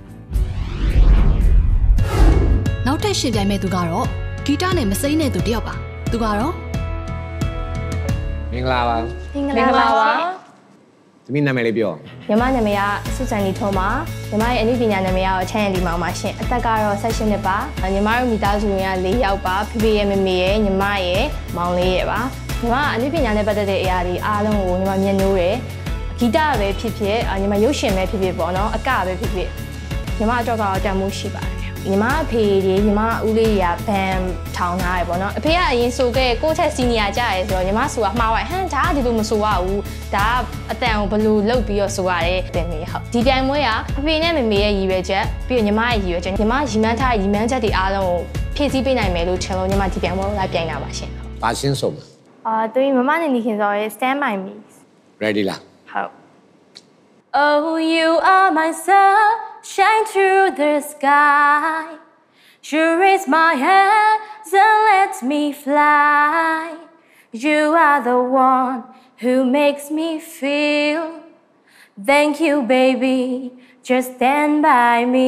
နောက်ထပ်ရှင်ပြိုင်မဲ့သူကတော့ဂီတနဲ့မစိမ့်တဲ့သူတယောက်ပါသူကတော့မင်္ဂလာပါမင်္ဂလာပါသမီးနာမည်လေးပြောညီမနာမည်ကစုစံလီထုံးပါညီမရဲ့အနုပညာနာမည်ကတော့ချမ်းရည်လီမောင်ပါရှင်အသက်ကတော့16နှစ်ပါညီမတို့မိသားစုဝင်က4ယောက်ပါဖေဖေရဲ့မမေရဲ့ညီမရဲ့မောင်လေးရဲ့ပါညီမအနုပညာနဲ့ပတ်သက်တဲ့အရာတွေအားလုံးကိုညီမမျက်နှိုးတယ်ဂီတပဲဖြစ်ဖြစ်ညီမရုပ်ရှင်ပဲဖြစ်ဖြစ်ပေါ့နော်အကပဲဖြစ်ဖြစ်ညီမအတွက်ကတော့တန်ဖိုးရှိပါတယ်ညီမအဖေကြီးညီမဦးလေးကြီးကဘန်ထောင်ထားရပေါ့နော်အဖေကအရင်ဆိုခဲ့ကိုယ့်ချက်စီနီယာကြရဲဆိုတော့ညီမဆိုတာမှားသွားဟမ်ဒါကဒီလိုမဆိုရဘူးဒါကအတန်ကိုဘယ်လိုလုပ်ပြီးတော့ဆိုရတယ်တင်မေဟုတ်ဒီပြိုင်ပွဲကအဖေနဲ့မမေရဲ့ရည်ရွယ်ချက်ပြီးတော့ညီမရဲ့ရည်ရွယ်ချက်ညီမရည်မှန်းထားရည်မှန်းချက်တွေအားလုံးကိုဖြည့်ဆည်းပေးနိုင်မယ်လို့ထင်လို့ညီမဒီပြိုင်ပွဲကိုလိုက်ပြိုင်တာပါရှင်ပါရှင်းဆုံးသူမမနဲ့နေခင်စောရဲ့ stand by me ready လားဟုတ် Oh you are my sun shine through the sky You raise my hands and let me fly. You are the one who makes me feel thank you baby just stand by me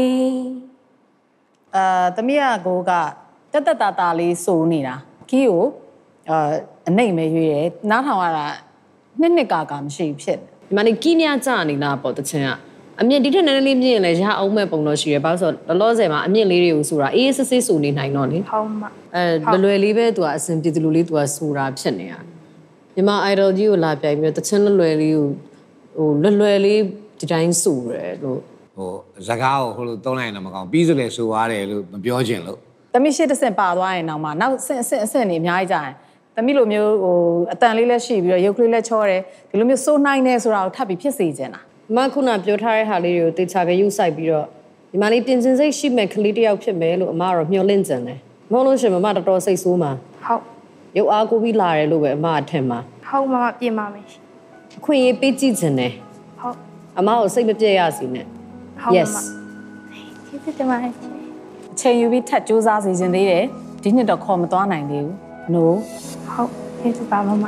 သမီးကိုကတက်တက်တာတာလေးစိုးနေတာခီးကိုအနှိမ့်မဲရွေးတယ်နားထောင်ရတာနှစ်ကာမရှိဖြစ်ဒီမှာနေကီးများကြာနေလားပေါ့တချင်ကအမြင့်ဒီထက်နည်းနည်းလေးမြင့်ရင်လည်းရအောင်မဲ့ပုံတော့ရှိရဘာလို့ဆိုတော့လောဆယ်မှာအမြင့်လေးတွေကိုဆိုတာအေးစစ်စစ်စိုးနေနိုင်တော့လေဟုတ်မှာလွယ်လေးပဲသူကအစင်ပြည်သူလူလေးသူကဆိုတာဖြစ်နေတာမြန်မာ idol ကြီးကိုလာပြိုင်ပြီးတော့တချင်လွယ်လေးကိုလွယ်လေးဒီတိုင်းဆိုရဲလို့စကားကိုဟိုလိုသုံးလိုက်ရင်တော့မကောင်းပြီးဆိုလေဆိုရတယ်လို့မပြောချင်လို့သမီးရှစ်တစ်ဆင့်ပါသွားရင်တော့မှနောက်အဆင့်နေအများကြီးကြာရင်သမီးလိုမျိုးအတန်လေးလည်းရှိပြီးတော့ရုပ်ကလေးလည်းချောတယ်ဒီလိုမျိုးစိုးနိုင်နေဆိုတာကိုထပ်ပြီးဖြစ်စေချင်တာမခုနပြောထားတဲ့ဟာလေးတွေကိုတေချာကယူဆိုင်ပြီးတော့ဒီမလေးတင်စင်စိတ်ရှိမဲ့ကလေးတယောက်ဖြစ်မယ်လို့အမကတော့မျှော်လင့်ကြတယ်မဟုတ်လို့ရှင်မမတော်တော်စိတ်ဆိုးမှာဟုတ်ရုပ်အားကိုပြီးလာတယ်လို့ပဲအမအထင်မှာဟုတ်မမပြင်ပါမယ်အခွင့်အရေးပေးကြည့်ခြင်းနဲ့ဟုတ်အမကိုစိတ်မပြည့်ရစီနဲ့ yes ကျေးဇူးတင်ပါတယ်အချိန်ယူပြီးထပ်စူးစမ်းစီခြင်းသေးတယ်ဒီနှစ်တော့ခေါ်မသွားနိုင်သေးဘူး no ဟုတ်ကျေးဇူးပါမမ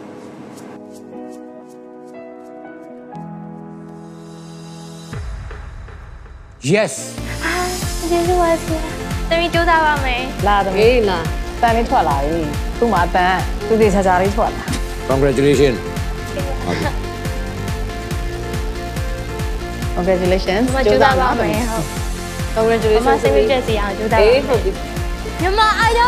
Yes ကျေးဇူးပါဆရာသမီးကြိုးစားပါမယ်လာသမီးလာတန်လေးထွက်လာပြီသူ့မှာတန်သူ့သေးချာချာလေးထွက်လာ Congratulations Congratulations ကြိုးစားပါမယ်ဟုတ် Congratulations မမစိတ်မပြည့်စရာကြိုးစားပါမယ်ဟုတ်ပြီမြန်မာအိုင်ဒို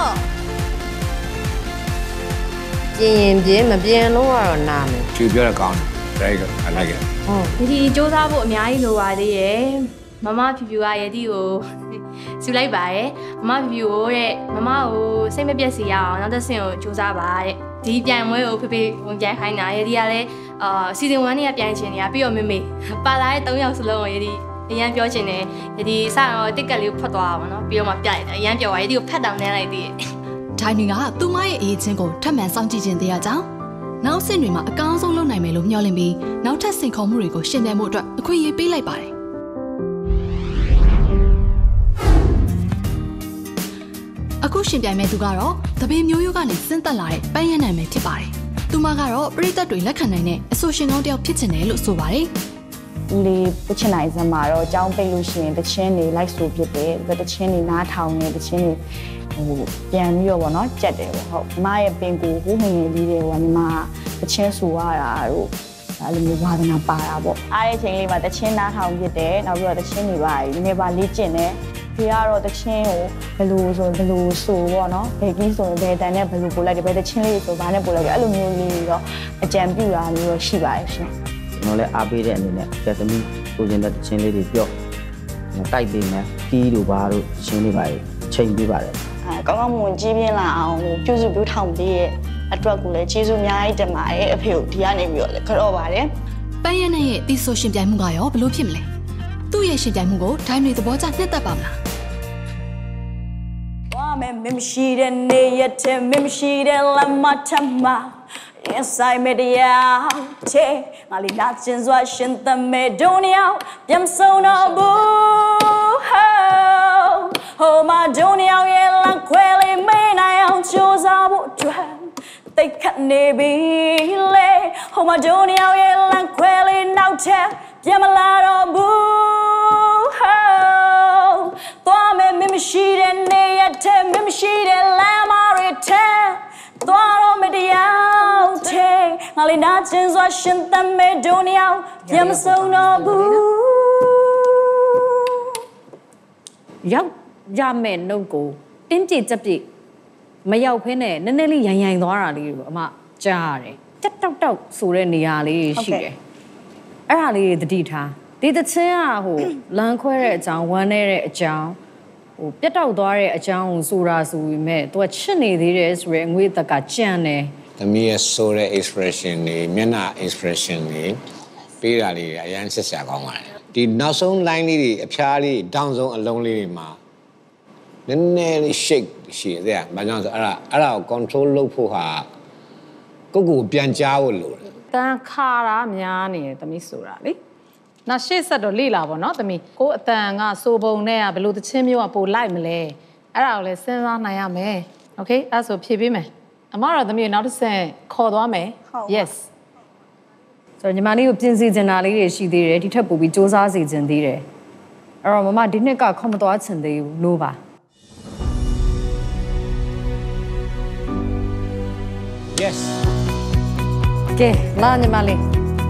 ပြင်းမပြင်းလို့ကတော့နားမယ်ကျူပြောရကောင်းတယ် very good I like it ဒီစူးစမ်းဖို့အများကြီးလိုပါသေးရဲ့မမဖြူဖြူကယတိကိုစူလိုက်ပါရဲ့မမဖြူဖြူကိုတဲ့မမကိုစိတ်မပြတ်စေရအောင်နောက်တစ်ဆင့်ကိုစူးစမ်းပါတဲ့ဒီပြိုင်ပွဲကိုဖေဖေဝင်ပြိုင်ခိုင်းတာယတိကလည်းစီဇန်1နဲ့ပြိုင်ချင်နေတာပြီးတော့မေပါလာတဲ့3ယောက်စလုံးကိုယတိအရန်ပြောချင်တယ်ယတိစတော့တစ်ကက်လေးကိုဖတ်သွားပါတော့ပြီးတော့မှပြလိုက်တယ်အရန်ပြောပါယတိကိုဖတ်တောင်နှမ်းလိုက်သေးတယ်ထိုင်မီကသူမရဲ့အရေးချင်းကိုထပ်မံစောင့်ကြည့်ခြင်းတရားကြောင့်နောက်ဆင့်တွေမှာအကောင်းဆုံးလုပ်နိုင်မယ်လို့မျှော်လင့်ပြီးနောက်ထပ်စိန်ခေါ်မှုတွေကိုရှင်းပြမှုအတွက်အခွင့်အရေးပေးလိုက်ပါတယ်အခုရှင်ပြိုင်မဲ့သူကတော့တပင်းမျိုးရိုးကနေဆင်းသက်လာတဲ့ပန်းရံနိုင်မယ်ဖြစ်ပါတယ်သူမကတော့ပရိသတ်တွေလက်ခံနိုင်တဲ့အဆိုရှင်ကောင်းတစ်ယောက်ဖြစ်ချင်တယ်လို့ဆိုပါတယ်လေပချင်နိုင်စမှာတော့အကြောင်းပိတ်လို့ရှိရင်တချင်းတွေလိုက်ဆိုဖြစ်တယ်တချင်းတွေနားထောင်နေတချင်းတွေပြန်ပြီးတော့ဗောနော်ကြက်တယ်ဗောဟုတ်မရဲ့ပင်ကိုဟိုငယ်လေးတွေကညီမတချင်းဆိုရတာတို့အဲ့လိုမျိုးဝါသနာပါတာဗောအားတဲ့ချိန်လေးမှာတချင်းနားထောင်ဖြစ်တယ်နောက်ပြီးတော့တချင်းတွေပါနည်းနည်းပါလေ့ကျင့်တယ်ဒီကတော့တချင်းကိုဘယ်လိုဆိုဗောနော်ဘယ်ကြီးဆိုဘယ်တန်နဲ့ဘယ်လိုပို့လိုက်တယ်ဘယ်တချင်းလေးဆိုဘာနဲ့ပို့လိုက်တယ်အဲ့လိုမျိုးလေးတော့အကြံပြုတာမျိုးတော့ရှိပါတယ်ရှင်ကျွန်တော်လည်းအားပေးတဲ့အနေနဲ့ကဲသမီးကိုကျင်တဲ့တချင်းလေးတွေပြော့တိုက်ပေးမယ်ကီးတို့ဘာတို့တချင်းလေးပါချိန်ပေးပါတယ်ကောင်းကောင်းမွန်ကြီးပြင်းလာအောင်ပြုစုပြောထောင်ပေးရဲ့အတွက်ကိုလည်းကျေးဇူးအများကြီးတင်ပါတယ်အဖေကိုဒီကနေပြီးတော့လည်းကြော့ပါတယ်ပန်းရနဲ့ရဲ့တီဆိုရှင်ပြိုင်မှုကရောဘယ်လိုဖြစ်မလဲသူ့ရဲ့ရှင်ပြိုင်မှုကိုဒိုင်းတွေသဘောကျနှစ်သက်ပါမလားဝါမဲမမရှိတဲ့နေရတဲ့မမရှိတဲ့လမ်းမထမinside media te ngali na chin zwa shin the me dunia byam so no bu ho ma dunia ye lan kweli me na yang chu za bu twa tai khat ne bi le ho ma dunia ye lan kweli now te byam la do bu twa me mimshi de ne ya te mimshi de la ma re te twa ro me diaငါလေးနာကျင်စွာရှင်သမ်းမဲ့ဒုံယောင်ပြန်မဆုံးတော့ဘူးရောက်ရမဲ့နှုတ်ကိုတင်းကြည့်ကြက်ပြည့်မရောက်ဖ ೇನೆ နည်းနည်းလေးရိုင်သွားတာလေးပေါ့အမကြားရတယ်တက်တောက်ဆိုတဲ့နေရာလေးရှိတယ်အဲ့ဒါလေးတတိထားဒီတချင်းကဟိုလမ်းခွဲတဲ့အကြောင်းဝမ်းနေတဲ့အကြောင်းဟိုပြတ်တောက်သွားတဲ့အကြောင်းကိုဆိုတာဆိုပေမဲ့သူကချစ်နေသေးတယ်ဆိုရဲအငွေ့တက်ကကြံ့တယ်သမီးရဲ့ဆိုတဲ့ expression တွေမျက်နှာ expression တွေပေးတာလေးအရင်ဆက်ဆရာကောင်းပါတယ်ဒီနောက်ဆုံး line လေးတွေအဖျားလေးတောင်းဆုံးအလုံးလေးတွေမှာနည်းနည်းလေး shake ရှိတယ်။ဘာကြောင့်ဆိုအဲ့ဒါကို control လုပ်ဖို့ဟာကိုပြန်ကြားဖို့လိုတယ်။တန်ခါတာများနေတယ်သမီးဆိုတာလေ။နောက်ရှေ့ဆက်တော့လေ့လာပါတော့သမီးကိုအတန်ကစိုးပုံနဲ့ကဘယ်လိုသချင်းမျိုးကပို့လိုက်မလဲ။အဲ့ဒါကိုလည်းစဉ်းစားနိုင်ရမယ်။ Okay အဲ့ဆိုဖြည့်ပေးမယ်။အမတော့သမီးနောက်တစ်ဆင့်ခေါ်သွားမယ် yes ဆိုတော့ညီမလေးကိုပြင်ဆင်ချင်တာလေးတွေရှိသေးတယ်ဒီထက်ပိုပြီးစူးစမ်းစီချင်သေးတယ်အဲ့တော့မမဒီနှစ်ကခေါ်မသွားချင်သေးဘူးလို့ပါ yes ကဲလာညီမလေး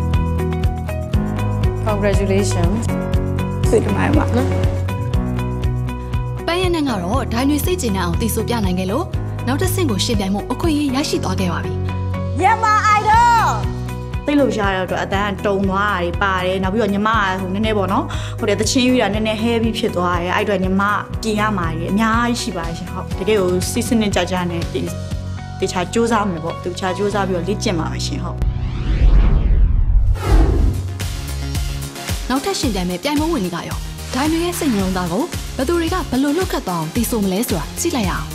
congratulations ဆွေးနွေးပါနော်ပန်းရနဲ့ကတော့ဒိုင်းတွေစိတ်ကျဉ်အောင်တည်ဆိုပြနိုင်ခဲ့လို့နောက်တစ်ဆင့်ကိုရှင်းပြမှုအခွင့်အရေးရရှိသွားခဲ့ပါပြီ Myanmar Idol သိလို့ရတဲ့အတွက်အတန်းတုံသွားတာပါတယ်နောက်ပြီးတော့ညီမကဟိုနည်းနည်းပေါ့နော်ဟိုတဲ့တချင်းယူတာနည်းနည်း heavy ဖြစ်သွားတယ်အဲ့အတွက်ညီမပြင်ရမှာကြီးအများကြီးရှိပါတယ်ရှင်ဟုတ်တကယ်ကိုစစ်စစ်နဲ့ကြာကြာနဲ့တခြားစူးစမ်းမယ်ပေါ့တခြားစူးစမ်းပြီးတော့လေ့ကျင့်ပါမယ်ရှင်ဟုတ်နောက်ထပ်ရှင်းပြမယ်ပြိုင်ပွဲဝင်တွေကရောဒိုင်းတွေရဲ့စိတ်နှလုံးသားကိုဘယ်သူတွေကဘယ်လိုလှုပ်ခတ်သွားအောင်တည်ဆိုမလဲဆိုတာကြည့်လိုက်ရအောင်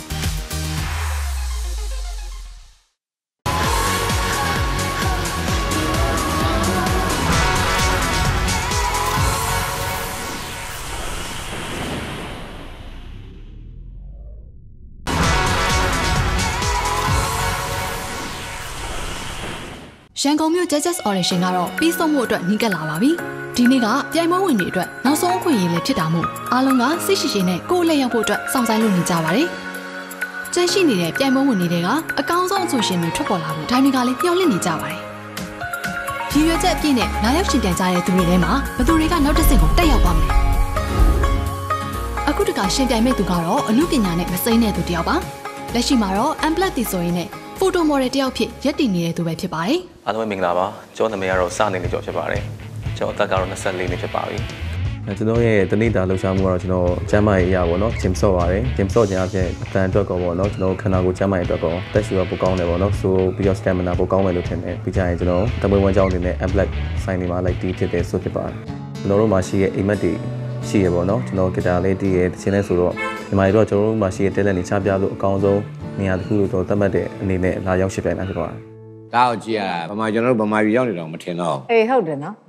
ရန်ကုန်မြို့ Judges Audition ကတော့ပြီးဆုံးမှုအတွက်နှီးကပ်လာပါပြီ။ဒီနေ့ကပြိုင်ပွဲဝင်တွေအတွက်နောက်ဆုံးအခွင့်အရေးလည်းဖြစ်တာမို့အားလုံးကစိတ်ရှိရှိနဲ့ကိုယ်လက်ရောက်ဖို့အတွက်စောင့်ဆိုင်လုပ်နေကြပါတယ်။ကျန်ရှိနေတဲ့ပြိုင်ပွဲဝင်တွေကအကောင်းဆုံးအဆိုရှင်တွေထွက်ပေါ်လာဖို့ဒိုင်းတွေကလည်းမျှော်လင့်နေကြပါတယ်။ဒီရွက်ချက်အပြည့်နဲ့လာရောက်ရှင်ပြိုင်ကြတဲ့သူတွေထဲမှာဘယ်သူတွေကနောက်တစ်ဆင့်ကိုတက်ရောက်ပါမလဲ။အခုတခါရှင်ပြိုင်မဲ့သူကတော့အမှုပညာနဲ့မစိမ့်တဲ့သူတစ်ယောက်ပါ။လက်ရှိမှာတော့ Unplugged တီဆိုရင်းနဲ့ဖိုတိုမော်ဒယ်တယောက်ဖြစ်ရပ်တည်နေတဲ့သူပဲဖြစ်ပါတယ်။အားလုံးမင်္ဂလာပါကျွန်တော်နာမည်ကတော့စနေနေကျော်ဖြစ်ပါတယ်ကျွန်တော်အသက်ကတော့24နှစ်ဖြစ်ပါပြီကျွန်တော်ရဲ့တနေ့တာလှုပ်ရှားမှုကတော့ကျွန်တော်ကျန်းမာရေးအရာပေါ့နော်ဂျင်ဆော့ပါတယ်ဂျင်ဆော့ခြင်းအပြင်အတန်အတွက်ကောပေါ့နော်ကျွန်တော်ခန္ဓာကိုယ်ကျန်းမာရေးအတွက်ကောတက်ရှူရပိုကောင်းတယ်ပေါ့နော်ဆိုပြီးတော့ stamina ပိုကောင်းမယ်လို့ထင်တယ်ပြီးကြရင်ကျွန်တော်တမွေးဝမ်းကြောင်းနေနဲ့ Unplugged ဆိုင်နေမှာလိုက်တီးဖြစ်တယ်ဆိုဖြစ်ပါတယ်ကျွန်တော်တို့မှာရှိရဲ့အိမ်မက်တွေရှိရပေါ့နော်ကျွန်တော်ဂီတာလေးတီးရဲတခြင်းလဲဆိုတော့ဒီမှာတော့ကျွန်တော်တို့မှာရှိရဲ့တဲလက်နေချပြလို့အကောင်းဆုံးနေရာတစ်ခုလို့တော့သတ်မှတ်တဲ့အနေနဲ့လာရောက်ရှိပြိုင်တာဖြစ်ပါတယ်ဒါကိုကြည့်ရတာဗမာကျွန်တော်တို့ဗမာပြည်ရောက်နေတော့မထင်တော့အေးဟုတ်တယ်နော်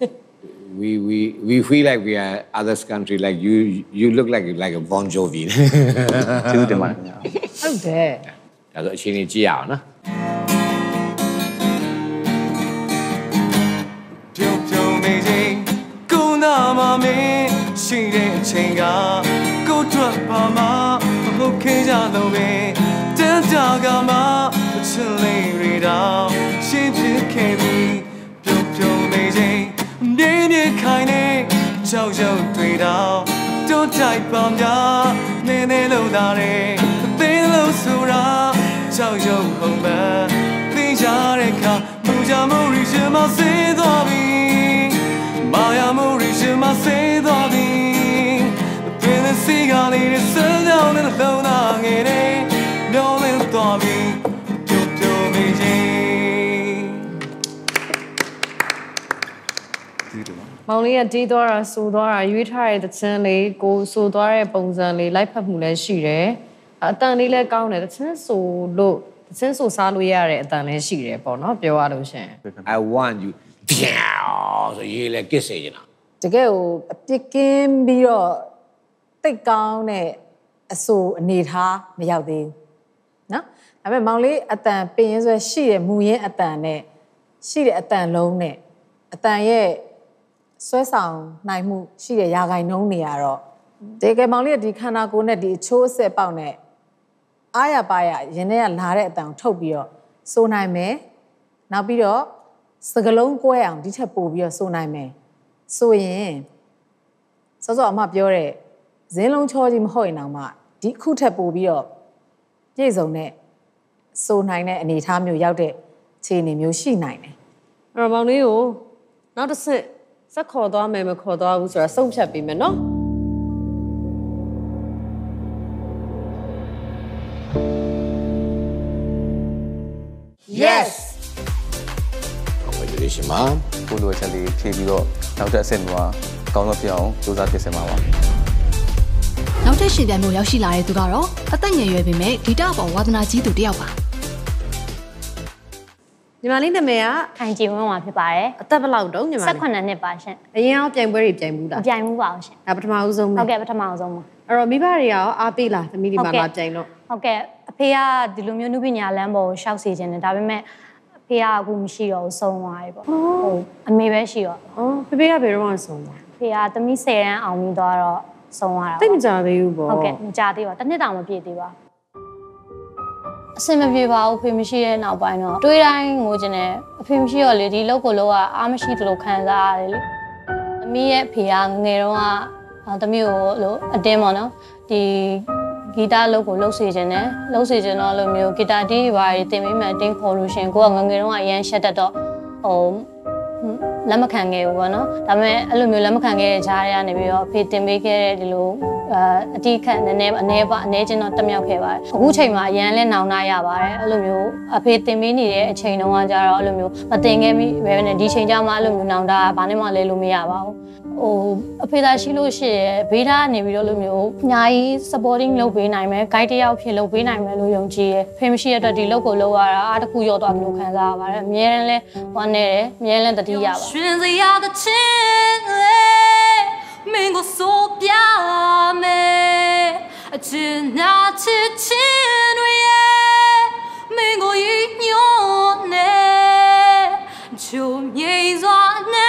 we feel like we are others country like you look like a Bon Jovi ကျေးဇူးတင်ပါတယ်ခင်ဗျာဟုတ်တယ်ဒါဆိုအချိန်ကြီးကြည့်ရအောင်နော်ပြုံပြုံနေချင်းကိုနာမမင်းရှိတဲ့အချိန်ကကိုထွက်ပါမဟုတ်ခင်ကြတော့ပဲတန်တာကမှအချစ်လေးတွေတော့ရှင်းဖြစ်ခဲ့ပြီပြုံပြုံနေချင်းနေနေခိုင်နေကြောက်ရွံ့တွေ့တော့တို့တိုက်ပါများနေနေလို့သာတယ်အသေးလို့ဆိုတာကြောက်ရွံ့ဟုတ်ပါသိကြတဲ့အခါမူကြမှုရီရှင်မစေးသွားပြီမာယာမှုရီရှင်မစေးသွားပြီတွင်စီကလေးတွေစမ်းကြောင်းနဲ့လုံးလာငယ်နေမျောလင်းသွားပြီပြုံပြုံနေချင်းမောင်လေးကတီးသွားတာဆိုသွားတာရွေးထားတဲ့သချင်းလေးကိုဆိုသွားတဲ့ပုံစံလေးလိုက်ဖက်မှုလည်းရှိတယ်အတန်လေးလည်းကောင်းတယ်သချင်းဆိုလို့သချင်းဆိုစားလို့ရတဲ့အတန်လည်းရှိတယ်ပေါ့နော်ပြောရလို့ရှင် I want you ဆိုရေးလဲကစ်စေချင်တာတကယ်ကိုအပြစ်ကင်းပြီးတော့တိတ်ကောင်းတဲ့အဆိုအနေထားမရောက်သေးဘူးနော်ဒါပေမဲ့မောင်လေးအတန်ပင်ရင်းဆွဲရှိတဲ့မူရင်းအတန်နဲ့ရှိတဲ့အတန်လုံးနဲ့အတန်ရဲ့ဆွဲဆောင်နိုင်မှုရှိတဲ့ရာဂိုင်နှုန်းတွေကတော့တကယ်မောင်လေးကဒီခန္ဓာကိုယ်နဲ့ဒီအချိုးအဆက်ပေါက်နဲ့အားရပါရရင်ထဲကလာတဲ့အတန်ကိုထုတ်ပြီးတော့စိုးနိုင်မယ်နောက်ပြီးတော့စကလုံးကွဲအောင်ဒီထက်ပို့ပြီးတော့စိုးနိုင်မယ်ဆိုရင်စောစောအမပြောတဲ့ဇင်းလုံးချောကြီးမဟုတ်ရင်တော့မှဒီအခုထက်ပို့ပြီးတော့ပြည့်စုံတဲ့စိုးနိုင်တဲ့အနေအထားမျိုးရောက်တဲ့ခြေအနေမျိုးရှိနိုင်တယ်အဲ့တော့မောင်လေးကိုနောက်တစ်ဆင့်စက်ခေါ်သွားမယ်မခေါ်သွားဘူးဆိုတာဆုံးဖြတ်ပေးမယ်နော် Yes ဒီရှင်မကိုလိုချက်လေးဖြည့်ပြီးတော့နောက်ထပ်အဆင့်မှာအကောင်းဆုံးဖြစ်အောင်စူးစမ်းပြင်ဆင်ပါပါနောက်ထပ်ရှင်ပြိုင်မှုရောက်ရှိလာတဲ့သူကတော့အသက်ငယ်ရွယ်ပေမဲ့ဂီတအပေါ်ဝါသနာကြီးသူတစ်ယောက်ပါညီမလေးနာမည်ကခိုင်ကြည်ဝင်းပါဖြစ်ပါတယ်အသက်ဘယ်လောက်တုန်းညီမလေး 18နှစ်ပါရှင်အရင်ကပြိုင်ပွဲတွေပြိုင်ဘူးလားမပြိုင်ဘူးပါရှင်ဒါပထမဦးဆုံးဟုတ်ကဲ့ပထမဦးဆုံးပါအဲ့တော့မိဘတွေရောအားပေးလားသမီးဒီမှာလာပြိုင်လို့ဟုတ်ကဲ့အဖေကဒီလိုမျိုးနုပညာလမ်းပေါ်ကိုရှောက်စီခြင်းတယ်ဒါပေမဲ့ဖေကအခုမရှိတော့ဆုံးသွားပြီပေါ့ဟုတ်အမေပဲရှိတော့ဖေကဘယ်တော့မှဆုံးသွားဖေကသမီး10တန်းအောင်ပြီးသွားတော့ဆုံးသွားတာတိတ်မကြသေးဘူးပေါ့ဟုတ်ကဲ့မကြသေးပါတစ်နှစ်တောင်မပြည့်သေးပါအဆင်မပြေပါဘူးဖေမရှိတဲ့နောက်ပိုင်းတော့တွေးတိုင်းငိုချင်တယ်အဖေမရှိတော့လေဒီလောက်ကိုလောကအားမရှိသလိုခံစားရတယ်လေသမီးရဲ့ဖေကငယ်တော့ကသမီးကိုလို့အတင်းပေါ့နော်ဒီဂီတလုပ်ကိုလုပ်စေခြင်းနဲ့လုပ်စေခြင်းတော့လိုမျိုးဂီတာတီးပါးတင်ပေးမှအတင်းခေါ်လို့ရှင်ကိုကငငယ်တော့အရန်ရှက်တတ်တော့ဟိုလက်မခံခဲ့ဘူးပေါ့နော်ဒါပေမဲ့အဲ့လိုမျိုးလက်မခံခဲ့တဲ့ဂျားတွေကနေပြီးတော့ဖေတင်ပေးခဲ့တဲ့ဒီလိုအတိခတ်နည်းနည်းအနေချင်းတော့တက်မြောက်ခဲ့ပါတယ်အခုချိန်မှာအရန်လဲနောင်နာရပါတယ်အဲ့လိုမျိုးအဖေတင်ပေးနေတဲ့အချိန်တုန်းကကြတော့အဲ့လိုမျိုးမတင်ခဲ့မိပဲနဲ့ဒီချိန်ကျမှအဲ့လိုမျိုးနောင်တာဘာနဲ့မှလဲလို့မရပါဘူးဟိုအဖေသာရှိလို့ရှိရင်ဘေးသားနေပြီးတော့လိုမျိုးအများကြီး supporting လုပ်ပေးနိုင်မယ် guide တယောက်ဖြစ်လုပ်ပေးနိုင်မယ်လို့ယုံကြည်ရယ်ဖေမရှိတဲ့အတွက်ဒီလုပ်ကိုလုပ်ရတာအားတစ်ခုရောသွားလို့ခံစားရပါတယ်အများရန်လဲဝမ်းနေတယ်အများရန်တတိယပါရှင်စရာတဲ့ချင်းလေမင်းကိုဆိုပြမယ်အချစ်နာချစ်ချင်းရဲ့မင်းကိုရည်ညွှန်းနေချိုးမြိန်စွာနဲ့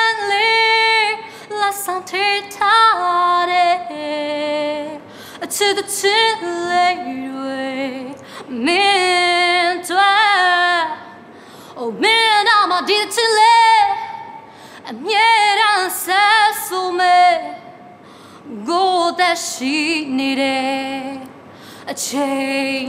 ဆောင်ထေးထားတဲ့အချစ်တဲ့ချစ်လေးတွေမင်းတို့အိုမင်းအမဒီချစ်လေးအမြဲတမ်းဆက်ဆိုမယ်ကိုယ်သက်ရှိနေတဲ့အချိန်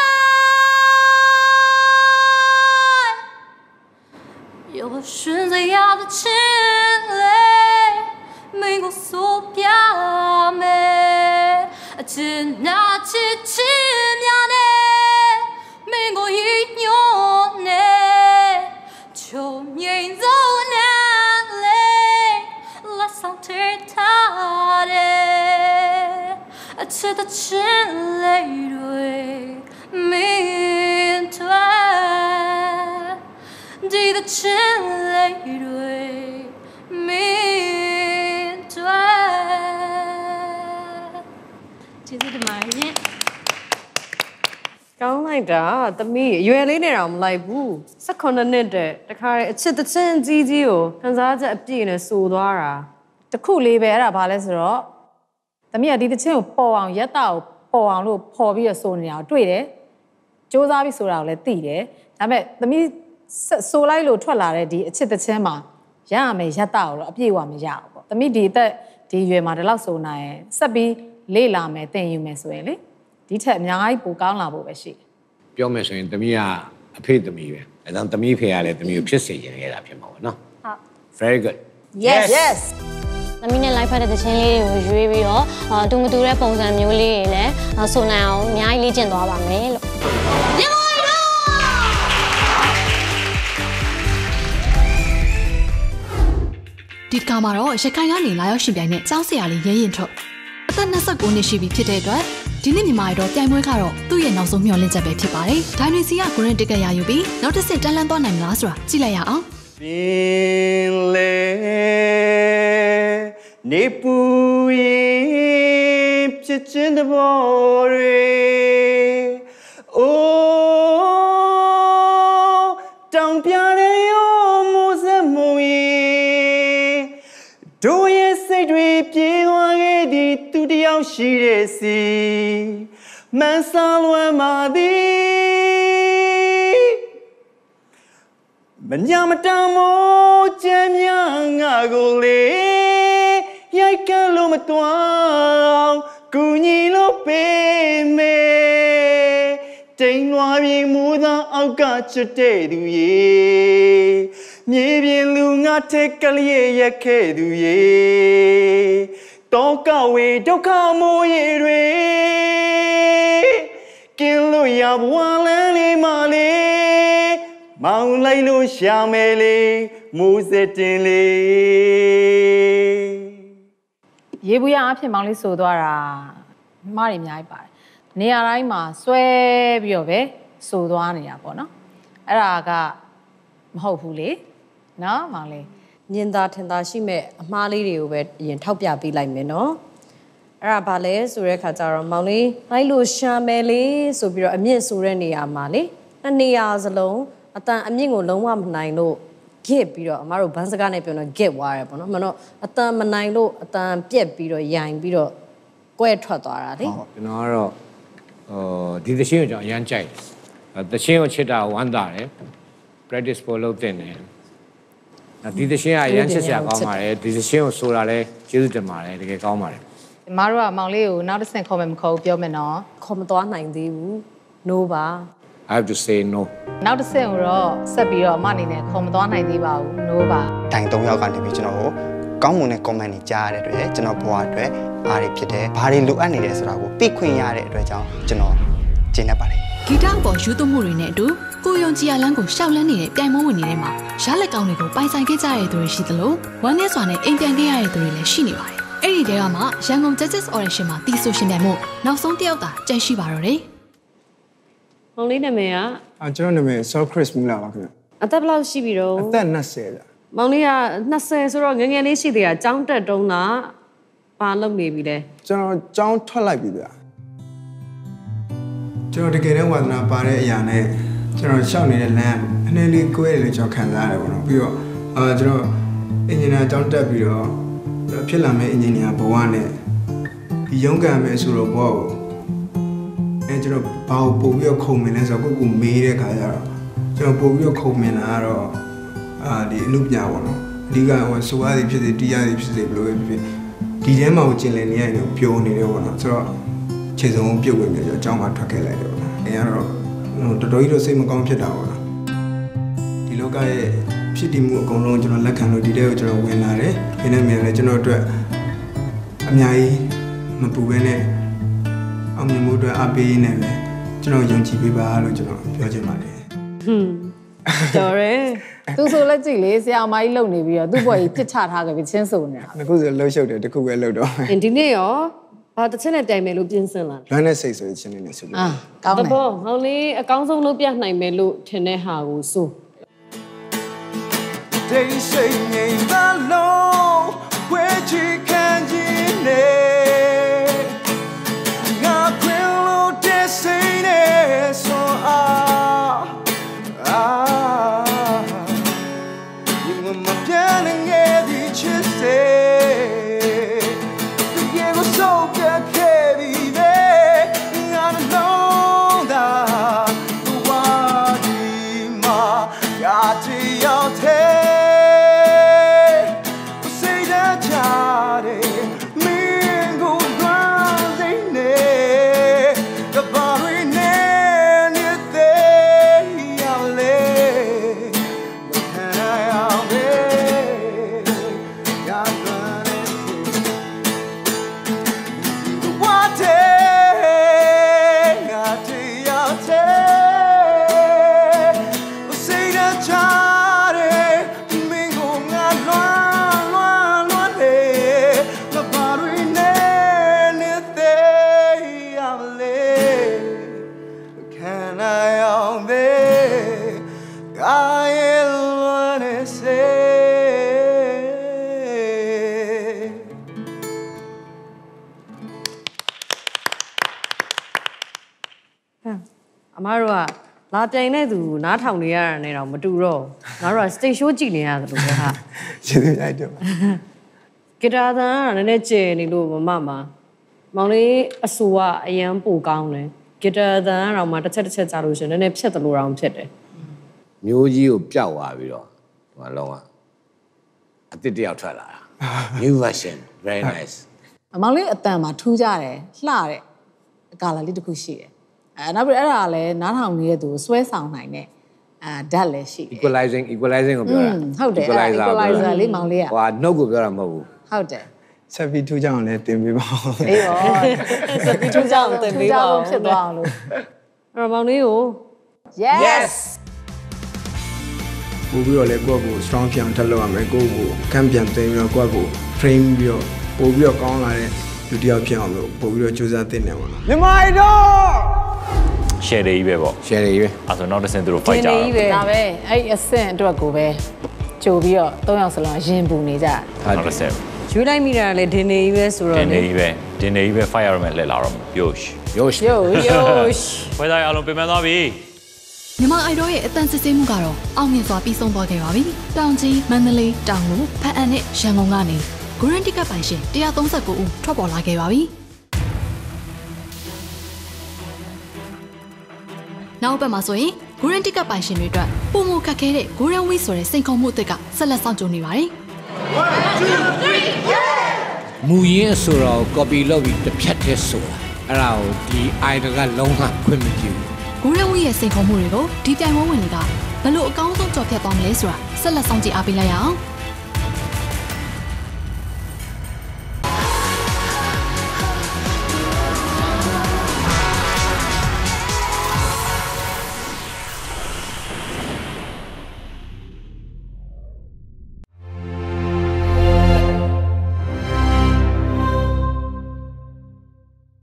တိုင်း有选择要的情泪没我所表妹只拿起亲娘呢没我一扭呢就念走难泪拉上天他的吃的吃泪对面对记得吃泪对面对ကျေးဇူးတင်ပါတယ်ကောင်းလိုက်တာသမီးရွယ်လေးနေတော့မလိုက်ဘူး18နှစ်တဲ့တခါအချစ်တချင်းကြီးကြီးကိုခန်းစားချက်အပြည့်နဲ့စိုးသွားတာတခုလေးပဲအဲ့ဒါဘာလဲဆိုတော့သမီးကဒီတချင်းကိုပေါ်အောင်ရက်တာကိုပေါ်အောင်လို့ပေါ်ပြီးရစိုးနေတာကိုတွေ့တယ်စူးစမ်းပြီးဆိုတာကိုလည်းသိတယ်ဒါပေမဲ့သမီးစိုးလိုက်လို့ထွက်လာတဲ့ဒီအချစ်တချင်းမှာရရမယ်ရက်တာကိုတော့အပြည့်ဝမရဘူးပေါ့သမီးဒီအသက်ဒီရွယ်မှာဒီလောက်စိုးနိုင်ရင်ဆက်ပြီးလေ့လာမယ်သင်ယူမယ်ဆိုရင်လေဒီထက်အများကြီးပိုကောင်းလာဖို့ပဲရှိတယ်ပြောမယ်ဆိုရင်သမီးကအဖေသမီးပဲအဲဒါသမီးဖေကလည်းသမီးကိုဖြစ်စေချင်ခဲ့တာဖြစ်မှာပေါ့နော်ဟုတ် very good yes သမီးနဲ့ live ဖတ်တဲ့သချင်းလေးတွေကိုရွေးပြီးတော့တူမတူတဲ့ပုံစံမျိုးလေးတွေလည်းဆိုနိုင်အောင်အများကြီးလေ့ကျင့်သွားပါမယ်လို့ဒီကမှာတော့ရခိုင်ကနေလာရောက်ရှင်ပြိုင်တဲ့ကျောင်းဆရာလေးရဲရင်ထုတ်အသက်29နှစ်ရှိပြီဖြစ်တဲ့အတွက်ဒီနေ့မြန်မာရဲ့တော့ပြိုင်ပွဲကတော့သူ့ရဲ့နောက်ဆုံးမျှော်လင့်ချက်ပဲဖြစ်ပါတယ်။ဒိုင်ရီစီကဂရင်းတစ်ကက်ရယူပြီးနောက်တစ်ဆင့်တန်းလန်းသွားနိုင်မလားဆိုတာကြည့်လိုက်ရအောင်။ပင်လေနေပူရင်ဖြစ်ချင်းတဘောတွေအိုးတောင်ပြတဲ့ရောမိုးစမုံရင်တို့ရဲ့စိတ်တွေပြေးသွားခဲ့သည်သူတယောက်ရှိတဲ့စီမန်းစားလွမ်းပါသည်မညာမတမ်းမို့ကြမ်းများငါကိုလေရိုက်ကန်းလို့မတွအောင်ကူညီလို့ပေးမယ်တိမ်လွားပြီးမူသားအောက်ကချစ်တဲ့သူရေမြေပြင်လူငါထက်ကလေးရက်ခဲ့သူရေတောကဝေဒုက္ခမိုးရေတွေကင်းလို့ရဘဝလန်းလေးမလေးမောင်လိုက်လို့ရှာမယ်လေမိုးစက်တင်လေးရေဘူးရအဖြစ်မောင်လေးဆိုသွားတာမတွေအများကြီးပါတယ်နေရာတိုင်းမှာဆွဲပြီးတော့ပဲဆိုသွားနေတာပေါ့နော်အဲ့ဒါကမဟုတ်ဘူးလေနော်မောင်လေးညင်သာထင်သာရှိမဲ့အမှားလေးတွေကိုပဲအရင်ထောက်ပြပေးလိုက်မယ်နော်အဲ့အဲ့ဒါဘာလဲဆိုတဲ့ခါကျတော့မောင်လေးလိုက်လို့ရှာမယ်လေဆိုပြီးတော့အမြင့်ဆိုတဲ့နေရာမှာလေနေရာစလုံးအတန်အမြင့်ကိုလုံးဝမနိုင်လို့ဂစ်ပြီးတော့အမတို့ဘန်းစကားနဲ့ပြောတော့ဂစ်သွားတယ်ပေါ့နော်မနော်အတန်မနိုင်လို့အတန်ပြက်ပြီးတော့ရိုင်ပြီးတော့ကွဲထွက်သွားတာလေကျွန်တော်ကတော့ဒီသချင်းကိုကျွန်တော်အရန်ကြိုက်တယ်သချင်းကိုချစ်တာဝမ်းသာတယ် practice ဖို့လုပ်တင်တယ်ဒီသချင်းကအရန်ချစ်စရာကောင်းပါတယ်ဒီသချင်းကိုဆိုတာလဲကျေးဇူးတင်ပါတယ်တကယ်ကောင်းပါတယ်ညီမတို့ကမောင်လေးကိုနောက်တစ်ဆင့်ခေါ်မယ်မခေါ်ဘူးပြောမယ်နော်ခေါ်မသွားနိုင်သေးဘူး no ပါ I have to say no နောက်တစ်ဆင့်ကိုတော့ဆက်ပြီးတော့အမအနေနဲ့ခေါ်မသွားနိုင်သေးပါဘူး no ပါတိုင်3ယောက်ကနေပြီးကျွန်တော်ကိုကောင်းမွန်တဲ့ comment တွေကြားရတဲ့အတွက်ကျွန်တော်ဘဝအတွက်အားတွေဖြစ်တယ်ဘာတွေလိုအပ်နေတယ်ဆိုတာကိုသိခွင့်ရတဲ့အတွက်ကြောင့်ကျွန်တော်ကျင့်တတ်ပါတယ်ဂီတပေါ်ယူသွမှုတွေနဲ့အတူကိုယုံကြည်ရလန်းကိုရှောက်လန်းနေတဲ့ပြိုင်ပွဲဝင်နေတဲ့မှာရလက်ကောင်းတွေကိုပိုင်ဆိုင်ခဲ့ကြရတဲ့သူတွေရှိသလိုဝမ်းနည်းစွာနဲ့အိမ်ပြန်ခဲ့ရတဲ့သူတွေလည်းရှိနေပါတယ်အဲ့ဒီတဲကမှရန်ကုန် Judges Audition မှာတီးဆိုရှင်ပြိုင်မှုနောက်ဆုံးတစ်ယောက်သာကြန့်ရှိပါတော့တယ်မောင်လေးနာမည်ကကျွန်တော်နာမည် Soul Chris မူလာပါခင်ဗျအသက်ဘယ်လောက်ရှိပြီတော့အသက်20ဗျမောင်လေးက20ဆိုတော့ငယ်ငယ်လေးရှိသေးတာចောင်းတက်တုံးတာဘာလုပ်နေပြီလဲကျွန်တော်ចောင်းထွက်လိုက်ပြီဗျကျွန်တော်တကယ်တော့ဝါသနာပါတဲ့အရာနဲ့ကျွန်တော်ရှောက်နေတဲ့လမ်းအနည်းလေးကိုယ်ရည်လေးကျွန်တော်ခံစားရတယ်ပေါ့နော်ပြီးတော့ကျွန်တော်အင်ဂျင်နီယာကျောင်းတက်ပြီးတော့ဖြစ်လာမယ့်အင်ဂျင်နီယာဘဝနဲ့ဒီရုံးကန်မယ်ဆိုတော့ဘဝကိုကျွန်တော်ဘာကိုပို့ပြီးတော့ခုံမင်းလဲဆိုတော့ကိုမေးတဲ့ခါကျတော့ကျွန်တော်ပို့ပြီးတော့ခုံမင်းလာတော့ဒီအနုပညာပေါ့နော်အဓိကဟိုဆိုရသည်ဖြစ်စေတီးရသည်ဖြစ်စေဘယ်လိုပဲဖြစ်ဒီထဲမှာကိုကျင်လည်နေရတယ်ပျော်နေတယ်ပေါ့နော်ဆိုတော့ခြေစုံပြုတ်ဝင်ပြီးတော့အကြောင်းမှထွက်ခဲ့လိုက်တယ်ပေါ့နော်အဲကတော့တော်တော်ကြီးတော့စိတ်မကောင်းဖြစ်တာပေါ့နော်ဒီလောကရဲ့ဖြစ်တည်မှုအကုန်လုံးကျွန်တော်လက်ခံလို့ဒီတဲကိုကျွန်တော်ဝင်လာတယ်ခင်းနေမြန်လဲကျွန်တော်အတွက်အများကြီးမပူဘဲနဲ့အောင်မြင်မှုအတွက်အားပေးနေတယ်ကျွန်တော်ယုံကြည်ပေးပါလို့ကျွန်တော်ပြောချင်ပါတယ်တော်ရဲသူဆိုလက်ကြည့်လေဆရာမကြီးလုံနေပြီးတော့သူ့ဘွယ်ကြီးပြစ်ချထားခဲ့ပြီးချင်းဆိုနေတာအခုဆိုလှုပ်ရှုပ်တယ်တခုပဲလှုပ်တော့ဒီနေ့ရောဘာတစ်ချက်နဲ့တိုင်မယ်လို့ပြင်ဆင်လာလွမ်းတဲ့စိတ်ဆိုချင်းနေဆိုပြီးကောင်းတယ်ဘောဟောင်းလေးအကောင်းဆုံးလုပ်ပြနိုင်မယ်လို့ထင်တဲ့ဟာကိုဆိုတိတ်ဆိတ်နေသလုံးဝဲချီခံခြင်းနဲ့ငါခွင်လို့တဲ့စိတ်နဲ့ဆိုyou were my darling heavy chest the game was so heavy I know that the one got to your tail say that jare me go running the body အမတို့ကလာပြိုင်တဲ့သူနားထောင်နေရတာနဲ့တော့မတူတော့ငါတို့က stage show ကြည့်နေရတယ်လို့ပဲဟာကျေးဇူးလိုက်တော့ဂီတာသံကလည်းနည်းနည်းကျယ်နေလို့မမမောင်လေးအဆူကအရန်ပိုကောင်းတယ်ဂီတာသံကတော့မှတစ်ချက်ကြာလို့ရှင်နည်းနည်းဖြတ်တယ်လို့တော့ဖြစ်တယ်မျိုးကြီးကိုပျောက်သွားပြီးတော့ဟိုလုံးဝအတစ်တယောက်ထွက်လာတာ new version very nice အမောင်လေးအတန်မှာထူးကြတယ်လှတဲ့အကာလာလေးတစ်ခုရှိတယ်နောက်ပြီးအဲ့ဒါလည်းနားထောင်နေတဲ့သူဆွဲဆောင်နိုင်တဲ့ဓာတ်လည်းရှိတယ် equalizing ကိုပြောတာဟုတ်တယ် equalizer လေးမောင်လေးကဟိုနှုတ်ကိုပြောတာမဟုတ်ဘူးဟုတ်တယ်ဆက်ပြီးထူးကြအောင်လည်းတင်ပေးပါဦးအေးရောဆက်ပြီးထူးကြအောင်တင်ပေးပါဦးဖြစ်သွားအောင်လို့အဲ့တော့မောင်လေးကို yes ပို့ပြီးတော့လည်းကိုယ့်ကို strong ဖြစ်အောင်ထပ်လုပ်ရမယ်ကိုယ့်ကိုခံပြန်သိမ်းပြီးတော့ကိုယ့်ကို frame ပြီးတော့ပို့ပြီးတော့ကောင်းလာတဲ့လူတစ်ယောက်ဖြစ်အောင်လို့ပို့ပြီးတော့ကြိုးစားသင့်တယ်ပေါ့နော်မြန်မာအိုင်ဒေါ် share တွေကြီးပဲပေါ့ share တွေကြီးပဲအဲ့ဆိုနောက်တစ်ဆင့်သူတို့ fight ကြတာဒါပဲအဲ့အဆင့်အတွက်ကိုပဲကြိုပြီးတော့၃ယောက်စလုံးရင်ပူနေကြနောက်တစ်ဆင့်ကြရွေးလိုက်မိတာလည်းဒင်းနေကြီးပဲဆိုတော့လေဒင်းနေကြီးပဲ fire ရမယ်လဲလာတော့ယောရှဝဲသားအားလုံးပြင်ပန်းသွားပြီမြန်မာအိုက်ဒေါရဲ့အတန်စစ်ဆေးမှုကတော့အောင်မြင်စွာပြီးဆုံးသွားခဲ့ပါပြီ။တောင်ကြီးမန္တလေးတောင်ငူဖအံနဲ့ရန်ကုန်ကနေဂရန်တစ်ကပ်ပိုင်ရှင်139ဦးထွက်ပေါ်လာခဲ့ပါပြီ။နောက်ပတ်မှာဆိုရင်ဂရန်တစ်ကပ်ပိုင်ရှင်တွေအတွက်ပုံမခက်ခဲတဲ့ဂရန်ဝီဆိုတဲ့စိန်ခေါ်မှုအသစ်ကဆက်လက်ဆောင်ကြိုနေပါတယ် 1 2 3မူရင်းဆိုတော့ copy လုပ်ပြီးတစ်ဖြတ်တည်းဆိုတာအဲ့ဒါကိုဒီ idol ကလုံးဝခွင့်မပြုဘူးဂရန်ဝီရဲ့စိန်ခေါ်မှုတွေကိုဒီပြိုင်ပွဲဝင်တွေကဘယ်လိုအကောင်းဆုံးကြော်ဖြတ်သွားမလဲဆိုတာဆက်လက်ဆောင်ကြည့်အားပေးလိုက်ရအောင်။